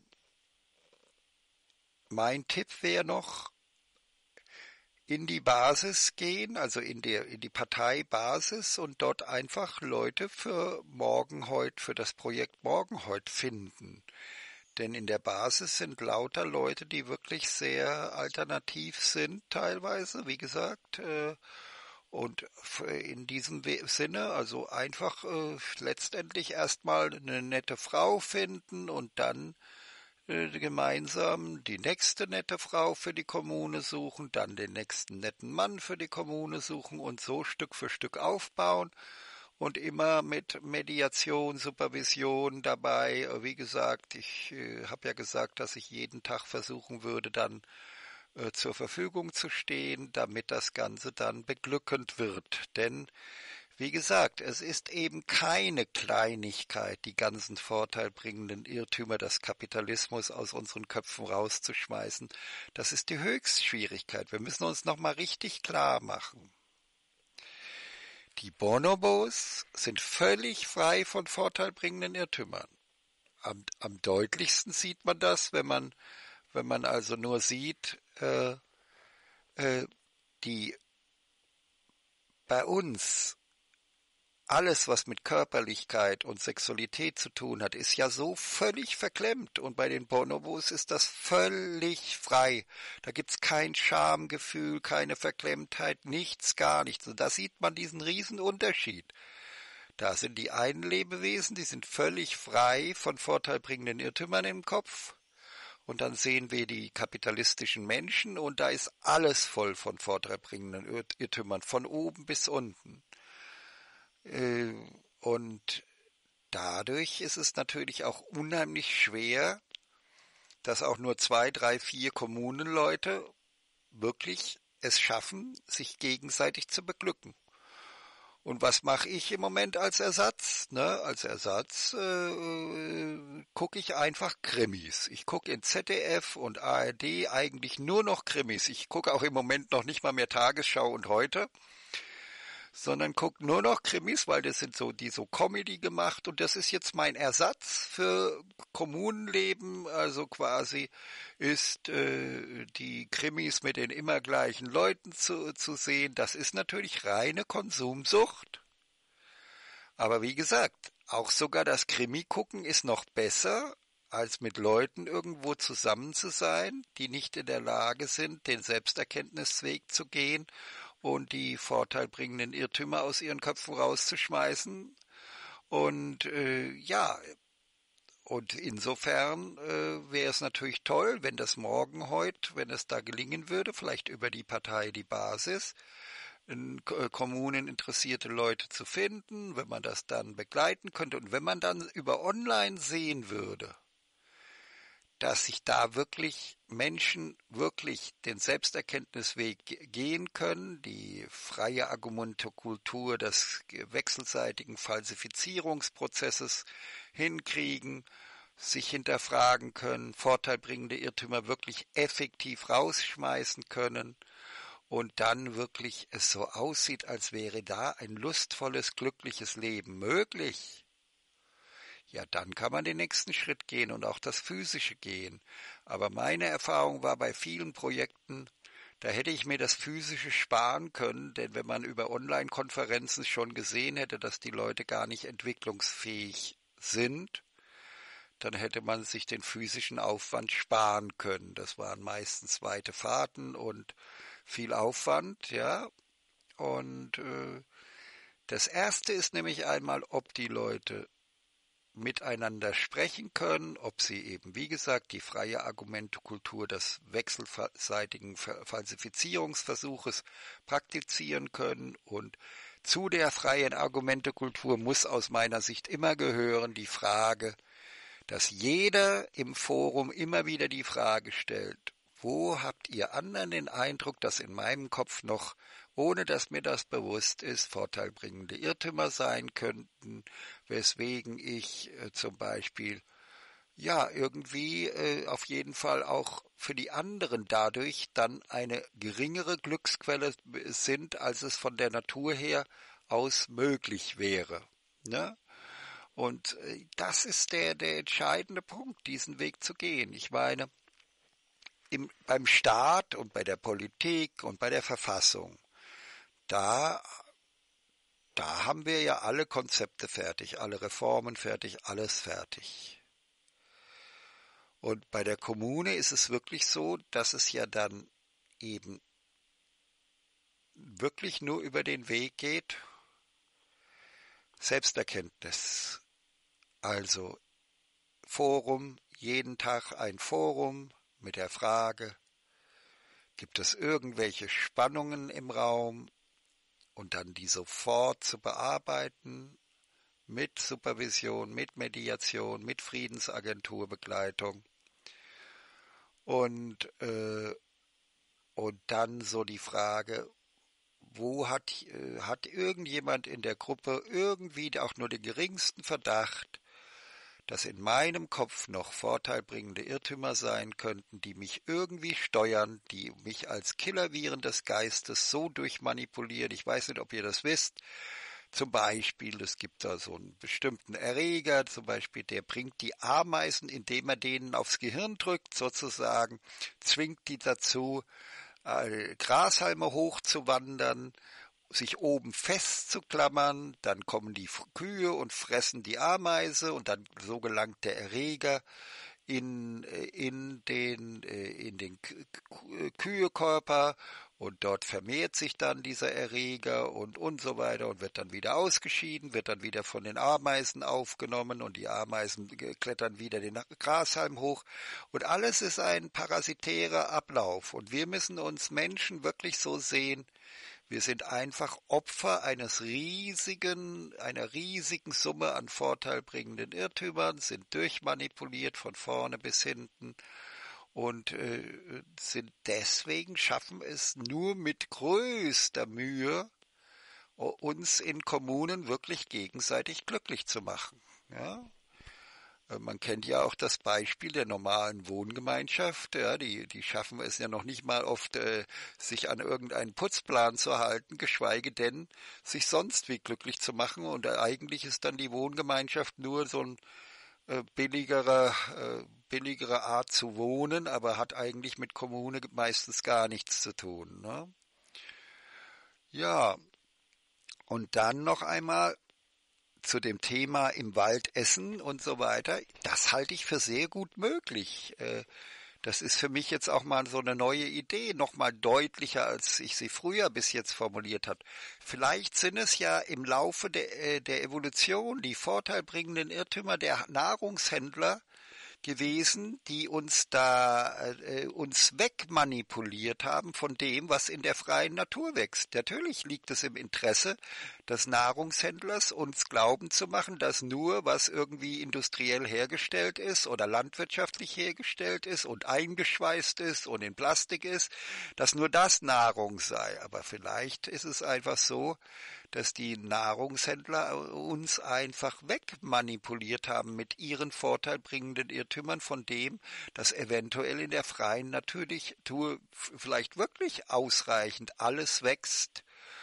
Speaker 2: mein Tipp wäre noch, in die Basis gehen, also in die, in die Parteibasis und dort einfach Leute für Morgenheut, für das Projekt Morgenheut finden. Denn in der Basis sind lauter Leute, die wirklich sehr alternativ sind teilweise, wie gesagt. Äh, und in diesem Sinne, also einfach äh, letztendlich erstmal eine nette Frau finden und dann gemeinsam die nächste nette Frau für die Kommune suchen, dann den nächsten netten Mann für die Kommune suchen und so Stück für Stück aufbauen und immer mit Mediation, Supervision dabei. Wie gesagt, ich äh, habe ja gesagt, dass ich jeden Tag versuchen würde, dann äh, zur Verfügung zu stehen, damit das Ganze dann beglückend wird. Denn wie gesagt, es ist eben keine Kleinigkeit, die ganzen vorteilbringenden Irrtümer des Kapitalismus aus unseren Köpfen rauszuschmeißen. Das ist die Höchstschwierigkeit. Wir müssen uns nochmal richtig klar machen. Die Bonobos sind völlig frei von vorteilbringenden Irrtümern. Am, am deutlichsten sieht man das, wenn man Wenn man also nur sieht, äh, äh, die bei uns alles, was mit Körperlichkeit und Sexualität zu tun hat, ist ja so völlig verklemmt. Und bei den Bonobos ist das völlig frei. Da gibt's kein Schamgefühl, keine Verklemmtheit, nichts, gar nichts. Und da sieht man diesen riesen Unterschied. Da sind die einen Lebewesen, die sind völlig frei von vorteilbringenden Irrtümern im Kopf. Und dann sehen wir die kapitalistischen Menschen und da ist alles voll von vorteilbringenden Irrtümern, von oben bis unten. Und dadurch ist es natürlich auch unheimlich schwer, dass auch nur zwei, drei, vier Kommunenleute wirklich es schaffen, sich gegenseitig zu beglücken. Und was mache ich im Moment als Ersatz? Ne, als Ersatz äh, gucke ich einfach Krimis. Ich gucke in Z D F und A R D eigentlich nur noch Krimis. Ich gucke auch im Moment noch nicht mal mehr Tagesschau und Heute, sondern gucke nur noch Krimis, weil das sind so die so Comedy gemacht und das ist jetzt mein Ersatz für Kommunenleben, also quasi ist äh, die Krimis mit den immer gleichen Leuten zu, zu sehen. Das ist natürlich reine Konsumsucht. Aber wie gesagt, auch sogar das Krimi-Gucken ist noch besser, als mit Leuten irgendwo zusammen zu sein, die nicht in der Lage sind, den Selbsterkenntnisweg zu gehen und die vorteilbringenden Irrtümer aus ihren Köpfen rauszuschmeißen. Und äh, ja, und insofern äh, wäre es natürlich toll, wenn das morgen heute, wenn es da gelingen würde, vielleicht über die Partei Die Basis, in äh, Kommunen interessierte Leute zu finden, wenn man das dann begleiten könnte und wenn man dann über Online sehen würde, dass sich da wirklich Menschen wirklich den Selbsterkenntnisweg gehen können, die freie Argumentokultur des wechselseitigen Falsifizierungsprozesses hinkriegen, sich hinterfragen können, vorteilbringende Irrtümer wirklich effektiv rausschmeißen können und dann wirklich es so aussieht, als wäre da ein lustvolles, glückliches Leben möglich. Ja, dann kann man den nächsten Schritt gehen und auch das Physische gehen. Aber meine Erfahrung war bei vielen Projekten, da hätte ich mir das Physische sparen können, denn wenn man über Online-Konferenzen schon gesehen hätte, dass die Leute gar nicht entwicklungsfähig sind, dann hätte man sich den physischen Aufwand sparen können. Das waren meistens weite Fahrten und viel Aufwand, ja. Und äh, das Erste ist nämlich einmal, ob die Leute miteinander sprechen können, ob sie eben, wie gesagt, die freie Argumentekultur des wechselseitigen Falsifizierungsversuches praktizieren können. Und zu der freien Argumentekultur muss aus meiner Sicht immer gehören die Frage, dass jeder im Forum immer wieder die Frage stellt, wo habt ihr anderen den Eindruck, dass in meinem Kopf noch, ohne dass mir das bewusst ist, vorteilbringende Irrtümer sein könnten, weswegen ich äh, zum Beispiel ja irgendwie äh, auf jeden Fall auch für die anderen dadurch dann eine geringere Glücksquelle sind, als es von der Natur her aus möglich wäre. Ne? Und äh, das ist der, der entscheidende Punkt, diesen Weg zu gehen. Ich meine, im, beim Staat und bei der Politik und bei der Verfassung, Da, da haben wir ja alle Konzepte fertig, alle Reformen fertig, alles fertig. Und bei der Kommune ist es wirklich so, dass es ja dann eben wirklich nur über den Weg geht, Selbsterkenntnis. Also Forum, jeden Tag ein Forum mit der Frage, gibt es irgendwelche Spannungen im Raum? Und dann die sofort zu bearbeiten, mit Supervision, mit Mediation, mit Friedensagenturbegleitung. Und, äh, und dann so die Frage, wo hat, äh, hat irgendjemand in der Gruppe irgendwie auch nur den geringsten Verdacht, dass in meinem Kopf noch vorteilbringende Irrtümer sein könnten, die mich irgendwie steuern, die mich als Killerviren des Geistes so durchmanipulieren. Ich weiß nicht, ob ihr das wisst. Zum Beispiel, es gibt da so einen bestimmten Erreger, zum Beispiel, der bringt die Ameisen, indem er denen aufs Gehirn drückt, sozusagen, zwingt die dazu, äh, Grashalme hochzuwandern, sich oben festzuklammern, dann kommen die Kühe und fressen die Ameise und dann so gelangt der Erreger in, in den, in den Kühekörper und dort vermehrt sich dann dieser Erreger und, und so weiter und wird dann wieder ausgeschieden, wird dann wieder von den Ameisen aufgenommen und die Ameisen klettern wieder den Grashalm hoch und alles ist ein parasitärer Ablauf und wir müssen uns Menschen wirklich so sehen, wir sind einfach Opfer eines riesigen, einer riesigen Summe an vorteilbringenden Irrtümern, sind durchmanipuliert von vorne bis hinten und äh, sind deswegen, schaffen es nur mit größter Mühe, uns in Kommunen wirklich gegenseitig glücklich zu machen. Ja? Man kennt ja auch das Beispiel der normalen Wohngemeinschaft. Ja, die, die schaffen es ja noch nicht mal oft, äh, sich an irgendeinen Putzplan zu halten, geschweige denn, sich sonst wie glücklich zu machen. Und äh, eigentlich ist dann die Wohngemeinschaft nur so ein äh, billigerer, äh, billigere Art zu wohnen, aber hat eigentlich mit Kommune meistens gar nichts zu tun. Ne? Ja, und dann noch einmal zu dem Thema im Wald essen und so weiter, das halte ich für sehr gut möglich. Das ist für mich jetzt auch mal so eine neue Idee, noch mal deutlicher, als ich sie früher bis jetzt formuliert habe. Vielleicht sind es ja im Laufe der, der Evolution die vorteilbringenden Irrtümer der Nahrungshändler gewesen, die uns da äh, uns wegmanipuliert haben von dem, was in der freien Natur wächst. Natürlich liegt es im Interesse des Nahrungshändlers, uns glauben zu machen, dass nur was irgendwie industriell hergestellt ist oder landwirtschaftlich hergestellt ist und eingeschweißt ist und in Plastik ist, dass nur das Nahrung sei. Aber vielleicht ist es einfach so, dass die Nahrungshändler uns einfach wegmanipuliert haben mit ihren vorteilbringenden Irrtümern von dem, dass eventuell in der freien Natur vielleicht wirklich ausreichend alles wächst,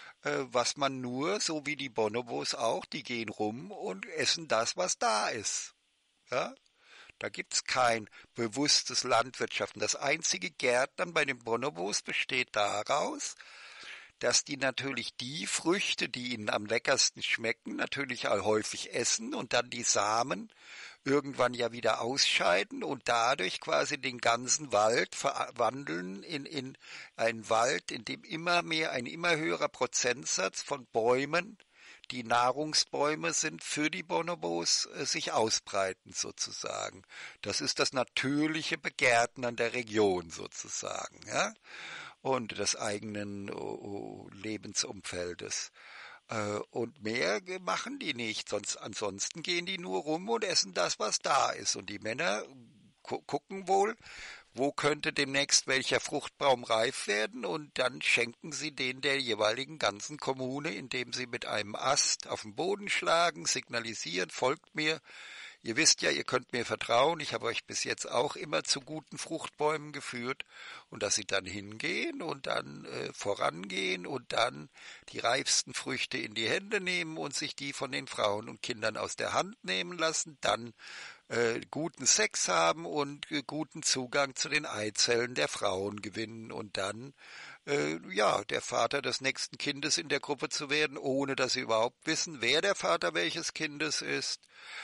Speaker 2: was man nur, so wie die Bonobos auch, die gehen rum und essen das, was da ist. Ja? Da gibt's kein bewusstes Landwirtschaften. Das einzige Gärtnern bei den Bonobos besteht daraus, dass die natürlich die Früchte, die ihnen am leckersten schmecken, natürlich auch häufig essen und dann die Samen irgendwann ja wieder ausscheiden und dadurch quasi den ganzen Wald verwandeln in, in einen Wald, in dem immer mehr, ein immer höherer Prozentsatz von Bäumen, die Nahrungsbäume sind für die Bonobos, sich ausbreiten sozusagen. Das ist das natürliche Begärtnern der Region sozusagen, ja, und des eigenen oh, oh, Lebensumfeldes. Äh, und mehr machen die nicht, sonst ansonsten gehen die nur rum und essen das, was da ist. Und die Männer gu- gucken wohl, wo könnte demnächst welcher Fruchtbaum reif werden, und dann schenken sie den der jeweiligen ganzen Kommune, indem sie mit einem Ast auf den Boden schlagen, signalisieren, folgt mir. Ihr wisst ja, ihr könnt mir vertrauen, ich habe euch bis jetzt auch immer zu guten Fruchtbäumen geführt, und dass sie dann hingehen und dann äh, vorangehen und dann die reifsten Früchte in die Hände nehmen und sich die von den Frauen und Kindern aus der Hand nehmen lassen, dann äh, guten Sex haben und äh, guten Zugang zu den Eizellen der Frauen gewinnen und dann äh, ja, der Vater des nächsten Kindes in der Gruppe zu werden, ohne dass sie überhaupt wissen, wer der Vater welches Kindes ist.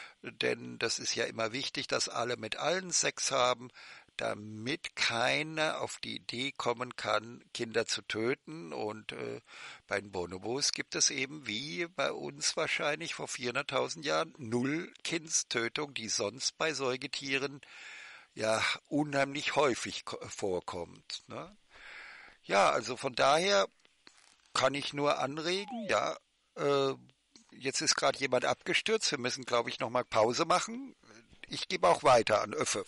Speaker 2: Denn das ist ja immer wichtig, dass alle mit allen Sex haben, damit keiner auf die Idee kommen kann, Kinder zu töten. Und äh, bei den Bonobos gibt es eben, wie bei uns wahrscheinlich vor vierhunderttausend Jahren, null Kindstötung, die sonst bei Säugetieren ja unheimlich häufig vorkommt. Ne? Ja, also von daher kann ich nur anregen, ja, äh, jetzt ist gerade jemand abgestürzt. Wir müssen, glaube ich, nochmal Pause machen. Ich gebe auch weiter an Öffe.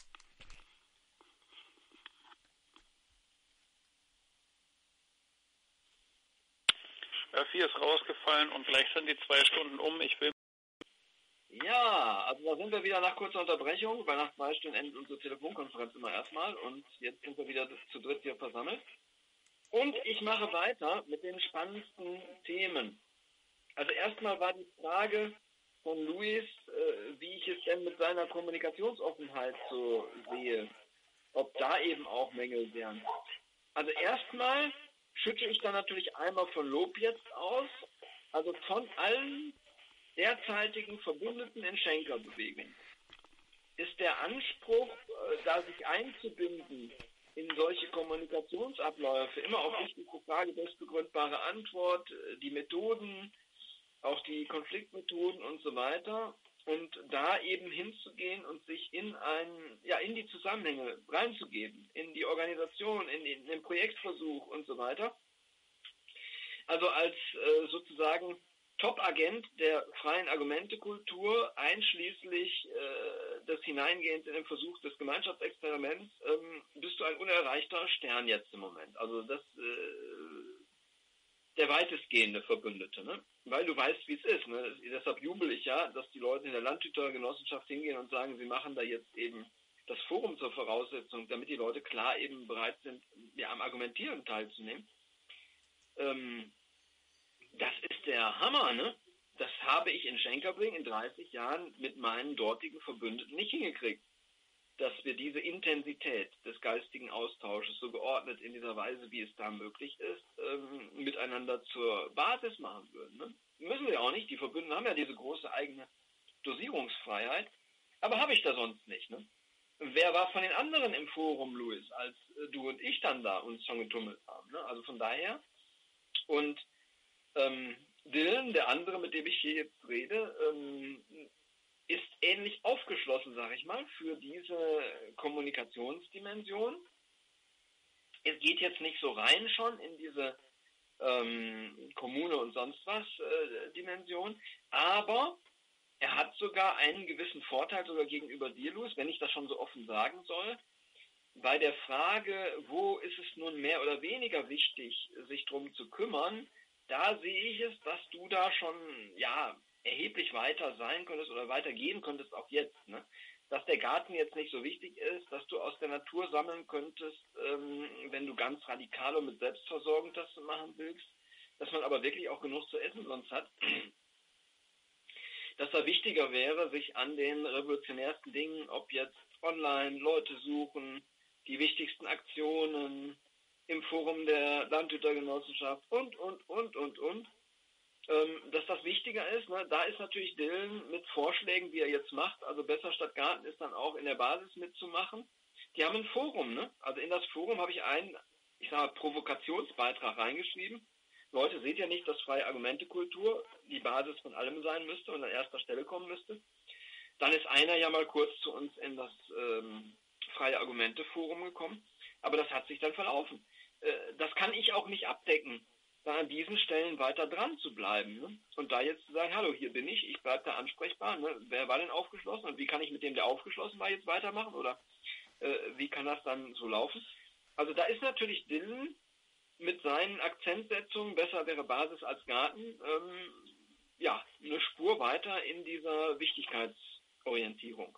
Speaker 3: Öffi ist rausgefallen und gleich sind die zwei Stunden um. Ich will.
Speaker 1: Ja, also da sind wir wieder nach kurzer Unterbrechung, weil nach zwei Stunden endet unsere Telefonkonferenz immer erstmal, und jetzt sind wir wieder zu dritt hier versammelt. Und ich mache weiter mit den spannendsten Themen. Also erstmal war die Frage von Luis, äh, wie ich es denn mit seiner Kommunikationsoffenheit so sehe, ob da eben auch Mängel wären. Also erstmal schütte ich da natürlich einmal von Lob jetzt aus, also von allen derzeitigen Verbündeten in Schenkerbewegung ist der Anspruch, äh, da sich einzubinden in solche Kommunikationsabläufe, immer auf wichtige Frage, bestbegründbare Antwort, äh, die Methoden, auch die Konfliktmethoden und so weiter, und da eben hinzugehen und sich in ein, ja, in die Zusammenhänge reinzugeben, in die Organisation, in, in den Projektversuch und so weiter. Also als äh, sozusagen Top-Agent der freien Argumentekultur, einschließlich äh, des Hineingehens in den Versuch des Gemeinschaftsexperiments, ähm, bist du ein unerreichter Stern jetzt im Moment. Also das äh, der weitestgehende Verbündete, ne? Weil du weißt, wie es ist. Ne? Deshalb jubel ich ja, dass die Leute in der Landhütergenossenschaft hingehen und sagen, sie machen da jetzt eben das Forum zur Voraussetzung, damit die Leute klar eben bereit sind, ja, am Argumentieren teilzunehmen. Ähm, das ist der Hammer, ne? Das habe ich in Schenkerbrink in dreißig Jahren mit meinen dortigen Verbündeten nicht hingekriegt, dass wir diese Intensität des geistigen Austausches so geordnet in dieser Weise, wie es da möglich ist, ähm, miteinander zur Basis machen würden. Ne? Müssen wir auch nicht. Die Verbündeten haben ja diese große eigene Dosierungsfreiheit. Aber habe ich da sonst nicht. Ne? Wer war von den anderen im Forum, Luis, als äh, du und ich dann da uns schon getummelt haben? Ne? Also von daher. Und ähm, Dylan, der andere, mit dem ich hier jetzt rede, ähm, ist ähnlich aufgeschlossen, sage ich mal, für diese Kommunikationsdimension. Es geht jetzt nicht so rein schon in diese ähm, Kommune und sonst was äh, Dimension, aber er hat sogar einen gewissen Vorteil sogar gegenüber dir, Luis, wenn ich das schon so offen sagen soll, bei der Frage, wo ist es nun mehr oder weniger wichtig, sich drum zu kümmern, da sehe ich es, dass du da schon, ja, erheblich weiter sein könntest oder weiter gehen könntest, auch jetzt, ne? Dass der Garten jetzt nicht so wichtig ist, dass du aus der Natur sammeln könntest, ähm, wenn du ganz radikal und mit Selbstversorgung das machen willst, dass man aber wirklich auch genug zu essen sonst hat, dass da wichtiger wäre, sich an den revolutionärsten Dingen, ob jetzt online Leute suchen, die wichtigsten Aktionen im Forum der Landhütergenossenschaft und, und, und, und, und, ähm, dass das wichtiger ist. Ne? Da ist natürlich Dylan mit Vorschlägen, die er jetzt macht, also besser statt Garten ist dann auch in der Basis mitzumachen. Die haben ein Forum, ne? Also in das Forum habe ich einen, ich sage mal, Provokationsbeitrag reingeschrieben. Leute, seht ihr nicht, dass freie Argumentekultur die Basis von allem sein müsste und an erster Stelle kommen müsste? Dann ist einer ja mal kurz zu uns in das ähm, freie Argumente-Forum gekommen, aber das hat sich dann verlaufen. Äh, das kann ich auch nicht abdecken, da an diesen Stellen weiter dran zu bleiben. Ne? Und da jetzt zu sagen, hallo, hier bin ich, ich bleibe da ansprechbar. Ne? Wer war denn aufgeschlossen und wie kann ich mit dem, der aufgeschlossen war, jetzt weitermachen? Oder äh, wie kann das dann so laufen? Also da ist natürlich Dylan mit seinen Akzentsetzungen, besser wäre Basis als Garten, ähm, ja, eine Spur weiter in dieser Wichtigkeitsorientierung.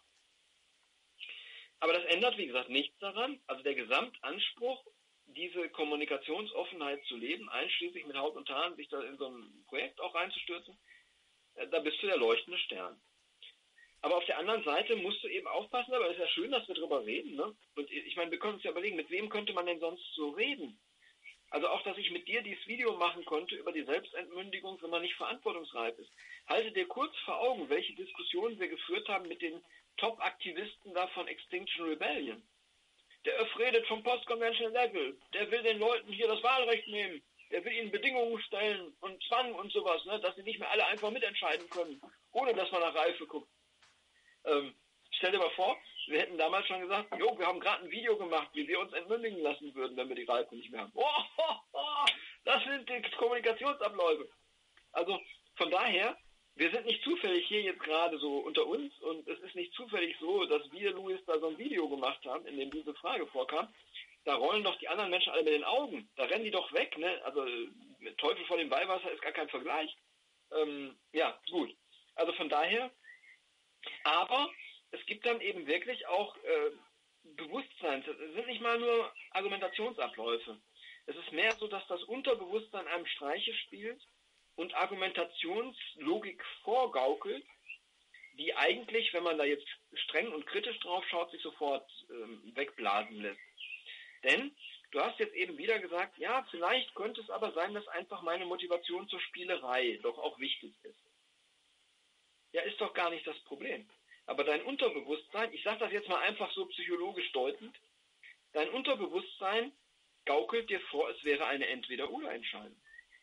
Speaker 1: Aber das ändert, wie gesagt, nichts daran. Also der Gesamtanspruch, diese Kommunikationsoffenheit zu leben, einschließlich mit Haut und Haaren, sich da in so ein Projekt auch reinzustürzen, äh, da bist du der leuchtende Stern. Aber auf der anderen Seite musst du eben aufpassen, aber es ist ja schön, dass wir drüber reden. Ne? Und ich meine, wir können uns ja überlegen, mit wem könnte man denn sonst so reden? Also auch, dass ich mit dir dieses Video machen konnte über die Selbstentmündigung, wenn man nicht verantwortungsreif ist. Halte dir kurz vor Augen, welche Diskussionen wir geführt haben mit den Top-Aktivisten da von Extinction Rebellion. Der Öff redet vom Post-Conventional Level. Der will den Leuten hier das Wahlrecht nehmen. Der will ihnen Bedingungen stellen und Zwang und sowas, ne, dass sie nicht mehr alle einfach mitentscheiden können, ohne dass man nach Reife guckt. Ähm, stell dir mal vor, wir hätten damals schon gesagt, jo, wir haben gerade ein Video gemacht, wie wir uns entmündigen lassen würden, wenn wir die Reife nicht mehr haben. Oh, oh, oh, das sind die Kommunikationsabläufe. Also von daher, wir sind nicht zufällig hier jetzt gerade so unter uns und es ist nicht zufällig so, dass wir, Luis, da so ein Video gemacht haben, in dem diese Frage vorkam. Da rollen doch die anderen Menschen alle mit den Augen. Da rennen die doch weg, ne? Also Teufel vor dem Weihwasser ist gar kein Vergleich. Ähm, ja, gut. Also von daher, aber es gibt dann eben wirklich auch äh, Bewusstsein. Es sind nicht mal nur Argumentationsabläufe. Es ist mehr so, dass das Unterbewusstsein einem Streiche spielt und Argumentationslogik vorgaukelt, die eigentlich, wenn man da jetzt streng und kritisch drauf schaut, sich sofort ähm, wegblasen lässt. Denn du hast jetzt eben wieder gesagt, ja, vielleicht könnte es aber sein, dass einfach meine Motivation zur Spielerei doch auch wichtig ist. Ja, ist doch gar nicht das Problem. Aber dein Unterbewusstsein, ich sage das jetzt mal einfach so psychologisch deutend, dein Unterbewusstsein gaukelt dir vor, es wäre eine Entweder-oder-Entscheidung.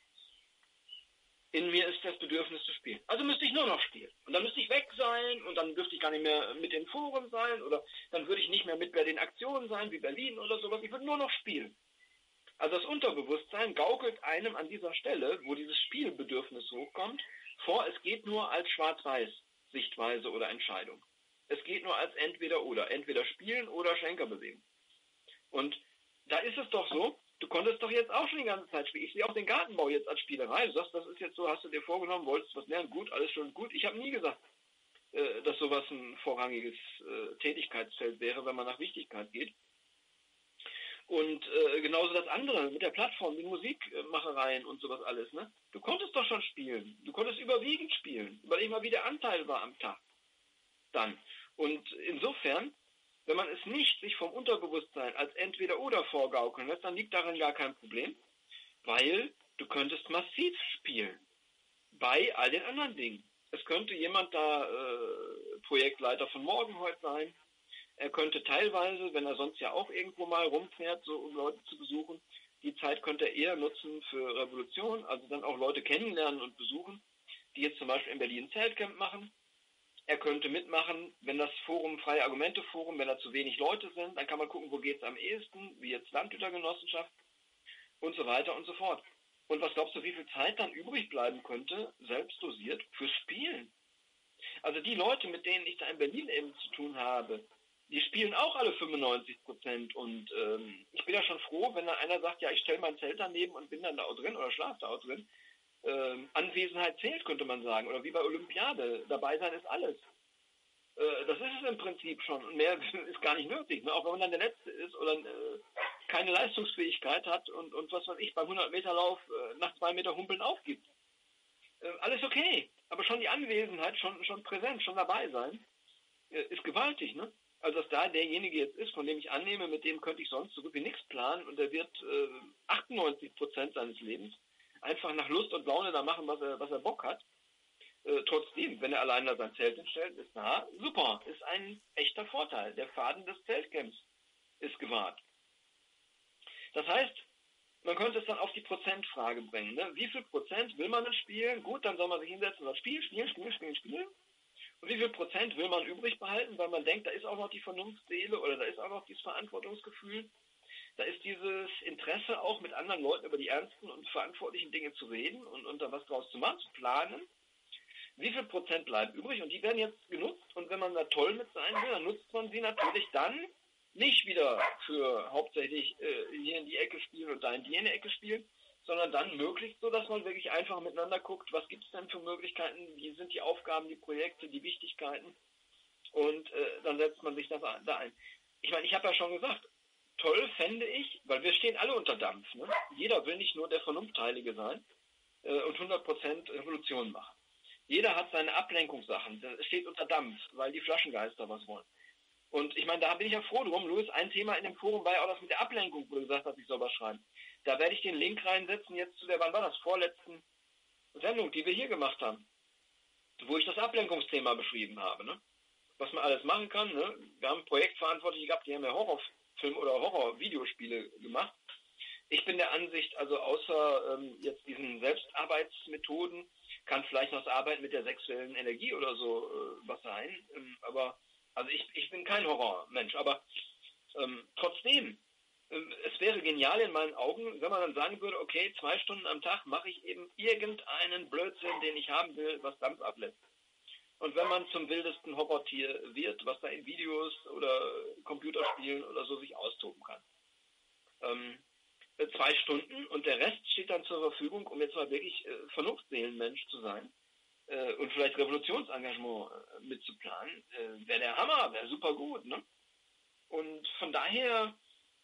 Speaker 1: In mir ist das Bedürfnis zu spielen. Also müsste ich nur noch spielen. Und dann müsste ich weg sein und dann dürfte ich gar nicht mehr mit den Foren sein oder dann würde ich nicht mehr mit bei den Aktionen sein, wie Berlin oder sowas. Ich würde nur noch spielen. Also das Unterbewusstsein gaukelt einem an dieser Stelle, wo dieses Spielbedürfnis hochkommt, vor, es geht nur als Schwarz-Weiß-Sichtweise oder Entscheidung. Es geht nur als Entweder-oder. Entweder spielen oder Schenkerbewegen. Und da ist es doch so, du konntest doch jetzt auch schon die ganze Zeit spielen. Ich sehe auch den Gartenbau jetzt als Spielerei. Du sagst, das ist jetzt so, hast du dir vorgenommen, wolltest was lernen, gut, alles schon gut. Ich habe nie gesagt, äh, dass sowas ein vorrangiges äh, Tätigkeitsfeld wäre, wenn man nach Wichtigkeit geht. Und äh, genauso das andere mit der Plattform, die Musikmachereien und sowas alles. Ne? Du konntest doch schon spielen. Du konntest überwiegend spielen. Überleg mal, wie der Anteil war am Tag. Dann. Und insofern, wenn man es nicht sich vom Unterbewusstsein als Entweder-Oder vorgaukeln lässt, dann liegt darin gar kein Problem, weil du könntest massiv spielen bei all den anderen Dingen. Es könnte jemand da äh, Projektleiter von morgen heute sein. Er könnte teilweise, wenn er sonst ja auch irgendwo mal rumfährt, so um Leute zu besuchen, die Zeit könnte er eher nutzen für Revolution, also dann auch Leute kennenlernen und besuchen, die jetzt zum Beispiel in Berlin ein Zeltcamp machen. Er könnte mitmachen, wenn das Forum, Freie Argumente Forum, wenn da zu wenig Leute sind, dann kann man gucken, wo geht es am ehesten, wie jetzt Landhütergenossenschaft und so weiter und so fort. Und was glaubst du, wie viel Zeit dann übrig bleiben könnte, selbst dosiert, fürs Spielen? Also die Leute, mit denen ich da in Berlin eben zu tun habe, die spielen auch alle fünfundneunzig Prozent und ähm, ich bin ja schon froh, wenn da einer sagt, ja, ich stelle mein Zelt daneben und bin dann da auch drin oder schlafe da auch drin. Ähm, Anwesenheit zählt, könnte man sagen. Oder wie bei Olympiade. Dabei sein ist alles. Äh, das ist es im Prinzip schon. Und mehr ist gar nicht nötig. Ne? Auch wenn man dann der Letzte ist oder äh, keine Leistungsfähigkeit hat und, und was weiß ich, beim hundert Meter Lauf äh, nach zwei Meter Humpeln aufgibt. Äh, alles okay. Aber schon die Anwesenheit, schon, schon präsent, schon dabei sein, äh, ist gewaltig. Ne? Also dass da derjenige jetzt ist, von dem ich annehme, mit dem könnte ich sonst so gut wie nichts planen und der wird äh, achtundneunzig Prozent seines Lebens einfach nach Lust und Laune da machen, was er, was er Bock hat. Äh, trotzdem, wenn er allein da sein Zelt hinstellt, ist na, super, ist ein echter Vorteil. Der Faden des Zeltcamps ist gewahrt. Das heißt, man könnte es dann auf die Prozentfrage bringen. Ne? Wie viel Prozent will man denn spielen? Gut, dann soll man sich hinsetzen und sagen, spielen, spielen, spielen, spielen, spielen. Und wie viel Prozent will man übrig behalten, weil man denkt, da ist auch noch die Vernunftsseele oder da ist auch noch dieses Verantwortungsgefühl. Da ist dieses Interesse auch mit anderen Leuten über die ernsten und verantwortlichen Dinge zu reden und, und da was draus zu machen, zu planen. Wie viel Prozent bleiben übrig? Und die werden jetzt genutzt. Und wenn man da toll mit sein will, dann nutzt man sie natürlich dann nicht wieder für hauptsächlich äh, hier in die Ecke spielen und da in die Ecke spielen, sondern dann möglichst so, dass man wirklich einfach miteinander guckt, was gibt es denn für Möglichkeiten, wie sind die Aufgaben, die Projekte, die Wichtigkeiten. Und äh, dann setzt man sich das da ein. Ich meine, ich habe ja schon gesagt, toll fände ich, weil wir stehen alle unter Dampf. Ne? Jeder will nicht nur der Vernunftteilige sein äh, und hundert Prozent Revolution machen. Jeder hat seine Ablenkungssachen. Es steht unter Dampf, weil die Flaschengeister was wollen. Und ich meine, da bin ich ja froh drum. Louis, ein Thema in dem Forum war ja auch das mit der Ablenkung, wo du gesagt hast, ich soll was schreiben. Da werde ich den Link reinsetzen jetzt zu der, wann war das, vorletzten Sendung, die wir hier gemacht haben, wo ich das Ablenkungsthema beschrieben habe. Ne? Was man alles machen kann. Ne? Wir haben Projektverantwortliche gehabt, die haben ja Horrorfilme oder Horror-Videospiele gemacht. Ich bin der Ansicht, also außer ähm, jetzt diesen Selbstarbeitsmethoden, kann vielleicht noch das Arbeiten mit der sexuellen Energie oder so äh, was sein. Ähm, aber also ich, ich bin kein Horrormensch, aber ähm, trotzdem, äh, es wäre genial in meinen Augen, wenn man dann sagen würde, okay, zwei Stunden am Tag mache ich eben irgendeinen Blödsinn, den ich haben will, was Dampf ablässt. Und wenn man zum wildesten Horrortier wird, was da in Videos oder Computerspielen oder so sich austoben kann. Ähm, zwei Stunden und der Rest steht dann zur Verfügung, um jetzt mal wirklich äh, Vernunftseelenmensch zu sein äh, und vielleicht Revolutionsengagement äh, mitzuplanen, äh, wäre der Hammer, wäre super gut, ne? Und von daher,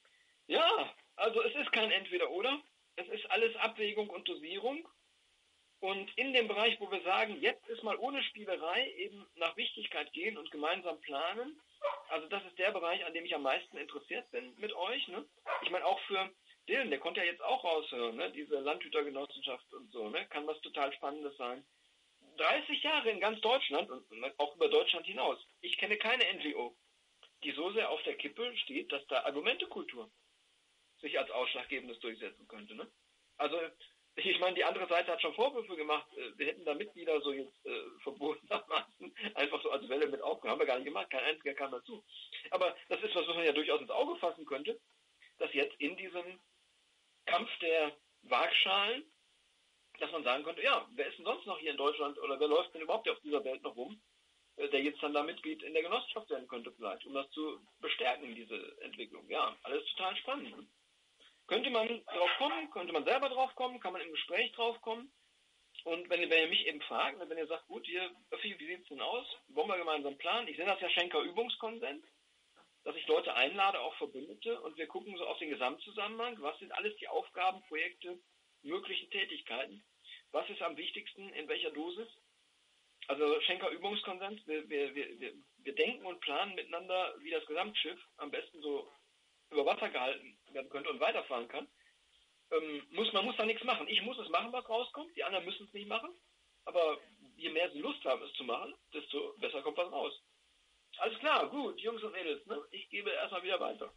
Speaker 1: ja, also es ist kein Entweder-Oder, es ist alles Abwägung und Dosierung Und in dem Bereich, wo wir sagen, jetzt ist mal ohne Spielerei eben nach Wichtigkeit gehen und gemeinsam planen, also das ist der Bereich, an dem ich am meisten interessiert bin mit euch. Ne? Ich meine auch für Dylan, der konnte ja jetzt auch raushören, ne? Diese Landhütergenossenschaft und so, ne? Kann was total Spannendes sein. dreißig Jahre in ganz Deutschland und auch über Deutschland hinaus. Ich kenne keine N G O, die so sehr auf der Kippe steht, dass da Argumentekultur sich als Ausschlaggebendes durchsetzen könnte. Ne? Also ich meine, die andere Seite hat schon Vorwürfe gemacht, wir hätten da Mitglieder so jetzt äh, verbotenermaßen einfach so als Welle mit aufgenommen. Haben wir gar nicht gemacht, kein einziger kam dazu. Aber das ist was, was man ja durchaus ins Auge fassen könnte, dass jetzt in diesem Kampf der Waagschalen, dass man sagen könnte, ja, wer ist denn sonst noch hier in Deutschland oder wer läuft denn überhaupt auf dieser Welt noch rum, äh, der jetzt dann da Mitglied in der Genossenschaft werden könnte vielleicht, um das zu bestärken, diese Entwicklung. Ja, alles total spannend. Ne? Könnte man drauf kommen, könnte man selber drauf kommen, kann man im Gespräch drauf kommen. Und wenn, wenn ihr mich eben fragt, wenn ihr sagt, gut, hier, Öffi, wie sieht es denn aus? Wollen wir gemeinsam planen? Ich nenne das ja Schenker Übungskonsens, dass ich Leute einlade, auch Verbündete, und wir gucken so auf den Gesamtzusammenhang, was sind alles die Aufgaben, Projekte, möglichen Tätigkeiten, was ist am wichtigsten, in welcher Dosis. Also Schenker Übungskonsens, wir, wir, wir, wir denken und planen miteinander, wie das Gesamtschiff am besten so über Wasser gehalten werden könnte und weiterfahren kann. Ähm, muss, man muss da nichts machen. Ich muss es machen, was rauskommt. Die anderen müssen es nicht machen. Aber je mehr sie Lust haben, es zu machen, desto besser kommt was raus. Alles klar, gut, Jungs und Mädels. Ne? Ich gebe erstmal wieder weiter.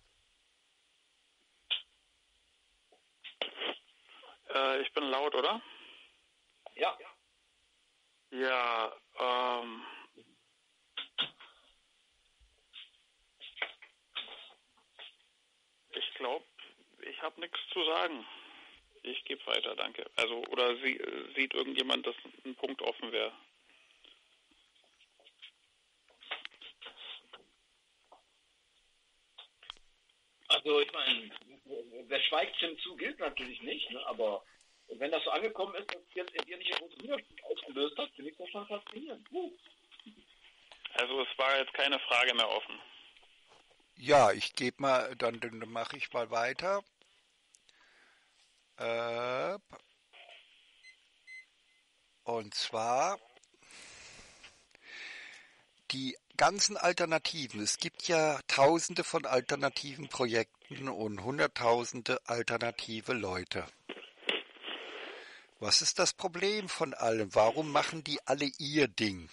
Speaker 3: Äh, ich bin laut, oder?
Speaker 1: Ja.
Speaker 3: Ja, ähm... Ich glaube, ich habe nichts zu sagen. Ich gebe weiter, danke. Also, oder sie, sieht irgendjemand, dass ein Punkt offen wäre?
Speaker 1: Also, ich meine, wer schweigt, stimmt zu, gilt natürlich nicht, ne? Aber wenn das so angekommen ist, dass jetzt in dir nicht ein großes Widerspruch ausgelöst hat, finde ich das schon faszinierend. Uh.
Speaker 3: Also, es war jetzt keine Frage mehr offen.
Speaker 2: Ja, ich gebe mal, dann, dann mache ich mal weiter. Äh, und zwar die ganzen Alternativen. Es gibt ja tausende von alternativen Projekten und hunderttausende alternative Leute. Was ist das Problem von allem? Warum machen die alle ihr Ding?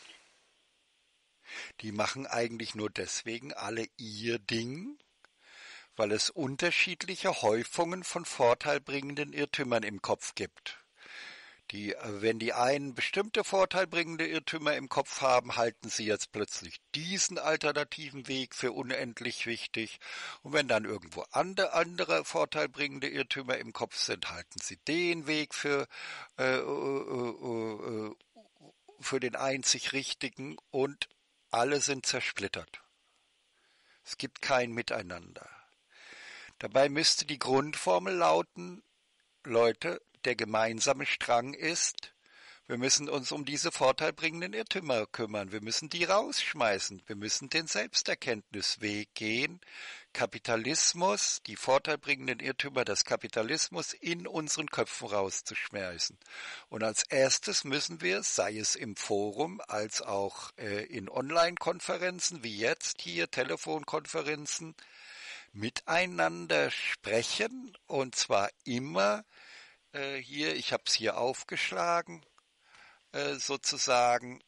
Speaker 2: Die machen eigentlich nur deswegen alle ihr Ding, weil es unterschiedliche Häufungen von vorteilbringenden Irrtümern im Kopf gibt. Die, wenn die einen bestimmte vorteilbringende Irrtümer im Kopf haben, halten sie jetzt plötzlich diesen alternativen Weg für unendlich wichtig. Und wenn dann irgendwo andere, andere vorteilbringende Irrtümer im Kopf sind, halten sie den Weg für, äh, äh, äh, für den einzig richtigen, und alle sind zersplittert. Es gibt kein Miteinander. Dabei müsste die Grundformel lauten, Leute, der gemeinsame Strang ist, wir müssen uns um diese vorteilbringenden Irrtümer kümmern, wir müssen die rausschmeißen, wir müssen den Selbsterkenntnisweg gehen, Kapitalismus, die vorteilbringenden Irrtümer des Kapitalismus in unseren Köpfen rauszuschmeißen. Und als erstes müssen wir, sei es im Forum, als auch äh, in Online-Konferenzen, wie jetzt hier, Telefonkonferenzen, miteinander sprechen, und zwar immer äh, hier, ich habe es hier aufgeschlagen, äh, sozusagen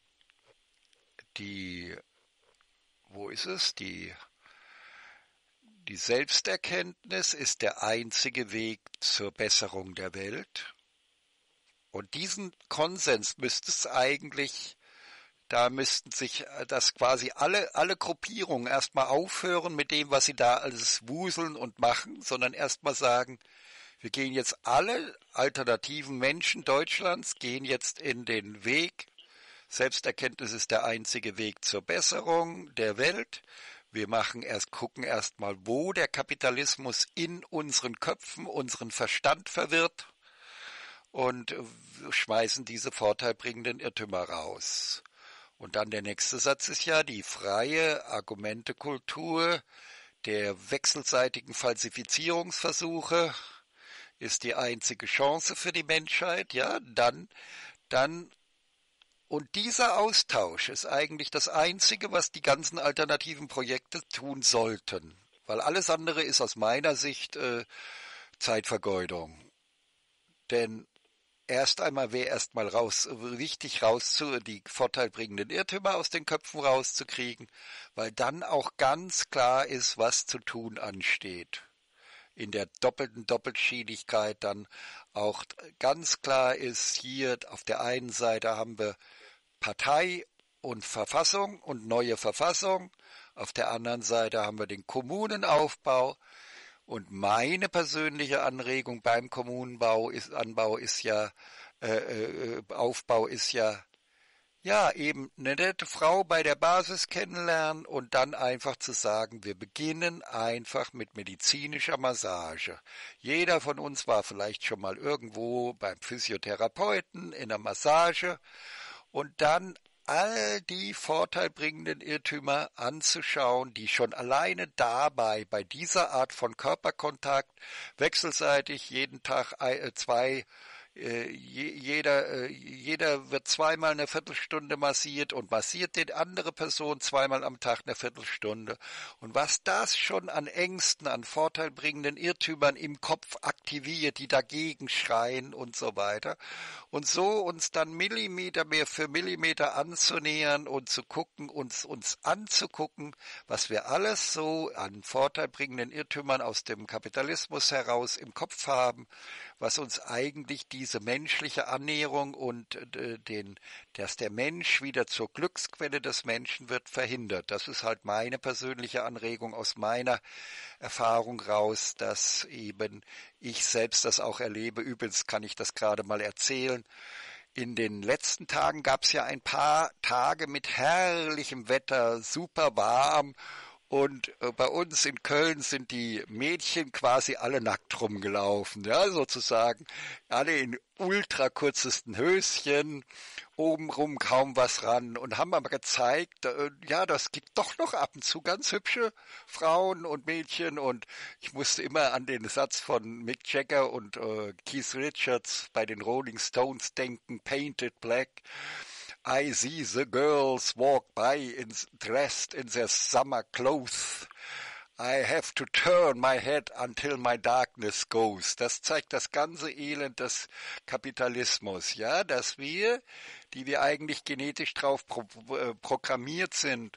Speaker 2: die, wo ist es, die, die Selbsterkenntnis ist der einzige Weg zur Besserung der Welt, und diesen Konsens müsste es eigentlich, da müssten sich das quasi alle, alle Gruppierungen erstmal aufhören mit dem, was sie da alles wuseln und machen, sondern erstmal sagen, wir gehen jetzt alle alternativen Menschen Deutschlands, gehen jetzt in den Weg. Selbsterkenntnis ist der einzige Weg zur Besserung der Welt. Wir machen erst, gucken erstmal, wo der Kapitalismus in unseren Köpfen unseren Verstand verwirrt, und schmeißen diese vorteilbringenden Irrtümer raus. Und dann der nächste Satz ist ja die freie Argumentekultur der wechselseitigen Falsifizierungsversuche ist die einzige Chance für die Menschheit. Ja, dann dann, und dieser Austausch ist eigentlich das Einzige, was die ganzen alternativen Projekte tun sollten. Weil alles andere ist aus meiner Sicht äh, Zeitvergeudung. Denn erst einmal wäre erstmal raus, wichtig rauszu, die vorteilbringenden Irrtümer aus den Köpfen rauszukriegen, weil dann auch ganz klar ist, was zu tun ansteht. In der doppelten Doppelschiedigkeit dann auch ganz klar ist, hier auf der einen Seite haben wir Partei und Verfassung und neue Verfassung, auf der anderen Seite haben wir den Kommunenaufbau. Und meine persönliche Anregung beim Kommunenbau ist, Anbau ist ja, äh, äh, Aufbau ist ja, ja, eben eine nette Frau bei der Basis kennenlernen und dann einfach zu sagen, wir beginnen einfach mit medizinischer Massage. Jeder von uns war vielleicht schon mal irgendwo beim Physiotherapeuten in der Massage und dann all die vorteilbringenden Irrtümer anzuschauen, die schon alleine dabei, bei dieser Art von Körperkontakt, wechselseitig jeden Tag zwei, jeder, jeder wird zweimal eine Viertelstunde massiert und massiert die andere Person zweimal am Tag eine Viertelstunde. Und was das schon an Ängsten, an vorteilbringenden Irrtümern im Kopf aktiviert, die dagegen schreien und so weiter. Und so uns dann Millimeter mehr für Millimeter anzunähern und zu gucken, uns, uns anzugucken, was wir alles so an vorteilbringenden Irrtümern aus dem Kapitalismus heraus im Kopf haben, was uns eigentlich diese menschliche Annäherung und äh, den, dass der Mensch wieder zur Glücksquelle des Menschen wird, verhindert. Das ist halt meine persönliche Anregung aus meiner Erfahrung raus, dass eben ich selbst das auch erlebe. Übrigens kann ich das gerade mal erzählen. In den letzten Tagen gab es ja ein paar Tage mit herrlichem Wetter, super warm. Und bei uns in Köln sind die Mädchen quasi alle nackt rumgelaufen, ja, sozusagen. Alle in ultra kürzesten Höschen, obenrum kaum was ran und haben aber gezeigt, ja, das gibt doch noch ab und zu ganz hübsche Frauen und Mädchen. Und ich musste immer an den Satz von Mick Jagger und äh, Keith Richards bei den Rolling Stones denken, Painted Black. I see the girls walk by in, dressed in their summer clothes. I have to turn my head until my darkness goes. Das zeigt das ganze Elend des Kapitalismus, ja, dass wir, die wir eigentlich genetisch drauf pro, äh, programmiert sind,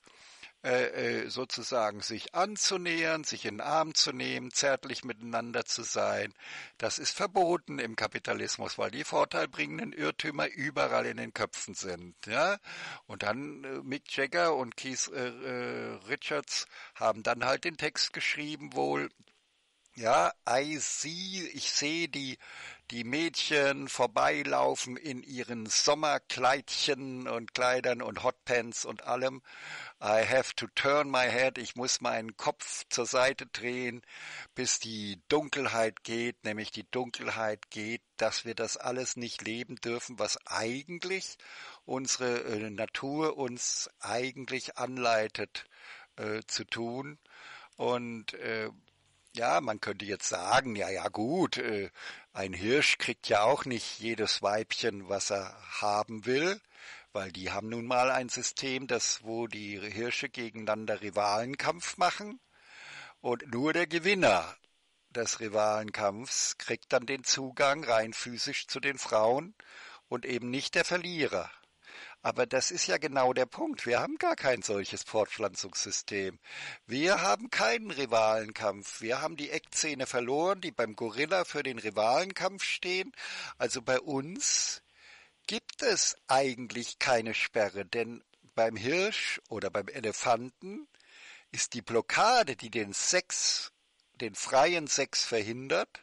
Speaker 2: äh, sozusagen sich anzunähern, sich in den Arm zu nehmen, zärtlich miteinander zu sein. Das ist verboten im Kapitalismus, weil die vorteilbringenden Irrtümer überall in den Köpfen sind. Ja? Und dann äh, Mick Jagger und Keith äh, äh, Richards haben dann halt den Text geschrieben wohl, ja, I see, ich sehe die, die Mädchen vorbeilaufen in ihren Sommerkleidchen und Kleidern und Hotpants und allem. I have to turn my head, ich muss meinen Kopf zur Seite drehen, bis die Dunkelheit geht, nämlich die Dunkelheit geht, dass wir das alles nicht leben dürfen, was eigentlich unsere äh, Natur uns eigentlich anleitet äh, zu tun. Und äh, ja, man könnte jetzt sagen, ja, ja gut, äh, ein Hirsch kriegt ja auch nicht jedes Weibchen, was er haben will, weil die haben nun mal ein System, das, wo die Hirsche gegeneinander Rivalenkampf machen und nur der Gewinner des Rivalenkampfs kriegt dann den Zugang rein physisch zu den Frauen und eben nicht der Verlierer. Aber das ist ja genau der Punkt. Wir haben gar kein solches Fortpflanzungssystem. Wir haben keinen Rivalenkampf. Wir haben die Eckzähne verloren, die beim Gorilla für den Rivalenkampf stehen. Also bei uns gibt es eigentlich keine Sperre, denn beim Hirsch oder beim Elefanten ist die Blockade, die den Sex, den freien Sex verhindert,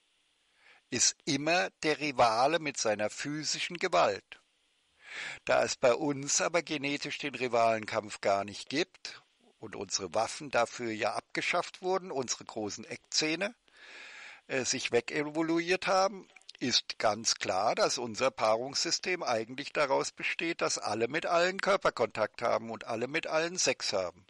Speaker 2: ist immer der Rivale mit seiner physischen Gewalt. Da es bei uns aber genetisch den Rivalenkampf gar nicht gibt und unsere Waffen dafür ja abgeschafft wurden, unsere großen Eckzähne äh, sich wegevoluiert haben, ist ganz klar, dass unser Paarungssystem eigentlich daraus besteht, dass alle mit allen Körperkontakt haben und alle mit allen Sex haben.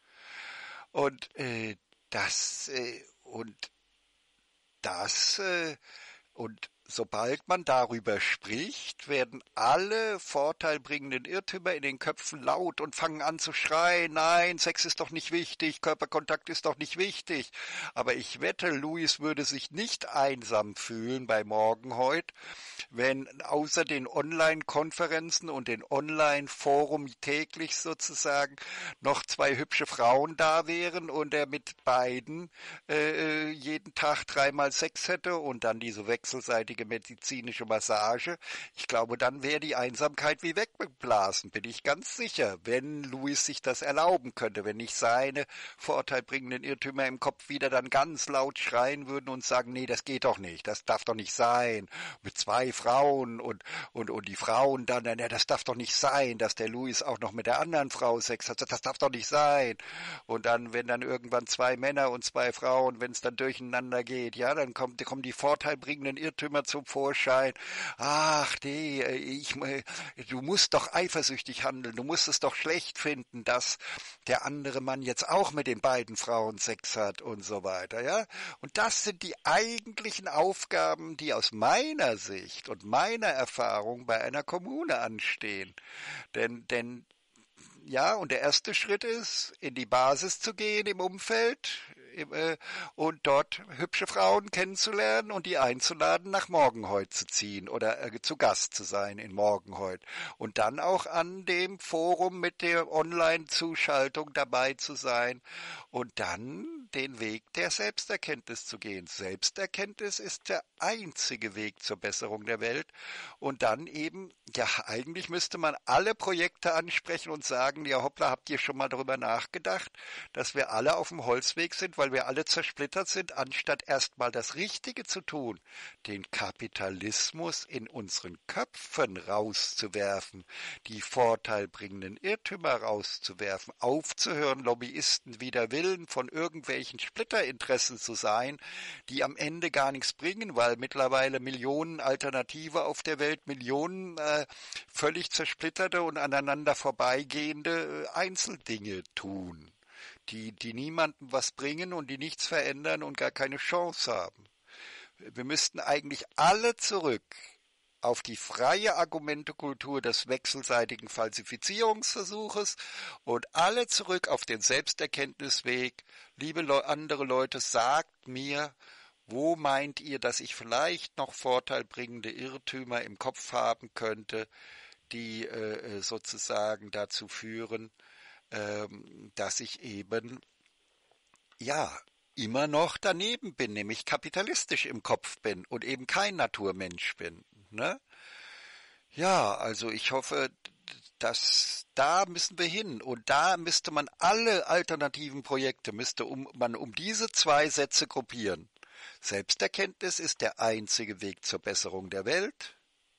Speaker 2: Und äh, das äh, und das äh, und sobald man darüber spricht, werden alle vorteilbringenden Irrtümer in den Köpfen laut und fangen an zu schreien, nein, Sex ist doch nicht wichtig, Körperkontakt ist doch nicht wichtig. Aber ich wette, Louis würde sich nicht einsam fühlen bei Morgenheut, wenn außer den Online-Konferenzen und den Online-Forum täglich sozusagen noch zwei hübsche Frauen da wären und er mit beiden äh, jeden Tag dreimal Sex hätte und dann diese wechselseitige medizinische Massage. Ich glaube, dann wäre die Einsamkeit wie weggeblasen, bin ich ganz sicher, wenn Louis sich das erlauben könnte, wenn nicht seine vorteilbringenden Irrtümer im Kopf wieder dann ganz laut schreien würden und sagen, nee, das geht doch nicht, das darf doch nicht sein, mit zwei Frauen und, und, und die Frauen dann, nee, das darf doch nicht sein, dass der Louis auch noch mit der anderen Frau Sex hat, das darf doch nicht sein. Und dann, wenn dann irgendwann zwei Männer und zwei Frauen, wenn es dann durcheinander geht, ja, dann kommt, kommen die vorteilbringenden Irrtümer zum Vorschein. Ach, nee, ich, du musst doch eifersüchtig handeln, du musst es doch schlecht finden, dass der andere Mann jetzt auch mit den beiden Frauen Sex hat und so weiter, ja. Und das sind die eigentlichen Aufgaben, die aus meiner Sicht und meiner Erfahrung bei einer Kommune anstehen. Denn, denn, ja, und der erste Schritt ist, in die Basis zu gehen im Umfeld, und dort hübsche Frauen kennenzulernen und die einzuladen, nach Morgenheut zu ziehen oder äh, zu Gast zu sein in Morgenheut. Und dann auch an dem Forum mit der Online-Zuschaltung dabei zu sein und dann den Weg der Selbsterkenntnis zu gehen. Selbsterkenntnis ist der einzige Weg zur Besserung der Welt. Und dann eben, ja, eigentlich müsste man alle Projekte ansprechen und sagen, ja hoppla, habt ihr schon mal darüber nachgedacht, dass wir alle auf dem Holzweg sind, weil wir alle zersplittert sind, anstatt erstmal das Richtige zu tun, den Kapitalismus in unseren Köpfen rauszuwerfen, die vorteilbringenden Irrtümer rauszuwerfen, aufzuhören, Lobbyisten wider Willen von irgendwelchen Splitterinteressen zu sein, die am Ende gar nichts bringen, weil mittlerweile Millionen Alternative auf der Welt, Millionen äh, völlig zersplitterte und aneinander vorbeigehende äh, Einzeldinge tun. Die, die niemandem was bringen und die nichts verändern und gar keine Chance haben. Wir müssten eigentlich alle zurück auf die freie Argumentekultur des wechselseitigen Falsifizierungsversuches und alle zurück auf den Selbsterkenntnisweg. Liebe Le- andere Leute, sagt mir, wo meint ihr, dass ich vielleicht noch vorteilbringende Irrtümer im Kopf haben könnte, die äh, sozusagen dazu führen, dass ich eben, ja, immer noch daneben bin, nämlich kapitalistisch im Kopf bin und eben kein Naturmensch bin. Ne? Ja, also ich hoffe, dass da müssen wir hin und da müsste man alle alternativen Projekte, müsste um, man um diese zwei Sätze gruppieren. Selbsterkenntnis ist der einzige Weg zur Besserung der Welt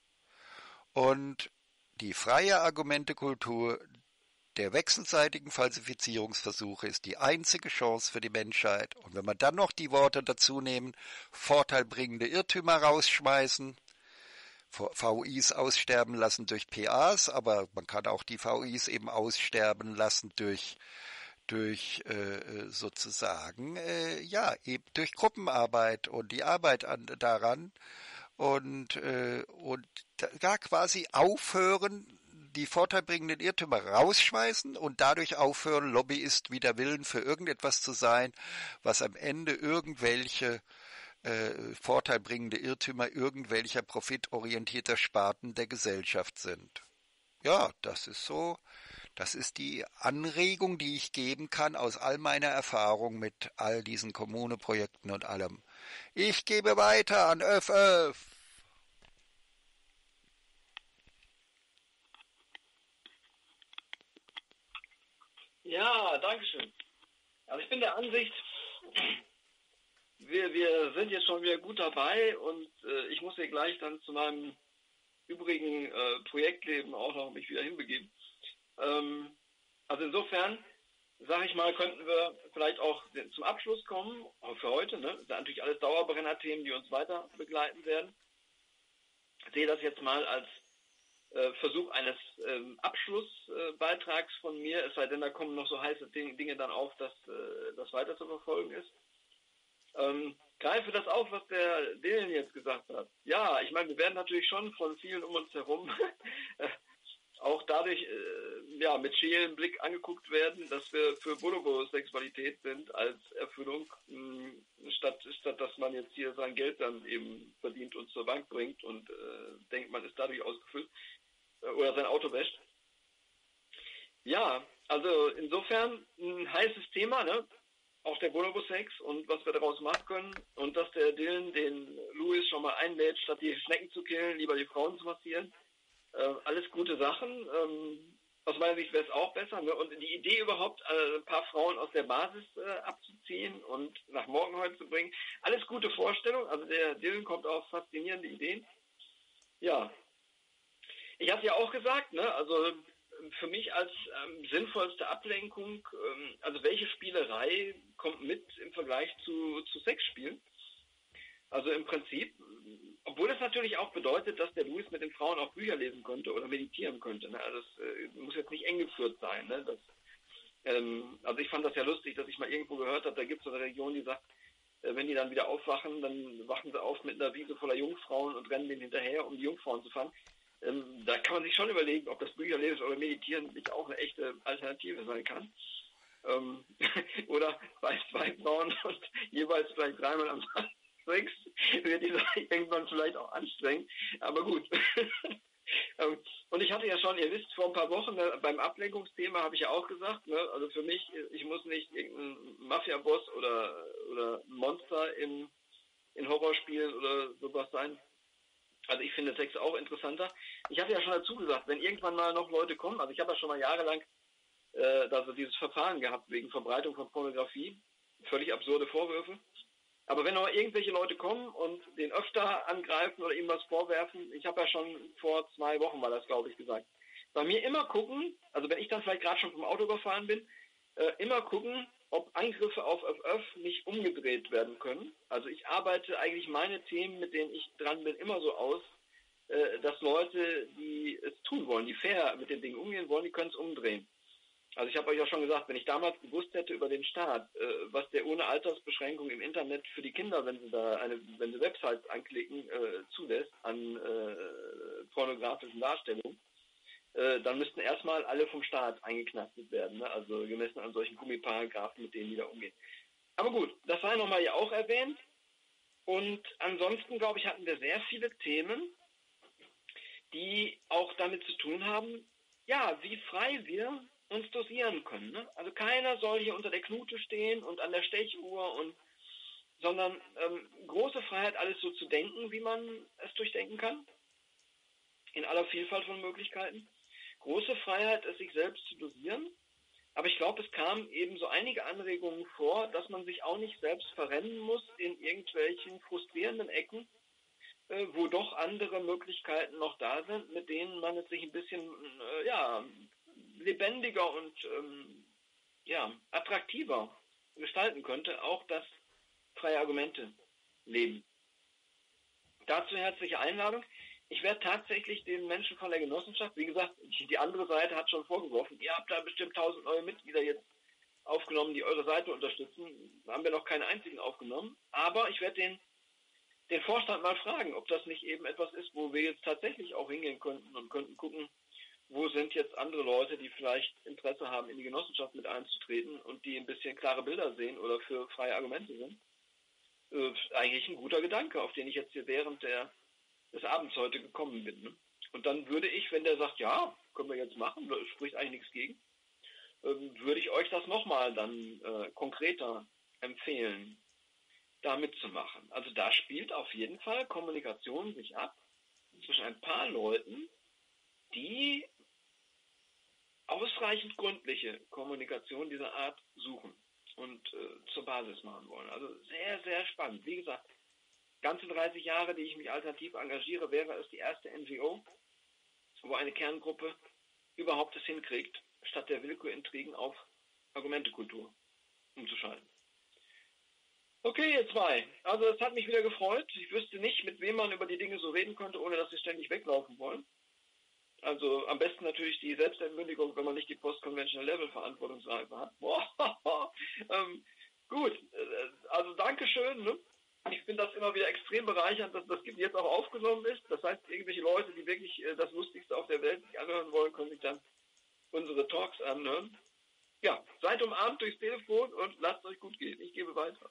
Speaker 2: und die freie Argumentekultur der wechselseitigen Falsifizierungsversuche ist die einzige Chance für die Menschheit. Und wenn wir dann noch die Worte dazu nehmen, vorteilbringende Irrtümer rausschmeißen, V U Is aussterben lassen durch P As, aber man kann auch die V U Is eben aussterben lassen durch durch äh, sozusagen, äh, ja, eben durch Gruppenarbeit und die Arbeit an, daran und, äh, und da quasi aufhören, die vorteilbringenden Irrtümer rausschmeißen und dadurch aufhören, Lobbyist wider Willen für irgendetwas zu sein, was am Ende irgendwelche äh, vorteilbringende Irrtümer irgendwelcher profitorientierter Sparten der Gesellschaft sind. Ja, das ist so, das ist die Anregung, die ich geben kann aus all meiner Erfahrung mit all diesen Kommuneprojekten und allem. Ich gebe weiter an Öff Öff.
Speaker 1: Ja, danke schön. Also ich bin der Ansicht, wir, wir sind jetzt schon wieder gut dabei und äh, ich muss hier gleich dann zu meinem übrigen äh, Projektleben auch noch mich wieder hinbegeben. Ähm, also insofern, sage ich mal, könnten wir vielleicht auch zum Abschluss kommen, auch für heute. Ne? Das sind natürlich alles Dauerbrenner-Themen, die uns weiter begleiten werden. Ich sehe das jetzt mal als Versuch eines ähm, Abschlussbeitrags äh, von mir, es sei denn, da kommen noch so heiße Dinge dann auf, dass äh, das weiter zu verfolgen ist. Ähm, greife das auf, was der Dylan jetzt gesagt hat. Ja, ich meine, wir werden natürlich schon von vielen um uns herum auch dadurch äh, ja, mit scheelem Blick angeguckt werden, dass wir für Bonobo-Sexualität sind als Erfüllung, mh, statt, statt dass man jetzt hier sein Geld dann eben verdient und zur Bank bringt und äh, denkt, man ist dadurch ausgefüllt äh, oder sein Auto wäscht. Ja, also insofern ein heißes Thema, ne? Auch der Bonobo-Sex und was wir daraus machen können und dass der Dylan den Louis schon mal einlädt, statt die Schnecken zu killen, lieber die Frauen zu massieren. Äh, alles gute Sachen. Ähm, aus meiner Sicht wäre es auch besser. Ne? Und die Idee überhaupt, äh, ein paar Frauen aus der Basis äh, abzuziehen und nach Morgenholz zu bringen, alles gute Vorstellungen. Also der Dylan kommt auf faszinierende Ideen. Ja, ich hatte ja auch gesagt, ne, also für mich als ähm, sinnvollste Ablenkung, ähm, also welche Spielerei kommt mit im Vergleich zu, zu Sexspielen? Also im Prinzip, obwohl das natürlich auch bedeutet, dass der Louis mit den Frauen auch Bücher lesen könnte oder meditieren könnte. Ne? Also das äh, muss jetzt nicht eng geführt sein. Ne? Das, ähm, also ich fand das ja lustig, dass ich mal irgendwo gehört habe, da gibt es so eine Region, die sagt, äh, wenn die dann wieder aufwachen, dann wachen sie auf mit einer Wiese voller Jungfrauen und rennen denen hinterher, um die Jungfrauen zu fangen. Ähm, da kann man sich schon überlegen, ob das Bücherlesen oder Meditieren nicht auch eine echte Alternative sein kann. Ähm, oder bei zwei Frauen und jeweils vielleicht dreimal am Tag Sex wird die Sache irgendwann vielleicht auch anstrengend. Aber gut. ähm, und ich hatte ja schon, ihr wisst, vor ein paar Wochen ne, beim Ablenkungsthema habe ich ja auch gesagt, ne, also für mich, ich muss nicht irgendein Mafia-Boss oder, oder Monster in, in Horrorspielen oder sowas sein. Also ich finde Sex auch interessanter. Ich hatte ja schon dazu gesagt, wenn irgendwann mal noch Leute kommen, also ich habe ja schon mal jahrelang äh, also dieses Verfahren gehabt wegen Verbreitung von Pornografie, völlig absurde Vorwürfe. Aber wenn noch irgendwelche Leute kommen und den öfter angreifen oder ihm was vorwerfen, ich habe ja schon vor zwei Wochen war das, glaube ich, gesagt, bei mir immer gucken, also wenn ich dann vielleicht gerade schon vom Auto überfahren bin, äh, immer gucken, ob Angriffe auf F F nicht umgedreht werden können. Also ich arbeite eigentlich meine Themen, mit denen ich dran bin, immer so aus, äh, dass Leute, die es tun wollen, die fair mit den Dingen umgehen wollen, die können es umdrehen. Also ich habe euch ja schon gesagt, wenn ich damals gewusst hätte über den Staat, äh, was der ohne Altersbeschränkung im Internet für die Kinder, wenn sie da eine, wenn sie Websites anklicken, äh, zulässt an äh, pornografischen Darstellungen, äh, dann müssten erstmal alle vom Staat eingeknastet werden, ne? Also gemessen an solchen Gummiparagraphen, mit denen die da umgehen. Aber gut, das sei nochmal ja auch erwähnt. Und ansonsten, glaube ich, hatten wir sehr viele Themen, die auch damit zu tun haben, ja, wie frei wir uns dosieren können. Ne? Also keiner soll hier unter der Knute stehen und an der Stechuhr, und sondern ähm, große Freiheit, alles so zu denken, wie man es durchdenken kann, in aller Vielfalt von Möglichkeiten. Große Freiheit, es sich selbst zu dosieren. Aber ich glaube, es kamen eben so einige Anregungen vor, dass man sich auch nicht selbst verrennen muss in irgendwelchen frustrierenden Ecken, äh, wo doch andere Möglichkeiten noch da sind, mit denen man es sich ein bisschen, äh, ja, lebendiger und ähm, ja, attraktiver gestalten könnte, auch das freie Argumente leben. Dazu herzliche Einladung. Ich werde tatsächlich den Menschen von der Genossenschaft, wie gesagt, die andere Seite hat schon vorgeworfen, ihr habt da bestimmt tausend neue Mitglieder jetzt aufgenommen, die eure Seite unterstützen. Da haben wir noch keinen einzigen aufgenommen. Aber ich werde den, den Vorstand mal fragen, ob das nicht eben etwas ist, wo wir jetzt tatsächlich auch hingehen könnten und könnten gucken, wo sind jetzt andere Leute, die vielleicht Interesse haben, in die Genossenschaft mit einzutreten und die ein bisschen klare Bilder sehen oder für freie Argumente sind. Äh, eigentlich ein guter Gedanke, auf den ich jetzt hier während der, des Abends heute gekommen bin. Ne? Und dann würde ich, wenn der sagt, ja, können wir jetzt machen, da spricht eigentlich nichts gegen, äh, würde ich euch das nochmal dann äh, konkreter empfehlen, da mitzumachen. Also da spielt auf jeden Fall Kommunikation sich ab zwischen ein paar Leuten, die ausreichend gründliche Kommunikation dieser Art suchen und äh, zur Basis machen wollen. Also sehr, sehr spannend. Wie gesagt, ganze dreißig Jahre, die ich mich alternativ engagiere, wäre es die erste N G O, wo eine Kerngruppe überhaupt es hinkriegt, statt der Willkürintrigen auf Argumentekultur umzuschalten. Okay, ihr zwei. Also es hat mich wieder gefreut. Ich wüsste nicht, mit wem man über die Dinge so reden könnte, ohne dass sie ständig weglaufen wollen. Also am besten natürlich die Selbstentmündigung, wenn man nicht die Post-Conventional Level Verantwortungsreife hat. Boah, ähm, gut, also Dankeschön. Ne? ich finde das immer wieder extrem bereichernd, dass das jetzt auch aufgenommen ist. Das heißt, irgendwelche Leute, die wirklich äh, das Lustigste auf der Welt sich anhören wollen, können sich dann unsere Talks anhören. Ja, seid umarmt durchs Telefon und lasst euch gut gehen. Ich gebe weiter.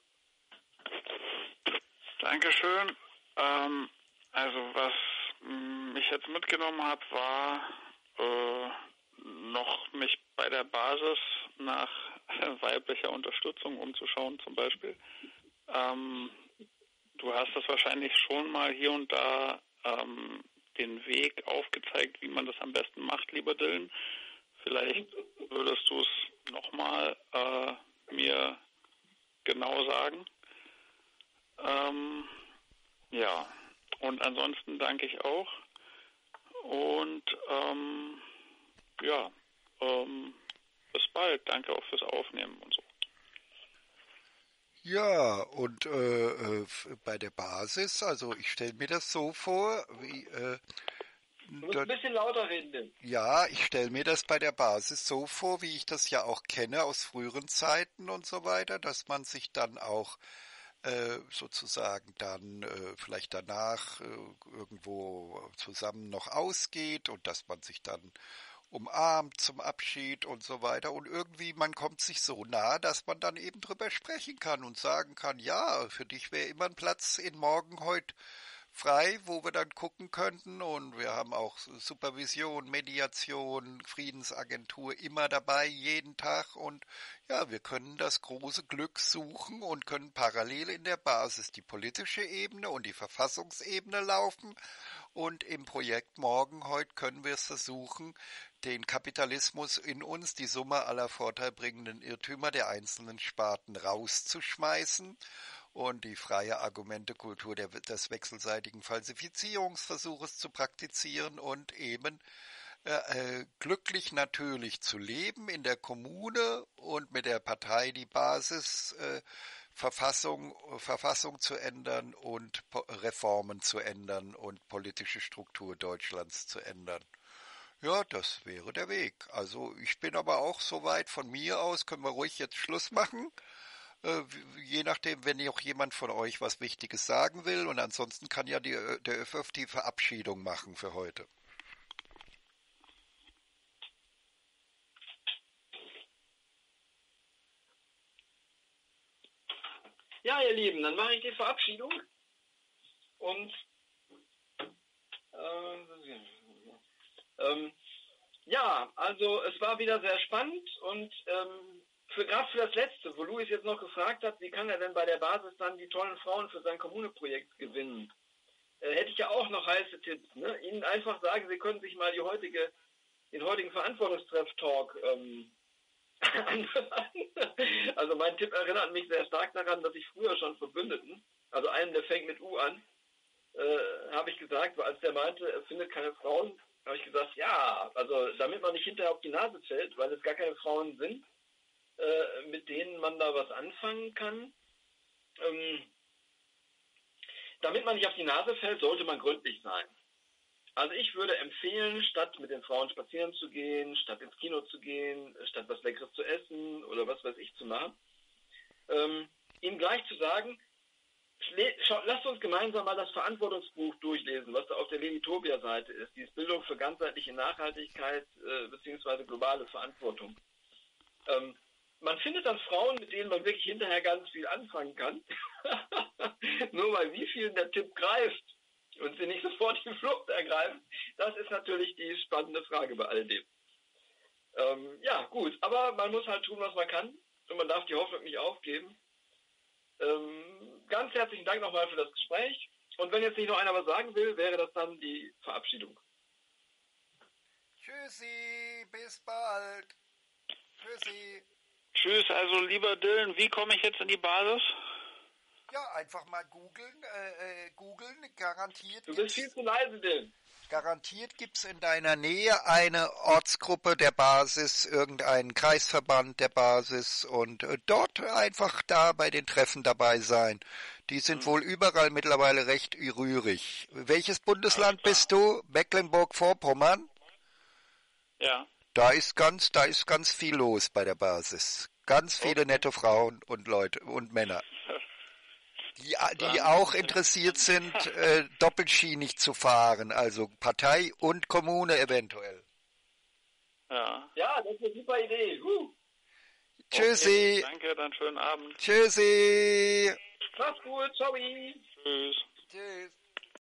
Speaker 3: Dankeschön. Ähm, also was mh, ich jetzt mitgenommen habe, war äh, noch mich bei der Basis nach weiblicher Unterstützung umzuschauen zum Beispiel. Ähm, du hast das wahrscheinlich schon mal hier und da ähm, den Weg aufgezeigt, wie man das am besten macht, lieber Dylan. Vielleicht würdest du es nochmal äh, mir genau sagen. Ähm, ja, und ansonsten danke ich auch. Und ähm, ja, ähm, bis bald. Danke auch fürs Aufnehmen und so.
Speaker 2: Ja, und äh, äh, bei der Basis, also ich stelle mir das so vor, wie... Äh,
Speaker 1: Du musst ein bisschen lauter reden, denn.
Speaker 2: Ja, ich stelle mir das bei der Basis so vor, wie ich das ja auch kenne aus früheren Zeiten und so weiter, dass man sich dann auch äh, sozusagen dann äh, vielleicht danach äh, irgendwo zusammen noch ausgeht und dass man sich dann umarmt zum Abschied und so weiter. Und irgendwie, man kommt sich so nah, dass man dann eben drüber sprechen kann und sagen kann, ja, für dich wäre immer ein Platz in Morgen heute frei, wo wir dann gucken könnten, und wir haben auch Supervision, Mediation, Friedensagentur immer dabei, jeden Tag, und ja, wir können das große Glück suchen und können parallel in der Basis die politische Ebene und die Verfassungsebene laufen, und im Projekt Morgen heute können wir es versuchen, den Kapitalismus in uns, die Summe aller vorteilbringenden Irrtümer der einzelnen Sparten rauszuschmeißen und die freie Argumentekultur der, des wechselseitigen Falsifizierungsversuches zu praktizieren und eben äh, glücklich natürlich zu leben in der Kommune und mit der Partei die Basis äh, Verfassung, Verfassung zu ändern und po- Reformen zu ändern und politische Struktur Deutschlands zu ändern. Ja, das wäre der Weg. Also ich bin aber auch soweit von mir aus, können wir ruhig jetzt Schluss machen. Äh, je nachdem, wenn auch jemand von euch was Wichtiges sagen will, und ansonsten kann ja die, der Ö F F die Verabschiedung machen für heute.
Speaker 1: Ja, ihr Lieben, dann mache ich die Verabschiedung. Und äh, ähm, ja, also es war wieder sehr spannend, und ähm, für gerade für das Letzte, wo Luis jetzt noch gefragt hat, wie kann er denn bei der Basis dann die tollen Frauen für sein Kommuneprojekt gewinnen, äh, hätte ich ja auch noch heiße Tipps. Ne? Ihnen einfach sagen, Sie können sich mal die heutige, den heutigen Verantwortungstreff-Talk ähm, also mein Tipp erinnert mich sehr stark daran, dass ich früher schon Verbündeten, also einen, der fängt mit U an, äh, habe ich gesagt, als der meinte, er findet keine Frauen, habe ich gesagt, ja, also damit man nicht hinterher auf die Nase fällt, weil es gar keine Frauen sind, äh, mit denen man da was anfangen kann. Ähm, damit man nicht auf die Nase fällt, sollte man gründlich sein. Also ich würde empfehlen, statt mit den Frauen spazieren zu gehen, statt ins Kino zu gehen, statt was Leckeres zu essen oder was weiß ich zu machen, ähm, ihnen gleich zu sagen, lasst uns gemeinsam mal das Verantwortungsbuch durchlesen, was da auf der Lenitopia-Seite ist, dieses Bildung für ganzheitliche Nachhaltigkeit äh, bzw. globale Verantwortung. Ähm, man findet dann Frauen, mit denen man wirklich hinterher ganz viel anfangen kann, nur bei wie vielen der Tipp greift und sie nicht sofort die Flucht ergreifen, das ist natürlich die spannende Frage bei all dem. Ähm, ja, gut, aber man muss halt tun, was man kann, und man darf die Hoffnung nicht aufgeben. Ähm, ganz herzlichen Dank nochmal für das Gespräch, und wenn jetzt nicht noch einer was sagen will, wäre das dann die Verabschiedung.
Speaker 2: Tschüssi, bis bald. Tschüssi.
Speaker 3: Tschüss, also lieber Dylan, wie komme ich jetzt in die Basis?
Speaker 2: Ja, einfach mal googeln, äh, äh, googeln, garantiert.
Speaker 1: Du bist viel zu leise, Dylan.
Speaker 2: Garantiert gibt es in deiner Nähe eine Ortsgruppe der Basis, irgendeinen Kreisverband der Basis, und äh, dort einfach da bei den Treffen dabei sein. Die sind mhm. wohl überall mittlerweile recht rührig. Welches Bundesland bist du? Mecklenburg-Vorpommern?
Speaker 3: Ja.
Speaker 2: Da ist ganz, da ist ganz viel los bei der Basis. Ganz viele okay. nette Frauen und Leute und Männer. Die, die auch interessiert sind, äh, doppelschienig zu fahren, also Partei und Kommune eventuell.
Speaker 3: Ja.
Speaker 1: Ja, das ist eine super Idee. Huh.
Speaker 2: Tschüssi.
Speaker 3: Okay, danke, dann schönen Abend.
Speaker 2: Tschüssi.
Speaker 1: Mach's gut, ciao.
Speaker 3: Tschüss.
Speaker 2: Tschüss.